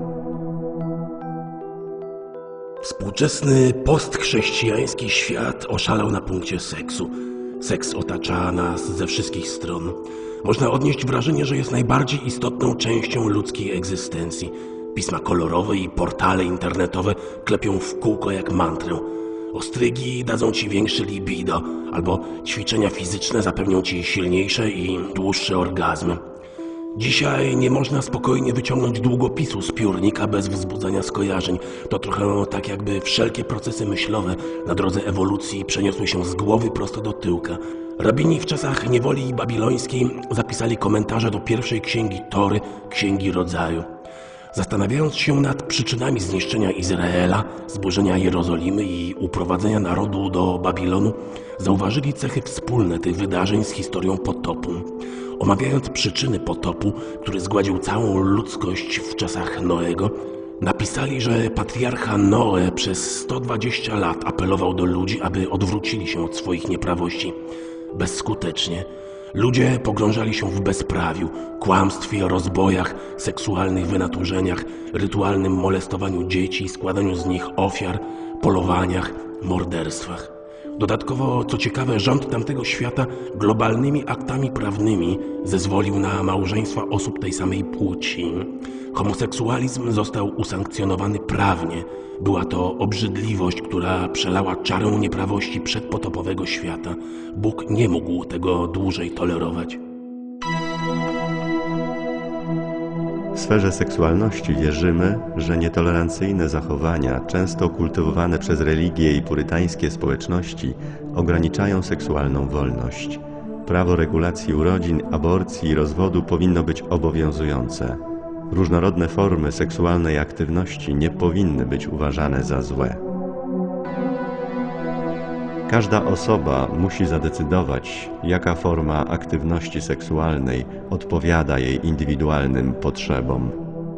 Współczesny postchrześcijański świat oszalał na punkcie seksu. Seks otacza nas ze wszystkich stron. Można odnieść wrażenie, że jest najbardziej istotną częścią ludzkiej egzystencji. Pisma kolorowe i portale internetowe klepią w kółko jak mantrę. Ostrygi dadzą ci większe libido, albo ćwiczenia fizyczne zapewnią ci silniejsze i dłuższe orgazmy. Dzisiaj nie można spokojnie wyciągnąć długopisu z piórnika bez wzbudzania skojarzeń. To trochę tak, jakby wszelkie procesy myślowe na drodze ewolucji przeniosły się z głowy prosto do tyłka. Rabini w czasach niewoli babilońskiej zapisali komentarze do pierwszej księgi Tory, Księgi Rodzaju. Zastanawiając się nad przyczynami zniszczenia Izraela, zburzenia Jerozolimy i uprowadzenia narodu do Babilonu, zauważyli cechy wspólne tych wydarzeń z historią potopu. Omawiając przyczyny potopu, który zgładził całą ludzkość w czasach Noego, napisali, że patriarcha Noe przez 120 lat apelował do ludzi, aby odwrócili się od swoich nieprawości. Bezskutecznie. Ludzie pogrążali się w bezprawiu, kłamstwie, rozbojach, seksualnych wynaturzeniach, rytualnym molestowaniu dzieci, składaniu z nich ofiar, polowaniach, morderstwach. Dodatkowo, co ciekawe, rząd tamtego świata globalnymi aktami prawnymi zezwolił na małżeństwa osób tej samej płci. Homoseksualizm został usankcjonowany prawnie. Była to obrzydliwość, która przelała czarę nieprawości przedpotopowego świata. Bóg nie mógł tego dłużej tolerować. W sferze seksualności wierzymy, że nietolerancyjne zachowania, często kultywowane przez religie i purytańskie społeczności, ograniczają seksualną wolność. Prawo regulacji urodzin, aborcji i rozwodu powinno być obowiązujące. Różnorodne formy seksualnej aktywności nie powinny być uważane za złe. Każda osoba musi zadecydować, jaka forma aktywności seksualnej odpowiada jej indywidualnym potrzebom.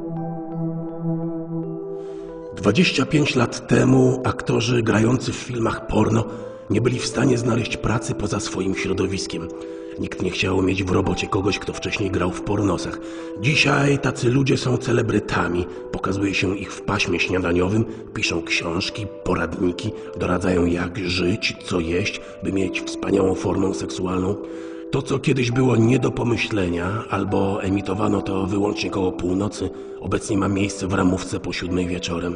25 lat temu aktorzy grający w filmach porno nie byli w stanie znaleźć pracy poza swoim środowiskiem. Nikt nie chciał mieć w robocie kogoś, kto wcześniej grał w pornosach. Dzisiaj tacy ludzie są celebrytami. Pokazuje się ich w paśmie śniadaniowym, piszą książki, poradniki, doradzają jak żyć, co jeść, by mieć wspaniałą formę seksualną. To, co kiedyś było nie do pomyślenia, albo emitowano to wyłącznie koło północy, obecnie ma miejsce w ramówce po 7 wieczorem.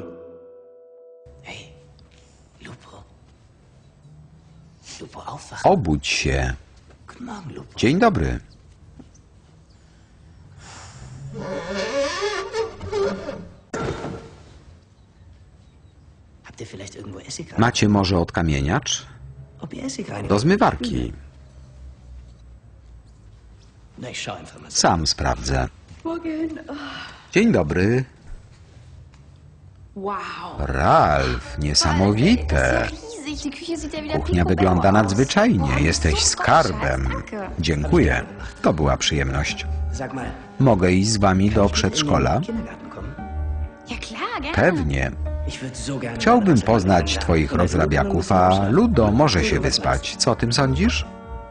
Obudź się. Dzień dobry. Macie może odkamieniacz? Do zmywarki. Sam sprawdzę. Dzień dobry. Ralf, niesamowite. Kuchnia wygląda nadzwyczajnie. Jesteś skarbem. Dziękuję. To była przyjemność. Mogę iść z wami do przedszkola? Pewnie. Chciałbym poznać twoich rozrabiaków, a Ludo może się wyspać. Co o tym sądzisz?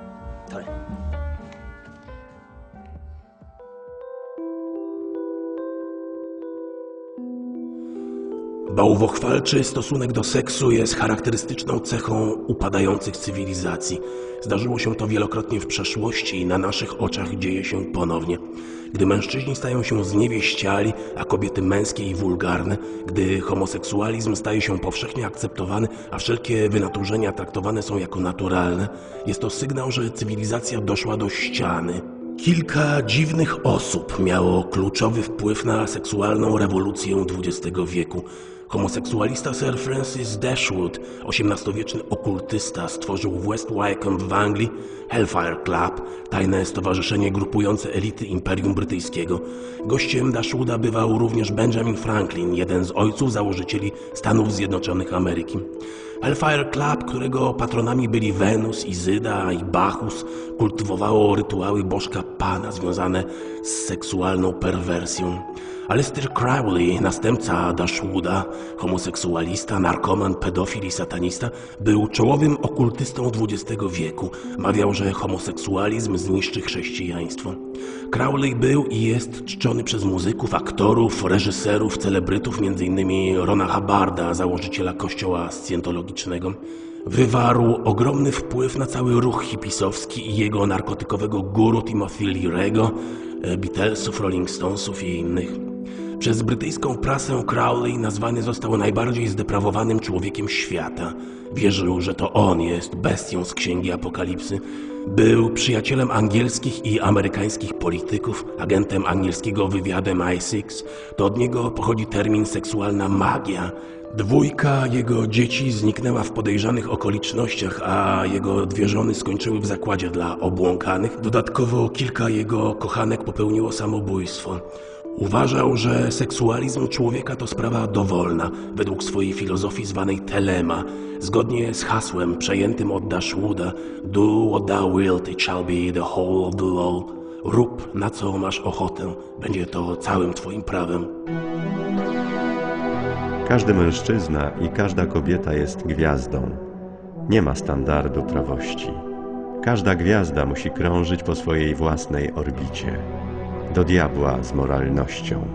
Bałwochwalczy stosunek do seksu jest charakterystyczną cechą upadających cywilizacji. Zdarzyło się to wielokrotnie w przeszłości i na naszych oczach dzieje się ponownie. Gdy mężczyźni stają się zniewieściali, a kobiety męskie i wulgarne, gdy homoseksualizm staje się powszechnie akceptowany, a wszelkie wynaturzenia traktowane są jako naturalne, jest to sygnał, że cywilizacja doszła do ściany. Kilka dziwnych osób miało kluczowy wpływ na seksualną rewolucję XX wieku. Homoseksualista Sir Francis Dashwood, XVIII-wieczny okultysta, stworzył w West Wycombe w Anglii Hellfire Club, tajne stowarzyszenie grupujące elity Imperium Brytyjskiego. Gościem Dashwooda bywał również Benjamin Franklin, jeden z ojców założycieli Stanów Zjednoczonych Ameryki. Hellfire Club, którego patronami byli Wenus, Izyda i Bacchus, kultywowało rytuały bożka Pana związane z seksualną perwersją. Aleister Crowley, następca Dashwooda, homoseksualista, narkoman, pedofil i satanista, był czołowym okultystą XX wieku. Mawiał, że homoseksualizm zniszczy chrześcijaństwo. Crowley był i jest czczony przez muzyków, aktorów, reżyserów, celebrytów, m.in. Rona Hubbarda, założyciela kościoła scjentologicznego. Wywarł ogromny wpływ na cały ruch hipisowski i jego narkotykowego guru Timothy Leary'ego, Beatlesów, Rolling Stonesów i innych. Przez brytyjską prasę Crowley nazwany został najbardziej zdeprawowanym człowiekiem świata. Wierzył, że to on jest bestią z Księgi Apokalipsy. Był przyjacielem angielskich i amerykańskich polityków, agentem angielskiego wywiadu MI6. To od niego pochodzi termin seksualna magia. 2 jego dzieci zniknęła w podejrzanych okolicznościach, a jego 2 żony skończyły w zakładzie dla obłąkanych. Dodatkowo kilka jego kochanek popełniło samobójstwo. Uważał, że seksualizm człowieka to sprawa dowolna, według swojej filozofii zwanej telema, zgodnie z hasłem przejętym od Dashwooda Do what thou wilt, it shall be the whole of the law. Rób, na co masz ochotę, będzie to całym twoim prawem. Każdy mężczyzna i każda kobieta jest gwiazdą. Nie ma standardu prawości. Każda gwiazda musi krążyć po swojej własnej orbicie. Do diabła z moralnością.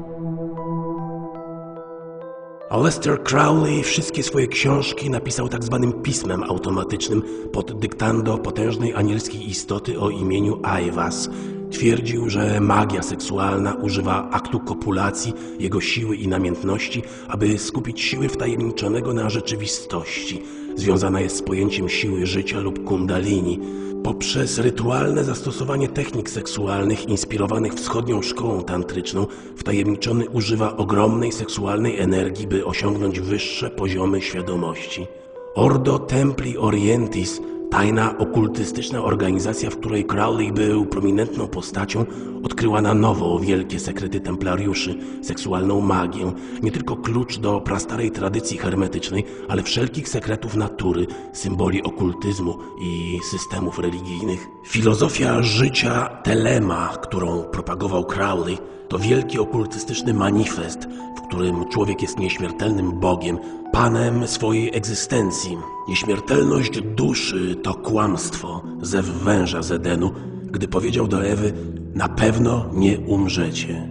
Aleister Crowley wszystkie swoje książki napisał tak zwanym pismem automatycznym pod dyktando potężnej anielskiej istoty o imieniu Aivas. Twierdził, że magia seksualna używa aktu kopulacji, jego siły i namiętności, aby skupić siły wtajemniczonego na rzeczywistości. Związana jest z pojęciem siły życia lub kundalini. Poprzez rytualne zastosowanie technik seksualnych inspirowanych wschodnią szkołą tantryczną, wtajemniczony używa ogromnej seksualnej energii, by osiągnąć wyższe poziomy świadomości. Ordo Templi Orientis, tajna okultystyczna organizacja, w której Crowley był prominentną postacią, odkryła na nowo wielkie sekrety templariuszy, seksualną magię, nie tylko klucz do prastarej tradycji hermetycznej, ale wszelkich sekretów natury, symboli okultyzmu i systemów religijnych. Filozofia życia telema, którą propagował Crowley, to wielki okultystyczny manifest, w którym człowiek jest nieśmiertelnym Bogiem, Panem swojej egzystencji. Nieśmiertelność duszy to kłamstwo, zew węża z Edenu, gdy powiedział do Ewy: na pewno nie umrzecie.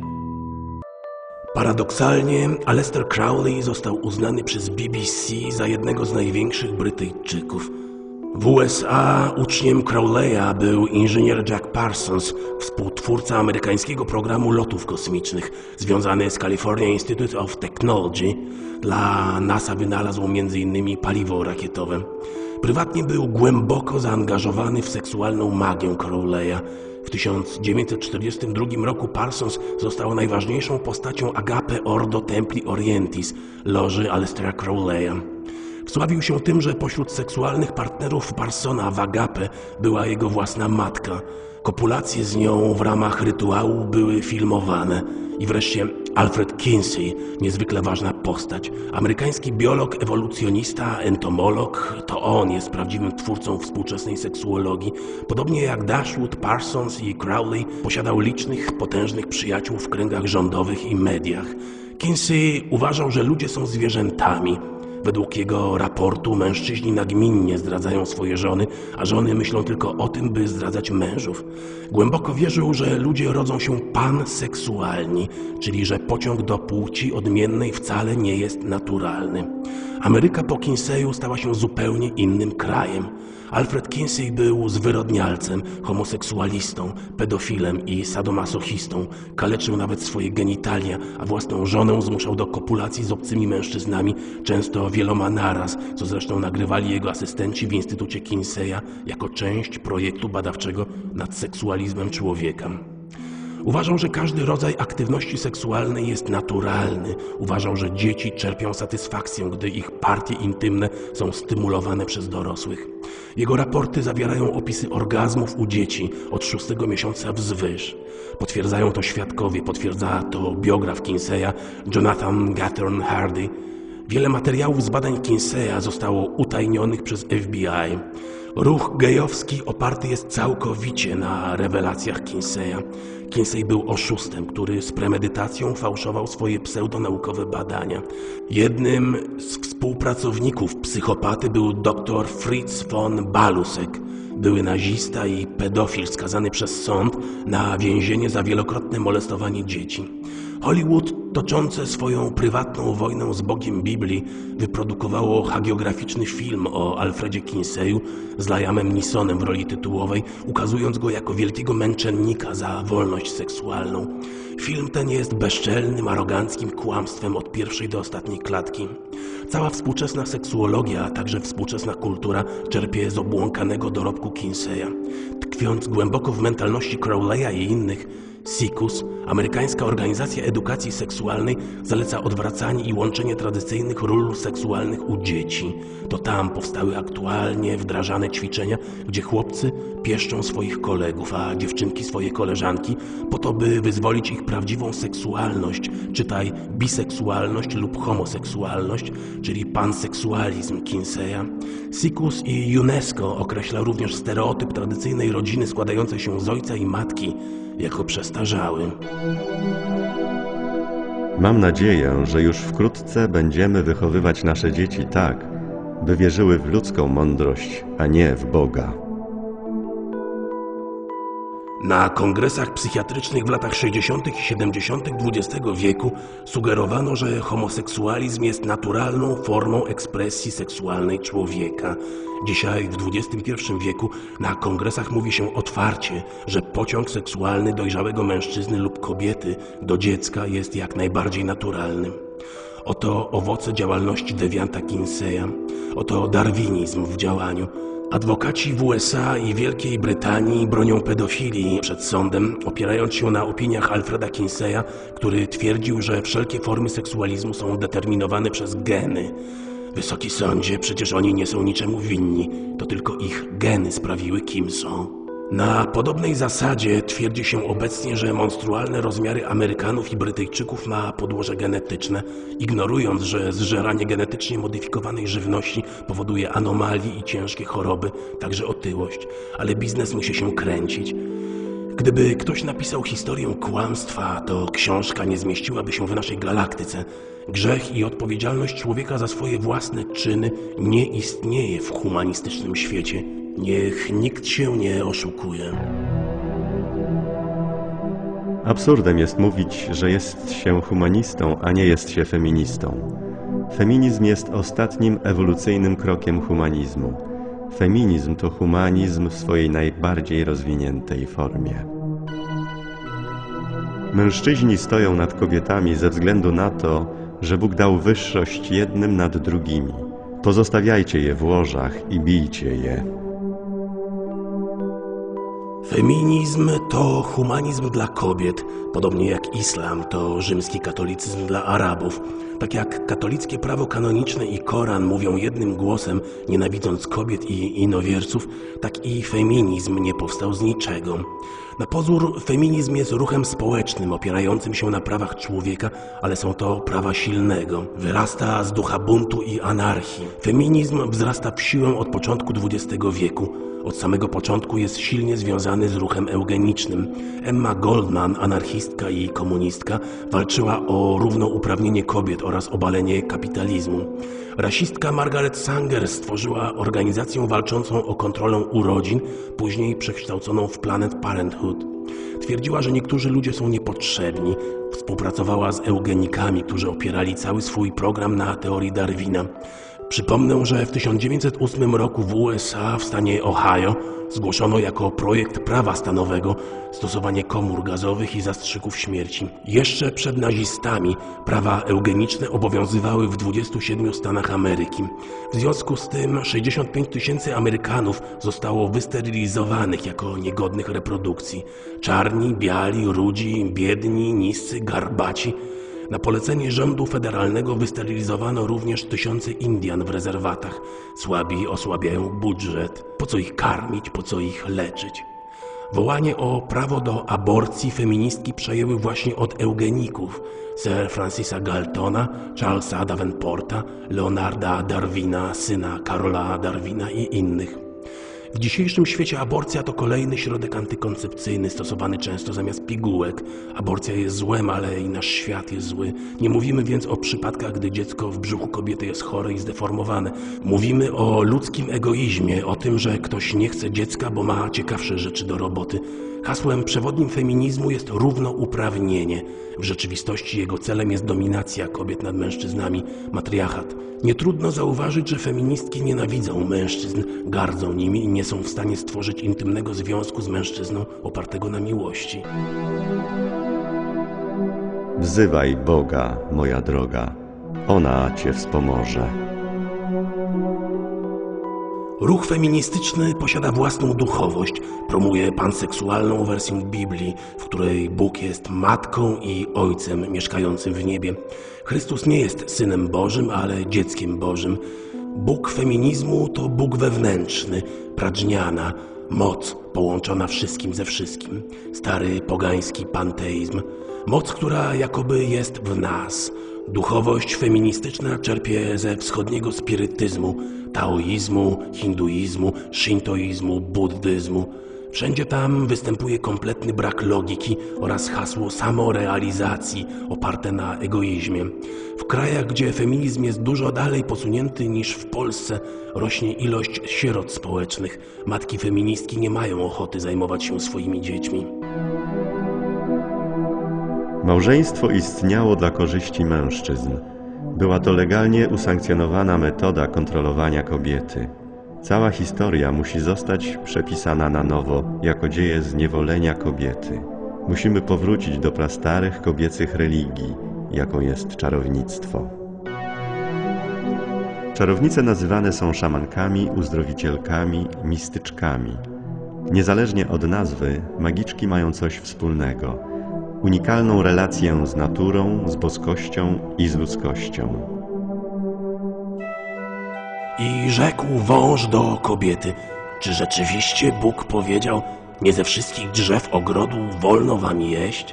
Paradoksalnie Aleister Crowley został uznany przez BBC za jednego z największych Brytyjczyków. W USA uczniem Crowleya był inżynier Jack Parsons, współtwórca amerykańskiego programu lotów kosmicznych, związany z California Institute of Technology. Dla NASA wynalazł m.in. paliwo rakietowe. Prywatnie był głęboko zaangażowany w seksualną magię Crowleya. W 1942 roku Parsons został najważniejszą postacią Agape Ordo Templi Orientis, loży Aleistera Crowleya. Wsławił się tym, że pośród seksualnych partnerów Parsona w Agape była jego własna matka. Kopulacje z nią w ramach rytuału były filmowane. I wreszcie Alfred Kinsey, niezwykle ważna postać. Amerykański biolog, ewolucjonista, entomolog. To on jest prawdziwym twórcą współczesnej seksuologii. Podobnie jak Dashwood, Parsons i Crowley posiadał licznych, potężnych przyjaciół w kręgach rządowych i mediach. Kinsey uważał, że ludzie są zwierzętami. Według jego raportu mężczyźni nagminnie zdradzają swoje żony, a żony myślą tylko o tym, by zdradzać mężów. Głęboko wierzył, że ludzie rodzą się panseksualni, czyli że pociąg do płci odmiennej wcale nie jest naturalny. Ameryka po Kinseyu stała się zupełnie innym krajem. Alfred Kinsey był zwyrodnialcem, homoseksualistą, pedofilem i sadomasochistą. Kaleczył nawet swoje genitalia, a własną żonę zmuszał do kopulacji z obcymi mężczyznami, często wieloma naraz, co zresztą nagrywali jego asystenci w Instytucie Kinseya jako część projektu badawczego nad seksualizmem człowieka. Uważał, że każdy rodzaj aktywności seksualnej jest naturalny. Uważał, że dzieci czerpią satysfakcję, gdy ich partie intymne są stymulowane przez dorosłych. Jego raporty zawierają opisy orgazmów u dzieci od 6 miesiąca wzwyż. Potwierdzają to świadkowie, potwierdza to biograf Kinseya, Jonathan Gathorne Hardy. Wiele materiałów z badań Kinseya zostało utajnionych przez FBI. Ruch gejowski oparty jest całkowicie na rewelacjach Kinseya. Kinsey był oszustem, który z premedytacją fałszował swoje pseudonaukowe badania. Jednym z współpracowników psychopaty był dr Fritz von Balusek, były nazista i pedofil skazany przez sąd na więzienie za wielokrotne molestowanie dzieci. Hollywood, toczące swoją prywatną wojnę z Bogiem Biblii, wyprodukowało hagiograficzny film o Alfredzie Kinseyu z Liamem Neesonem w roli tytułowej, ukazując go jako wielkiego męczennika za wolność seksualną. Film ten jest bezczelnym, aroganckim kłamstwem od pierwszej do ostatniej klatki. Cała współczesna seksuologia, a także współczesna kultura czerpie z obłąkanego dorobku Kinseya. Tkwiąc głęboko w mentalności Crowleya i innych, SICUS, amerykańska organizacja edukacji seksualnej, zaleca odwracanie i łączenie tradycyjnych ról seksualnych u dzieci. To tam powstały aktualnie wdrażane ćwiczenia, gdzie chłopcy pieszczą swoich kolegów, a dziewczynki swoje koleżanki, po to, by wyzwolić ich prawdziwą seksualność, czytaj biseksualność lub homoseksualność, czyli panseksualizm Kinseya. SICUS i UNESCO określa również stereotyp tradycyjnej rodziny składającej się z ojca i matki jako przestarzały. Mam nadzieję, że już wkrótce będziemy wychowywać nasze dzieci tak, by wierzyły w ludzką mądrość, a nie w Boga. Na kongresach psychiatrycznych w latach 60. i 70. XX wieku sugerowano, że homoseksualizm jest naturalną formą ekspresji seksualnej człowieka. Dzisiaj, w XXI wieku, na kongresach mówi się otwarcie, że pociąg seksualny dojrzałego mężczyzny lub kobiety do dziecka jest jak najbardziej naturalny. Oto owoce działalności dewianta Kinseya. Oto darwinizm w działaniu. Adwokaci w USA i Wielkiej Brytanii bronią pedofilii przed sądem, opierając się na opiniach Alfreda Kinseya, który twierdził, że wszelkie formy seksualizmu są determinowane przez geny. Wysoki sądzie, przecież oni nie są niczemu winni, to tylko ich geny sprawiły, kim są. Na podobnej zasadzie twierdzi się obecnie, że monstrualne rozmiary Amerykanów i Brytyjczyków ma podłoże genetyczne, ignorując, że zżeranie genetycznie modyfikowanej żywności powoduje anomalie i ciężkie choroby, także otyłość, ale biznes musi się kręcić. Gdyby ktoś napisał historię kłamstwa, to książka nie zmieściłaby się w naszej galaktyce. Grzech i odpowiedzialność człowieka za swoje własne czyny nie istnieje w humanistycznym świecie. Niech nikt się nie oszukuje. Absurdem jest mówić, że jest się humanistą, a nie jest się feministą. Feminizm jest ostatnim ewolucyjnym krokiem humanizmu. Feminizm to humanizm w swojej najbardziej rozwiniętej formie. Mężczyźni stoją nad kobietami ze względu na to, że Bóg dał wyższość jednym nad drugimi. Pozostawiajcie je w łożach i bijcie je. Feminizm to humanizm dla kobiet, podobnie jak islam to rzymski katolicyzm dla Arabów. Tak jak katolickie prawo kanoniczne i Koran mówią jednym głosem, nienawidząc kobiet i inowierców, tak i feminizm nie powstał z niczego. Na pozór feminizm jest ruchem społecznym opierającym się na prawach człowieka, ale są to prawa silnego. Wyrasta z ducha buntu i anarchii. Feminizm wzrasta w siłę od początku XX wieku. Od samego początku jest silnie związany z ruchem eugenicznym. Emma Goldman, anarchistka i komunistka, walczyła o równouprawnienie kobiet oraz obalenie kapitalizmu. Rasistka Margaret Sanger stworzyła organizację walczącą o kontrolę urodzin, później przekształconą w Planned Parenthood. Twierdziła, że niektórzy ludzie są niepotrzebni. Współpracowała z eugenikami, którzy opierali cały swój program na teorii Darwina. Przypomnę, że w 1908 roku w USA w stanie Ohio zgłoszono jako projekt prawa stanowego stosowanie komór gazowych i zastrzyków śmierci. Jeszcze przed nazistami prawa eugeniczne obowiązywały w 27 stanach Ameryki. W związku z tym 65 000 Amerykanów zostało wysterylizowanych jako niegodnych reprodukcji. Czarni, biali, rudzi, biedni, niscy, garbaci. Na polecenie rządu federalnego wysterylizowano również tysiące Indian w rezerwatach. Słabi osłabiają budżet. Po co ich karmić, po co ich leczyć? Wołanie o prawo do aborcji feministki przejęły właśnie od eugeników. Sir Francisa Galtona, Charlesa Davenporta, Leonarda Darwina, syna Karola Darwina i innych. W dzisiejszym świecie aborcja to kolejny środek antykoncepcyjny stosowany często zamiast pigułek. Aborcja jest złem, ale i nasz świat jest zły. Nie mówimy więc o przypadkach, gdy dziecko w brzuchu kobiety jest chore i zdeformowane. Mówimy o ludzkim egoizmie, o tym, że ktoś nie chce dziecka, bo ma ciekawsze rzeczy do roboty. Hasłem przewodnim feminizmu jest równouprawnienie. W rzeczywistości jego celem jest dominacja kobiet nad mężczyznami, matriarchat. Nie trudno zauważyć, że feministki nienawidzą mężczyzn, gardzą nimi i nie są w stanie stworzyć intymnego związku z mężczyzną opartego na miłości. Wzywaj Boga, moja droga, ona cię wspomoże. Ruch feministyczny posiada własną duchowość, promuje panseksualną wersję Biblii, w której Bóg jest matką i ojcem mieszkającym w niebie. Chrystus nie jest Synem Bożym, ale dzieckiem Bożym. Bóg feminizmu to Bóg wewnętrzny, pradżniana, moc połączona wszystkim ze wszystkim. Stary pogański panteizm. Moc, która jakoby jest w nas. Duchowość feministyczna czerpie ze wschodniego spirytyzmu, taoizmu, hinduizmu, szintoizmu, buddyzmu. Wszędzie tam występuje kompletny brak logiki oraz hasło samorealizacji oparte na egoizmie. W krajach, gdzie feminizm jest dużo dalej posunięty niż w Polsce, rośnie ilość sierot społecznych. Matki feministki nie mają ochoty zajmować się swoimi dziećmi. Małżeństwo istniało dla korzyści mężczyzn. Była to legalnie usankcjonowana metoda kontrolowania kobiety. Cała historia musi zostać przepisana na nowo jako dzieje zniewolenia kobiety. Musimy powrócić do prastarych kobiecych religii, jaką jest czarownictwo. Czarownice nazywane są szamankami, uzdrowicielkami, mistyczkami. Niezależnie od nazwy, magiczki mają coś wspólnego. Unikalną relację z naturą, z boskością i z ludzkością. I rzekł wąż do kobiety: czy rzeczywiście Bóg powiedział, nie ze wszystkich drzew ogrodu wolno wam jeść?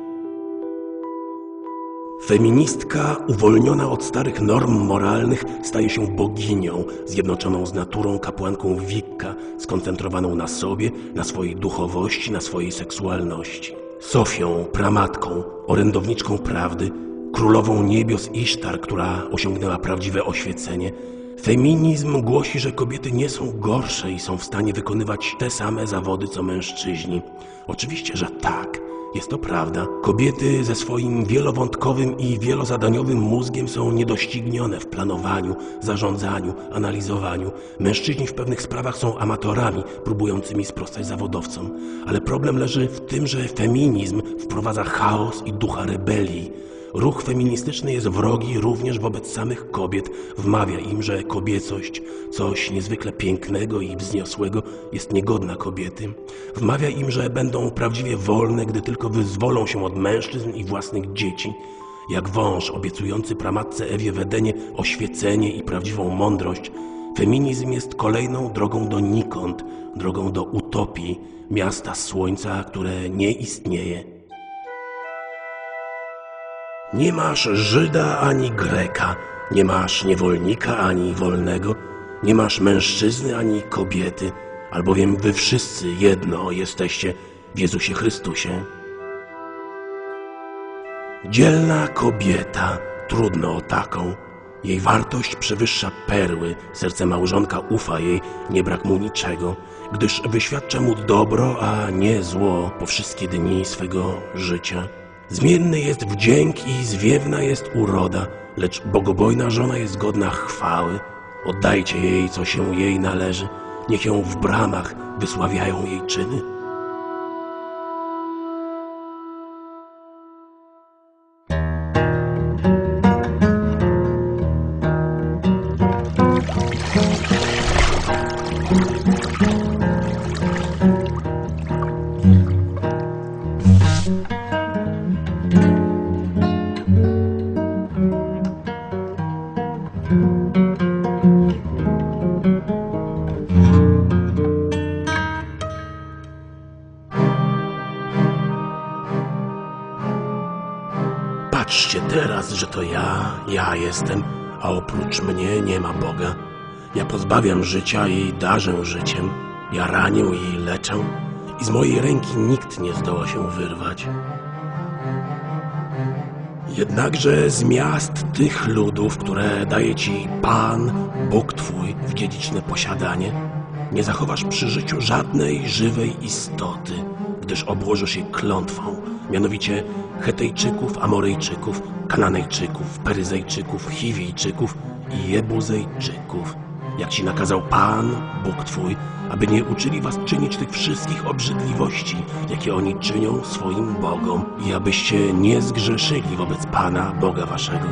Feministka, uwolniona od starych norm moralnych, staje się boginią, zjednoczoną z naturą kapłanką Wicca, skoncentrowaną na sobie, na swojej duchowości, na swojej seksualności. Sofią, pramatką, orędowniczką prawdy, królową niebios Isztar, która osiągnęła prawdziwe oświecenie. Feminizm głosi, że kobiety nie są gorsze i są w stanie wykonywać te same zawody co mężczyźni. Oczywiście, że tak. Jest to prawda. Kobiety ze swoim wielowątkowym i wielozadaniowym mózgiem są niedoścignione w planowaniu, zarządzaniu, analizowaniu. Mężczyźni w pewnych sprawach są amatorami, próbującymi sprostać zawodowcom. Ale problem leży w tym, że feminizm wprowadza chaos i ducha rebelii. Ruch feministyczny jest wrogi również wobec samych kobiet. Wmawia im, że kobiecość, coś niezwykle pięknego i wzniosłego, jest niegodna kobiety. Wmawia im, że będą prawdziwie wolne, gdy tylko wyzwolą się od mężczyzn i własnych dzieci. Jak wąż obiecujący pramatce Ewie w Edenie oświecenie i prawdziwą mądrość, feminizm jest kolejną drogą donikąd, drogą do utopii, miasta słońca, które nie istnieje. Nie masz Żyda ani Greka, nie masz niewolnika ani wolnego, nie masz mężczyzny ani kobiety, albowiem wy wszyscy jedno jesteście w Jezusie Chrystusie. Dzielna kobieta, trudno o taką, jej wartość przewyższa perły, serce małżonka ufa jej, nie brak mu niczego, gdyż wyświadcza mu dobro, a nie zło po wszystkie dni swego życia. Zmienny jest wdzięk i zwiewna jest uroda, lecz bogobojna żona jest godna chwały. Oddajcie jej, co się jej należy. Niech ją w bramach wysławiają jej czyny. Patrzcie teraz, że to ja jestem, a oprócz mnie nie ma Boga. Ja pozbawiam życia i darzę życiem. Ja ranię i leczę i z mojej ręki nikt nie zdoła się wyrwać. Jednakże z miast tych ludów, które daje ci Pan, Bóg Twój w dziedziczne posiadanie, nie zachowasz przy życiu żadnej żywej istoty, gdyż obłożysz je klątwą, mianowicie Hetejczyków, Amorejczyków, Kananejczyków, Peryzejczyków, Chiwijczyków i Jebuzejczyków, jak ci nakazał Pan, Bóg Twój, aby nie uczyli was czynić tych wszystkich obrzydliwości, jakie oni czynią swoim bogom, i abyście nie zgrzeszyli wobec Pana, Boga waszego.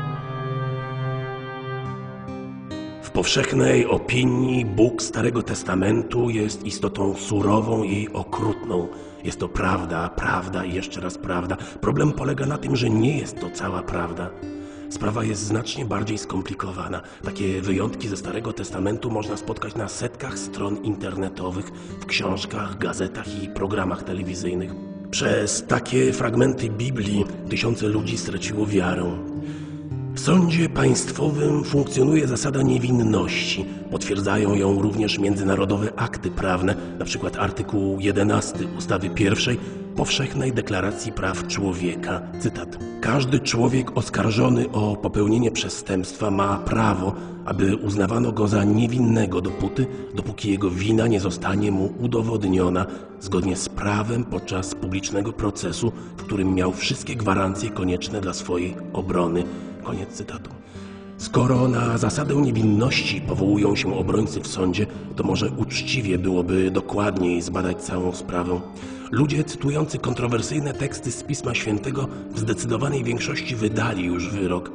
W powszechnej opinii Bóg Starego Testamentu jest istotą surową i okrutną. Jest to prawda, prawda i jeszcze raz prawda. Problem polega na tym, że nie jest to cała prawda. Sprawa jest znacznie bardziej skomplikowana. Takie wyjątki ze Starego Testamentu można spotkać na setkach stron internetowych, w książkach, gazetach i programach telewizyjnych. Przez takie fragmenty Biblii tysiące ludzi straciło wiarę. W sądzie państwowym funkcjonuje zasada niewinności. Potwierdzają ją również międzynarodowe akty prawne, np. artykuł 11 ustawy 1 Powszechnej Deklaracji Praw Człowieka. Cytat. Każdy człowiek oskarżony o popełnienie przestępstwa ma prawo, aby uznawano go za niewinnego dopóki jego wina nie zostanie mu udowodniona zgodnie z prawem podczas publicznego procesu, w którym miał wszystkie gwarancje konieczne dla swojej obrony. Koniec cytatu. Skoro na zasadę niewinności powołują się obrońcy w sądzie, to może uczciwie byłoby dokładniej zbadać całą sprawę. Ludzie cytujący kontrowersyjne teksty z Pisma Świętego w zdecydowanej większości wydali już wyrok.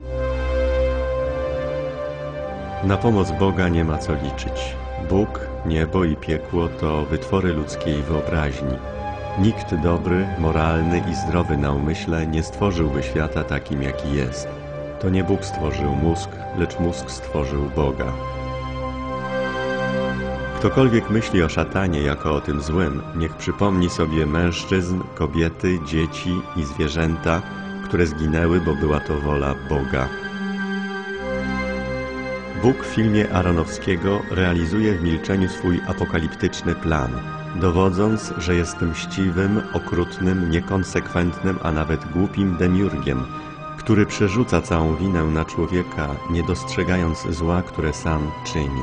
Na pomoc Boga nie ma co liczyć. Bóg, niebo i piekło to wytwory ludzkiej wyobraźni. Nikt dobry, moralny i zdrowy na umyśle nie stworzyłby świata takim, jaki jest. To nie Bóg stworzył mózg, lecz mózg stworzył Boga. Ktokolwiek myśli o szatanie jako o tym złym, niech przypomni sobie mężczyzn, kobiety, dzieci i zwierzęta, które zginęły, bo była to wola Boga. Bóg w filmie Aronofskiego realizuje w milczeniu swój apokaliptyczny plan, dowodząc, że jest mściwym, okrutnym, niekonsekwentnym, a nawet głupim demiurgiem, który przerzuca całą winę na człowieka, nie dostrzegając zła, które sam czyni.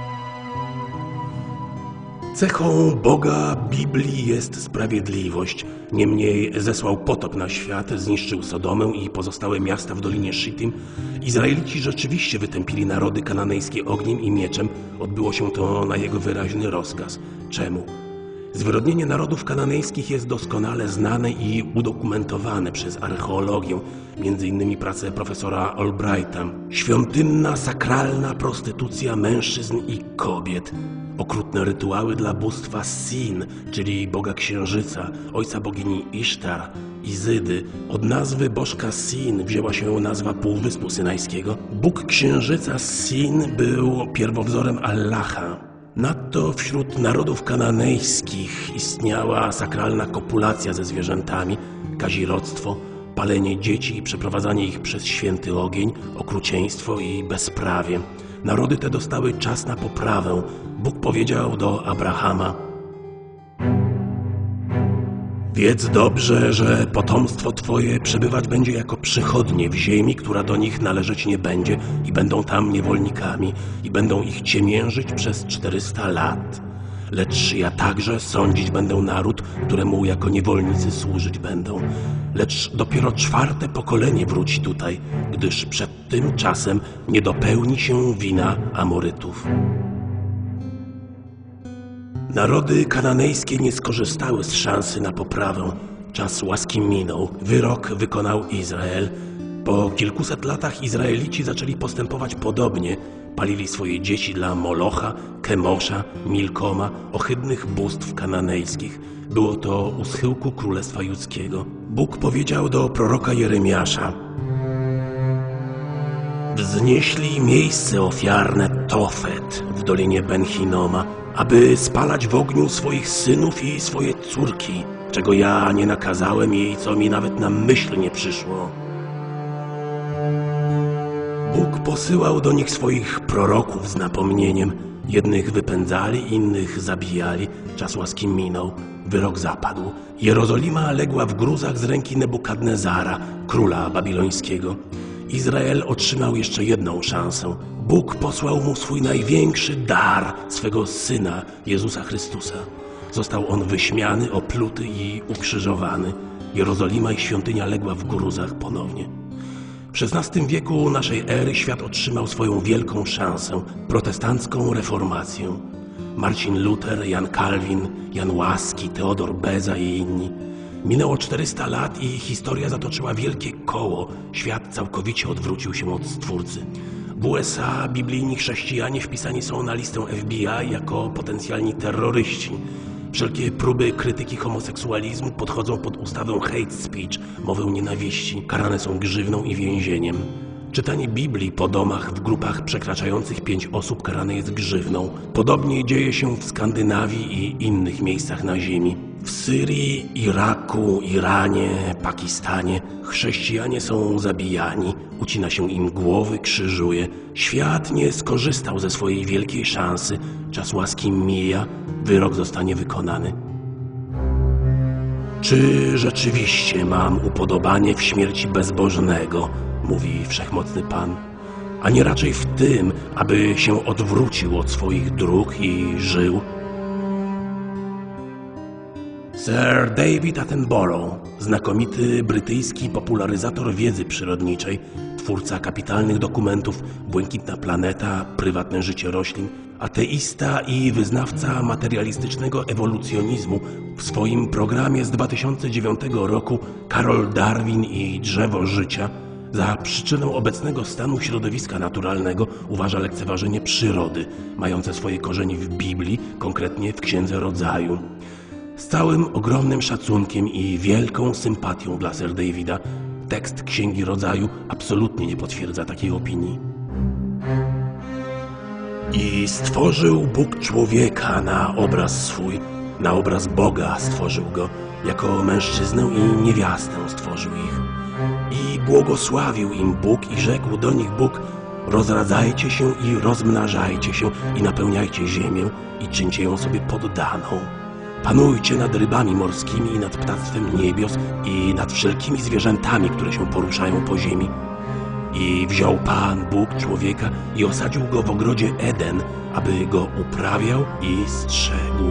Cechą Boga Biblii jest sprawiedliwość. Niemniej zesłał potop na świat, zniszczył Sodomę i pozostałe miasta w Dolinie Shittim. Izraelici rzeczywiście wytępili narody kananejskie ogniem i mieczem. Odbyło się to na jego wyraźny rozkaz. Czemu? Zwyrodnienie narodów kananejskich jest doskonale znane i udokumentowane przez archeologię, m.in. pracę profesora Albrighta. Świątynna, sakralna prostytucja mężczyzn i kobiet. Okrutne rytuały dla bóstwa Sin, czyli boga księżyca, ojca bogini Isztar, Izydy. Od nazwy bożka Sin wzięła się nazwa Półwyspu Synajskiego. Bóg księżyca Sin był pierwowzorem Allaha. Nadto wśród narodów kananejskich istniała sakralna kopulacja ze zwierzętami, kazirodztwo, palenie dzieci i przeprowadzanie ich przez święty ogień, okrucieństwo i bezprawie. Narody te dostały czas na poprawę. Bóg powiedział do Abrahama: wiedz dobrze, że potomstwo Twoje przebywać będzie jako przychodnie w ziemi, która do nich należeć nie będzie, i będą tam niewolnikami, i będą ich ciemiężyć przez 400 lat. Lecz ja także sądzić będę naród, któremu jako niewolnicy służyć będą. Lecz dopiero 4. pokolenie wróci tutaj, gdyż przed tym czasem nie dopełni się wina Amorytów. Narody kananejskie nie skorzystały z szansy na poprawę. Czas łaski minął, wyrok wykonał Izrael. Po kilkuset latach Izraelici zaczęli postępować podobnie. Palili swoje dzieci dla Molocha, Kemosza, Milkoma, ohydnych bóstw kananejskich. Było to u schyłku Królestwa Judzkiego. Bóg powiedział do proroka Jeremiasza: wznieśli miejsce ofiarne Tofet w dolinie Ben-Hinoma, aby spalać w ogniu swoich synów i swoje córki, czego ja nie nakazałem i co mi nawet na myśl nie przyszło. Bóg posyłał do nich swoich proroków z napomnieniem. Jednych wypędzali, innych zabijali. Czas łaski minął, wyrok zapadł. Jerozolima legła w gruzach z ręki Nebukadnezara, króla babilońskiego. Izrael otrzymał jeszcze jedną szansę. Bóg posłał mu swój największy dar, swego Syna, Jezusa Chrystusa. Został on wyśmiany, opluty i ukrzyżowany. Jerozolima i świątynia legła w gruzach ponownie. W XVI wieku naszej ery świat otrzymał swoją wielką szansę, protestancką reformację. Marcin Luther, Jan Kalwin, Jan Łaski, Teodor Beza i inni. Minęło 400 lat i historia zatoczyła wielkie koło. Świat całkowicie odwrócił się od Stwórcy. W USA biblijni chrześcijanie wpisani są na listę FBI jako potencjalni terroryści. Wszelkie próby krytyki homoseksualizmu podchodzą pod ustawę hate speech, mowę nienawiści. Karane są grzywną i więzieniem. Czytanie Biblii po domach w grupach przekraczających 5 osób karane jest grzywną. Podobnie dzieje się w Skandynawii i innych miejscach na ziemi. W Syrii, Iraku, Iranie, Pakistanie chrześcijanie są zabijani, ucina się im głowy, krzyżuje. Świat nie skorzystał ze swojej wielkiej szansy. Czas łaski mija, wyrok zostanie wykonany. Czy rzeczywiście mam upodobanie w śmierci bezbożnego, mówi Wszechmocny Pan, a nie raczej w tym, aby się odwrócił od swoich dróg i żył? Sir David Attenborough, znakomity brytyjski popularyzator wiedzy przyrodniczej, twórca kapitalnych dokumentów Błękitna planeta, Prywatne życie roślin, ateista i wyznawca materialistycznego ewolucjonizmu, w swoim programie z 2009 roku Karol Darwin i drzewo życia za przyczynę obecnego stanu środowiska naturalnego uważa lekceważenie przyrody, mające swoje korzenie w Biblii, konkretnie w Księdze Rodzaju. Z całym ogromnym szacunkiem i wielką sympatią dla Sir Davida, tekst Księgi Rodzaju absolutnie nie potwierdza takiej opinii. I stworzył Bóg człowieka na obraz swój, na obraz Boga stworzył go, jako mężczyznę i niewiastę stworzył ich. I błogosławił im Bóg i rzekł do nich Bóg: rozradzajcie się i rozmnażajcie się i napełniajcie ziemię i czyńcie ją sobie poddaną. Panujcie nad rybami morskimi i nad ptactwem niebios i nad wszelkimi zwierzętami, które się poruszają po ziemi. I wziął Pan Bóg człowieka i osadził go w ogrodzie Eden, aby go uprawiał i strzegł.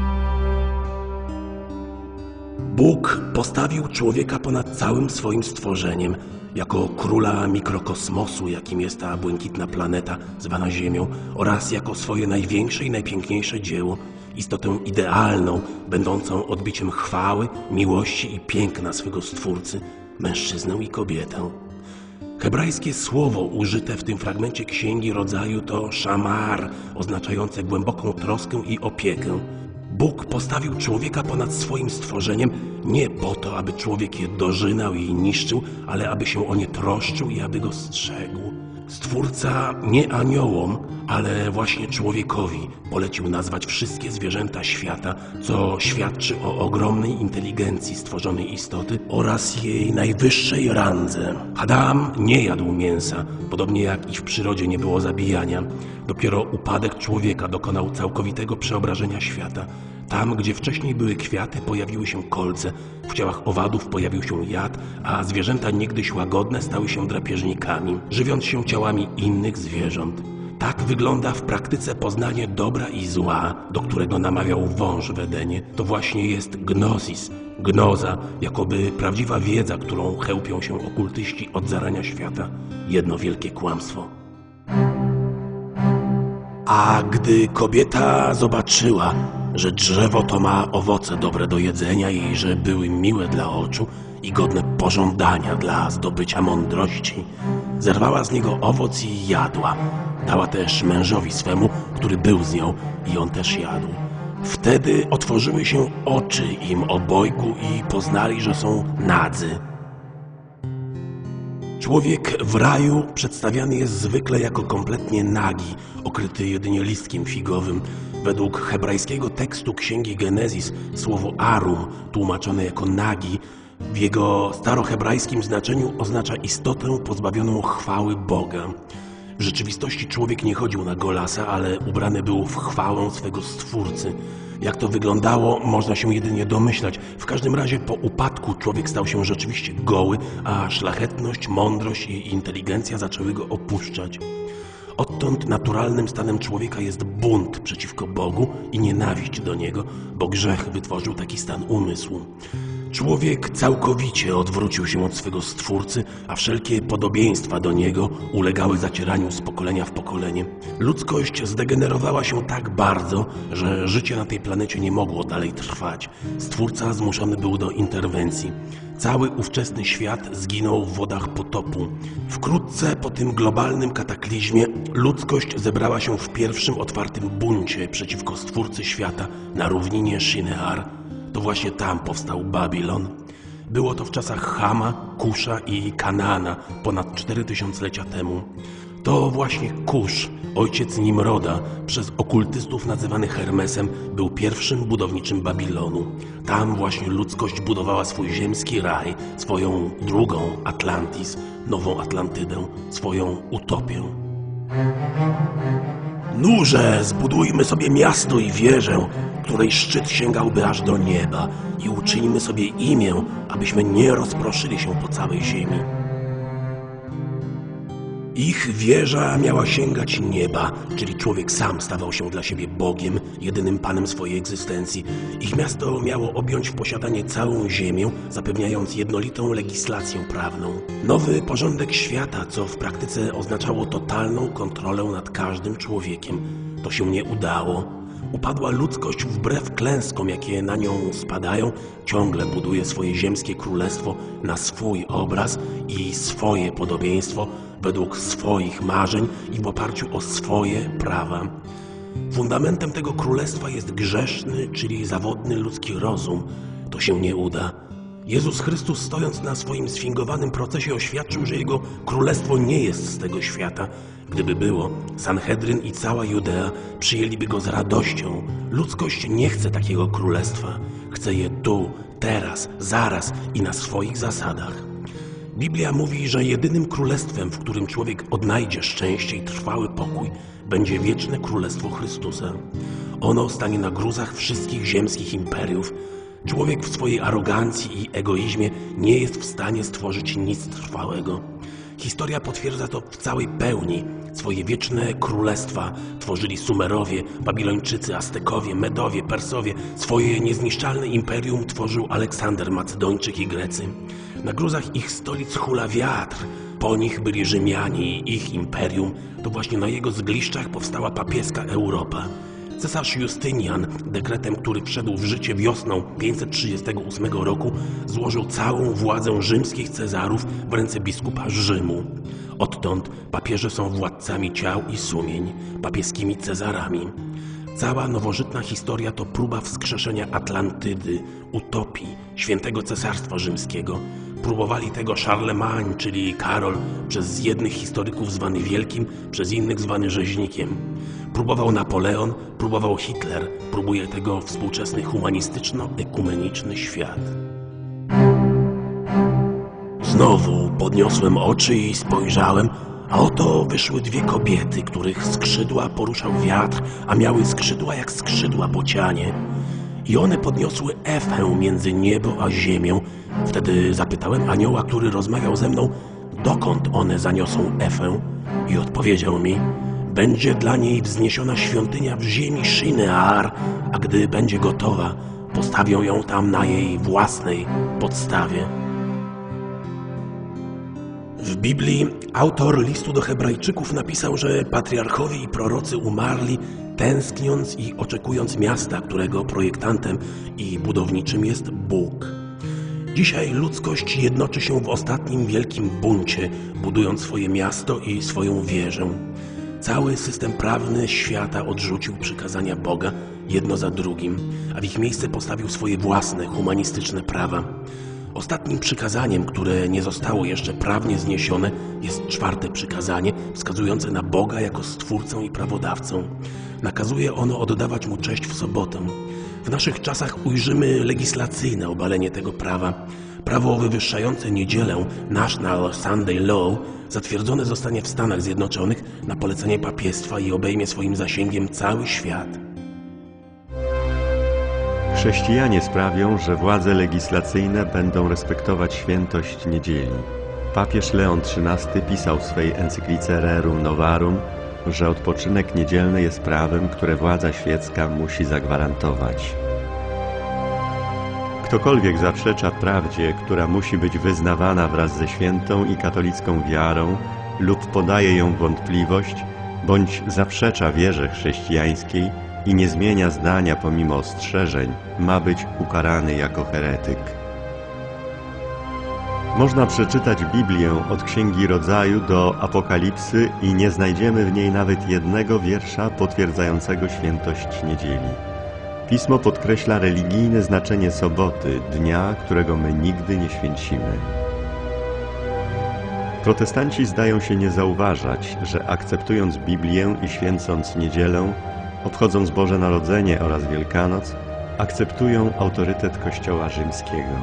Bóg postawił człowieka ponad całym swoim stworzeniem, jako króla mikrokosmosu, jakim jest ta błękitna planeta zwana Ziemią, oraz jako swoje największe i najpiękniejsze dzieło, istotę idealną, będącą odbiciem chwały, miłości i piękna swego Stwórcy, mężczyznę i kobietę. Hebrajskie słowo użyte w tym fragmencie Księgi Rodzaju to szamar, oznaczające głęboką troskę i opiekę. Bóg postawił człowieka ponad swoim stworzeniem nie po to, aby człowiek je dożynał i niszczył, ale aby się o nie troszczył i aby go strzegł. Stwórca nie aniołom, ale właśnie człowiekowi polecił nazwać wszystkie zwierzęta świata, co świadczy o ogromnej inteligencji stworzonej istoty oraz jej najwyższej randze. Adam nie jadł mięsa, podobnie jak i w przyrodzie nie było zabijania. Dopiero upadek człowieka dokonał całkowitego przeobrażenia świata. Tam, gdzie wcześniej były kwiaty, pojawiły się kolce, w ciałach owadów pojawił się jad, a zwierzęta niegdyś łagodne stały się drapieżnikami, żywiąc się ciałami innych zwierząt. Tak Tak wygląda w praktyce poznanie dobra i zła, do którego namawiał wąż w Edenie. To właśnie jest gnosis, gnoza, jakoby prawdziwa wiedza, którą chełpią się okultyści od zarania świata. Jedno wielkie kłamstwo. A gdy kobieta zobaczyła, że drzewo to ma owoce dobre do jedzenia i że były miłe dla oczu i godne pożądania dla zdobycia mądrości, zerwała z niego owoc i jadła. Dała też mężowi swemu, który był z nią, i on też jadł. Wtedy otworzyły się oczy im obojgu i poznali, że są nadzy. Człowiek w raju przedstawiany jest zwykle jako kompletnie nagi, okryty jedynie listkiem figowym. Według hebrajskiego tekstu Księgi Genezis słowo arum, tłumaczone jako nagi, w jego starohebrajskim znaczeniu oznacza istotę pozbawioną chwały Boga. W rzeczywistości człowiek nie chodził na golasa, ale ubrany był w chwałę swego Stwórcy. Jak to wyglądało, można się jedynie domyślać. W każdym razie po upadku człowiek stał się rzeczywiście goły, a szlachetność, mądrość i inteligencja zaczęły go opuszczać. Odtąd naturalnym stanem człowieka jest bunt przeciwko Bogu i nienawiść do Niego, bo grzech wytworzył taki stan umysłu. Człowiek całkowicie odwrócił się od swego Stwórcy, a wszelkie podobieństwa do Niego ulegały zacieraniu z pokolenia w pokolenie. Ludzkość zdegenerowała się tak bardzo, że życie na tej planecie nie mogło dalej trwać. Stwórca zmuszony był do interwencji. Cały ówczesny świat zginął w wodach potopu. Wkrótce po tym globalnym kataklizmie ludzkość zebrała się w pierwszym otwartym buncie przeciwko Stwórcy świata na równinie Shinear. To właśnie tam powstał Babilon. Było to w czasach Chama, Kusza i Kanaana ponad 4000-lecia temu. To właśnie Kusz, ojciec Nimroda, przez okultystów nazywany Hermesem, był pierwszym budowniczym Babilonu. Tam właśnie ludzkość budowała swój ziemski raj, swoją drugą Atlantis, nową Atlantydę, swoją utopię. Nurze, zbudujmy sobie miasto i wieżę, której szczyt sięgałby aż do nieba, i uczyńmy sobie imię, abyśmy nie rozproszyli się po całej ziemi. Ich wieża miała sięgać nieba, czyli człowiek sam stawał się dla siebie Bogiem, jedynym Panem swojej egzystencji. Ich miasto miało objąć w posiadanie całą ziemię, zapewniając jednolitą legislację prawną. Nowy porządek świata, co w praktyce oznaczało totalną kontrolę nad każdym człowiekiem. To się nie udało. Upadła ludzkość wbrew klęskom, jakie na nią spadają, ciągle buduje swoje ziemskie królestwo na swój obraz i swoje podobieństwo, według swoich marzeń i w oparciu o swoje prawa. Fundamentem tego królestwa jest grzeszny, czyli zawodny ludzki rozum. To się nie uda. Jezus Chrystus, stojąc na swoim sfingowanym procesie, oświadczył, że Jego królestwo nie jest z tego świata. Gdyby było, Sanhedryn i cała Judea przyjęliby go z radością. Ludzkość nie chce takiego królestwa. Chce je tu, teraz, zaraz i na swoich zasadach. Biblia mówi, że jedynym królestwem, w którym człowiek odnajdzie szczęście i trwały pokój, będzie wieczne królestwo Chrystusa. Ono stanie na gruzach wszystkich ziemskich imperiów. Człowiek w swojej arogancji i egoizmie nie jest w stanie stworzyć nic trwałego. Historia potwierdza to w całej pełni. Swoje wieczne królestwa tworzyli Sumerowie, Babilończycy, Aztekowie, Medowie, Persowie. Swoje niezniszczalne imperium tworzył Aleksander Macedończyk i Grecy. Na gruzach ich stolic hula wiatr. Po nich byli Rzymianie i ich imperium. To właśnie na jego zgliszczach powstała papieska Europa. Cesarz Justynian, dekretem, który wszedł w życie wiosną 538 roku, złożył całą władzę rzymskich cezarów w ręce biskupa Rzymu. Odtąd papieże są władcami ciał i sumień, papieskimi cezarami. Cała nowożytna historia to próba wskrzeszenia Atlantydy, utopii, świętego cesarstwa rzymskiego. Próbowali tego Charlemagne, czyli Karol, przez jednych historyków zwany Wielkim, przez innych zwany Rzeźnikiem. Próbował Napoleon, próbował Hitler, próbuje tego współczesny humanistyczno-ekumeniczny świat. Znowu podniosłem oczy i spojrzałem, a oto wyszły dwie kobiety, których skrzydła poruszał wiatr, a miały skrzydła jak skrzydła bocianie. I one podniosły Efę między niebo a ziemię. Wtedy zapytałem anioła, który rozmawiał ze mną, dokąd one zaniosą Efę? I odpowiedział mi: Będzie dla niej wzniesiona świątynia w ziemi Shinear, a gdy będzie gotowa, postawią ją tam na jej własnej podstawie. W Biblii autor listu do Hebrajczyków napisał, że patriarchowie i prorocy umarli, tęskniąc i oczekując miasta, którego projektantem i budowniczym jest Bóg. Dzisiaj ludzkość jednoczy się w ostatnim wielkim buncie, budując swoje miasto i swoją wieżę. Cały system prawny świata odrzucił przykazania Boga jedno za drugim, a w ich miejsce postawił swoje własne, humanistyczne prawa. Ostatnim przykazaniem, które nie zostało jeszcze prawnie zniesione, jest 4. przykazanie, wskazujące na Boga jako Stwórcę i Prawodawcę. Nakazuje ono oddawać Mu cześć w sobotę. W naszych czasach ujrzymy legislacyjne obalenie tego prawa. Prawo wywyższające niedzielę, National Sunday Law, zatwierdzone zostanie w Stanach Zjednoczonych na polecenie papiestwa i obejmie swoim zasięgiem cały świat. Chrześcijanie sprawią, że władze legislacyjne będą respektować świętość niedzieli. Papież Leon XIII pisał w swej encyklice Rerum Novarum, że odpoczynek niedzielny jest prawem, które władza świecka musi zagwarantować. Ktokolwiek zaprzecza prawdzie, która musi być wyznawana wraz ze świętą i katolicką wiarą, lub podaje ją w wątpliwość, bądź zaprzecza wierze chrześcijańskiej i nie zmienia zdania pomimo ostrzeżeń, ma być ukarany jako heretyk. Można przeczytać Biblię od Księgi Rodzaju do Apokalipsy i nie znajdziemy w niej nawet jednego wiersza potwierdzającego świętość niedzieli. Pismo podkreśla religijne znaczenie soboty, dnia, którego my nigdy nie święcimy. Protestanci zdają się nie zauważać, że akceptując Biblię i święcąc niedzielę, obchodząc Boże Narodzenie oraz Wielkanoc, akceptują autorytet Kościoła rzymskiego.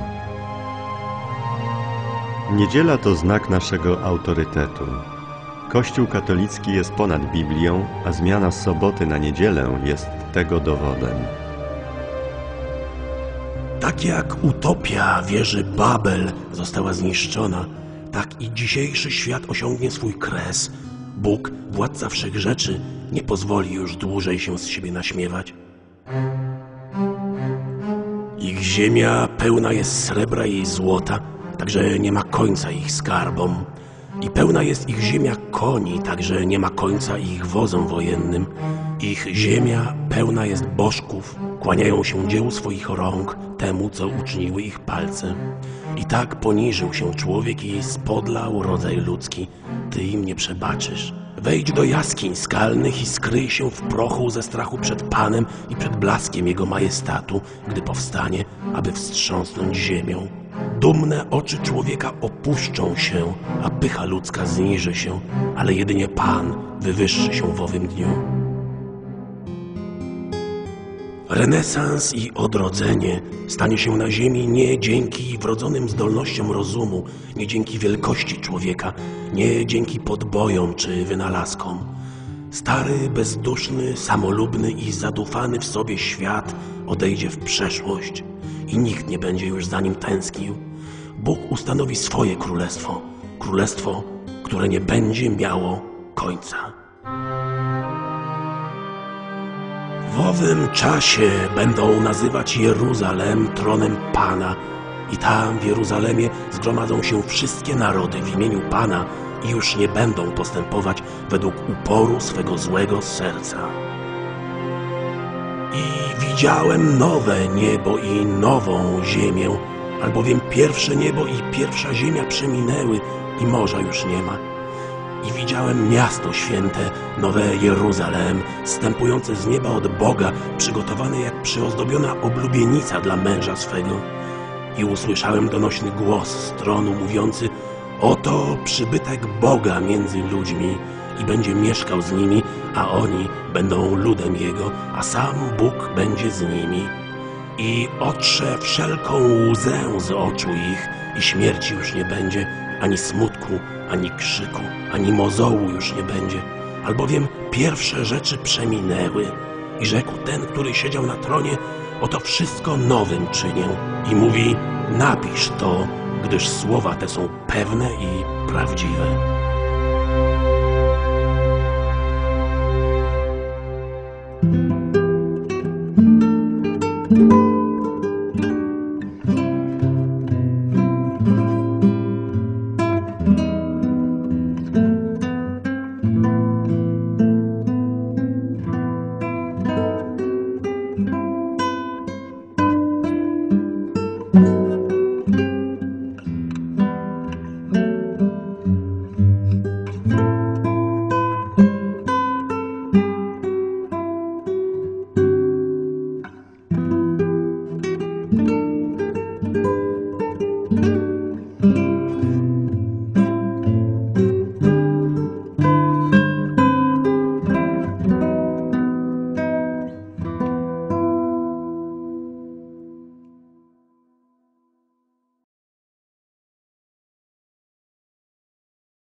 Niedziela to znak naszego autorytetu. Kościół katolicki jest ponad Biblią, a zmiana z soboty na niedzielę jest tego dowodem. Tak jak utopia wieży Babel została zniszczona, tak i dzisiejszy świat osiągnie swój kres. Bóg, władca wszechrzeczy, nie pozwoli już dłużej się z siebie naśmiewać. Ich ziemia pełna jest srebra i złota, także nie ma końca ich skarbom. I pełna jest ich ziemia koni, także nie ma końca ich wozom wojennym. Ich ziemia pełna jest bożków, kłaniają się dziełu swoich rąk, temu, co uczyniły ich palce. I tak poniżył się człowiek i spodlał rodzaj ludzki. Ty im nie przebaczysz. Wejdź do jaskiń skalnych i skryj się w prochu ze strachu przed Panem i przed blaskiem Jego majestatu, gdy powstanie, aby wstrząsnąć ziemią. Dumne oczy człowieka opuszczą się, a pycha ludzka zniży się, ale jedynie Pan wywyższy się w owym dniu. Renesans i odrodzenie stanie się na ziemi nie dzięki wrodzonym zdolnościom rozumu, nie dzięki wielkości człowieka, nie dzięki podbojom czy wynalazkom. Stary, bezduszny, samolubny i zadufany w sobie świat odejdzie w przeszłość i nikt nie będzie już za nim tęsknił. Bóg ustanowi swoje królestwo, królestwo, które nie będzie miało końca. W owym czasie będą nazywać Jeruzalem tronem Pana i tam w Jeruzalemie zgromadzą się wszystkie narody w imieniu Pana i już nie będą postępować według uporu swego złego serca. I widziałem nowe niebo i nową ziemię, albowiem pierwsze niebo i pierwsza ziemia przeminęły i morza już nie ma. I widziałem miasto święte, nowe Jeruzalem, zstępujące z nieba od Boga, przygotowane jak przyozdobiona oblubienica dla męża swego. I usłyszałem donośny głos z tronu mówiący: oto przybytek Boga między ludźmi i będzie mieszkał z nimi, a oni będą ludem Jego, a sam Bóg będzie z nimi. I otrze wszelką łzę z oczu ich i śmierci już nie będzie, ani smutku, ani krzyku, ani mozołu już nie będzie, albowiem pierwsze rzeczy przeminęły. I rzekł ten, który siedział na tronie: oto wszystko nowym czynię. I mówi: napisz to, gdyż słowa te są pewne i prawdziwe.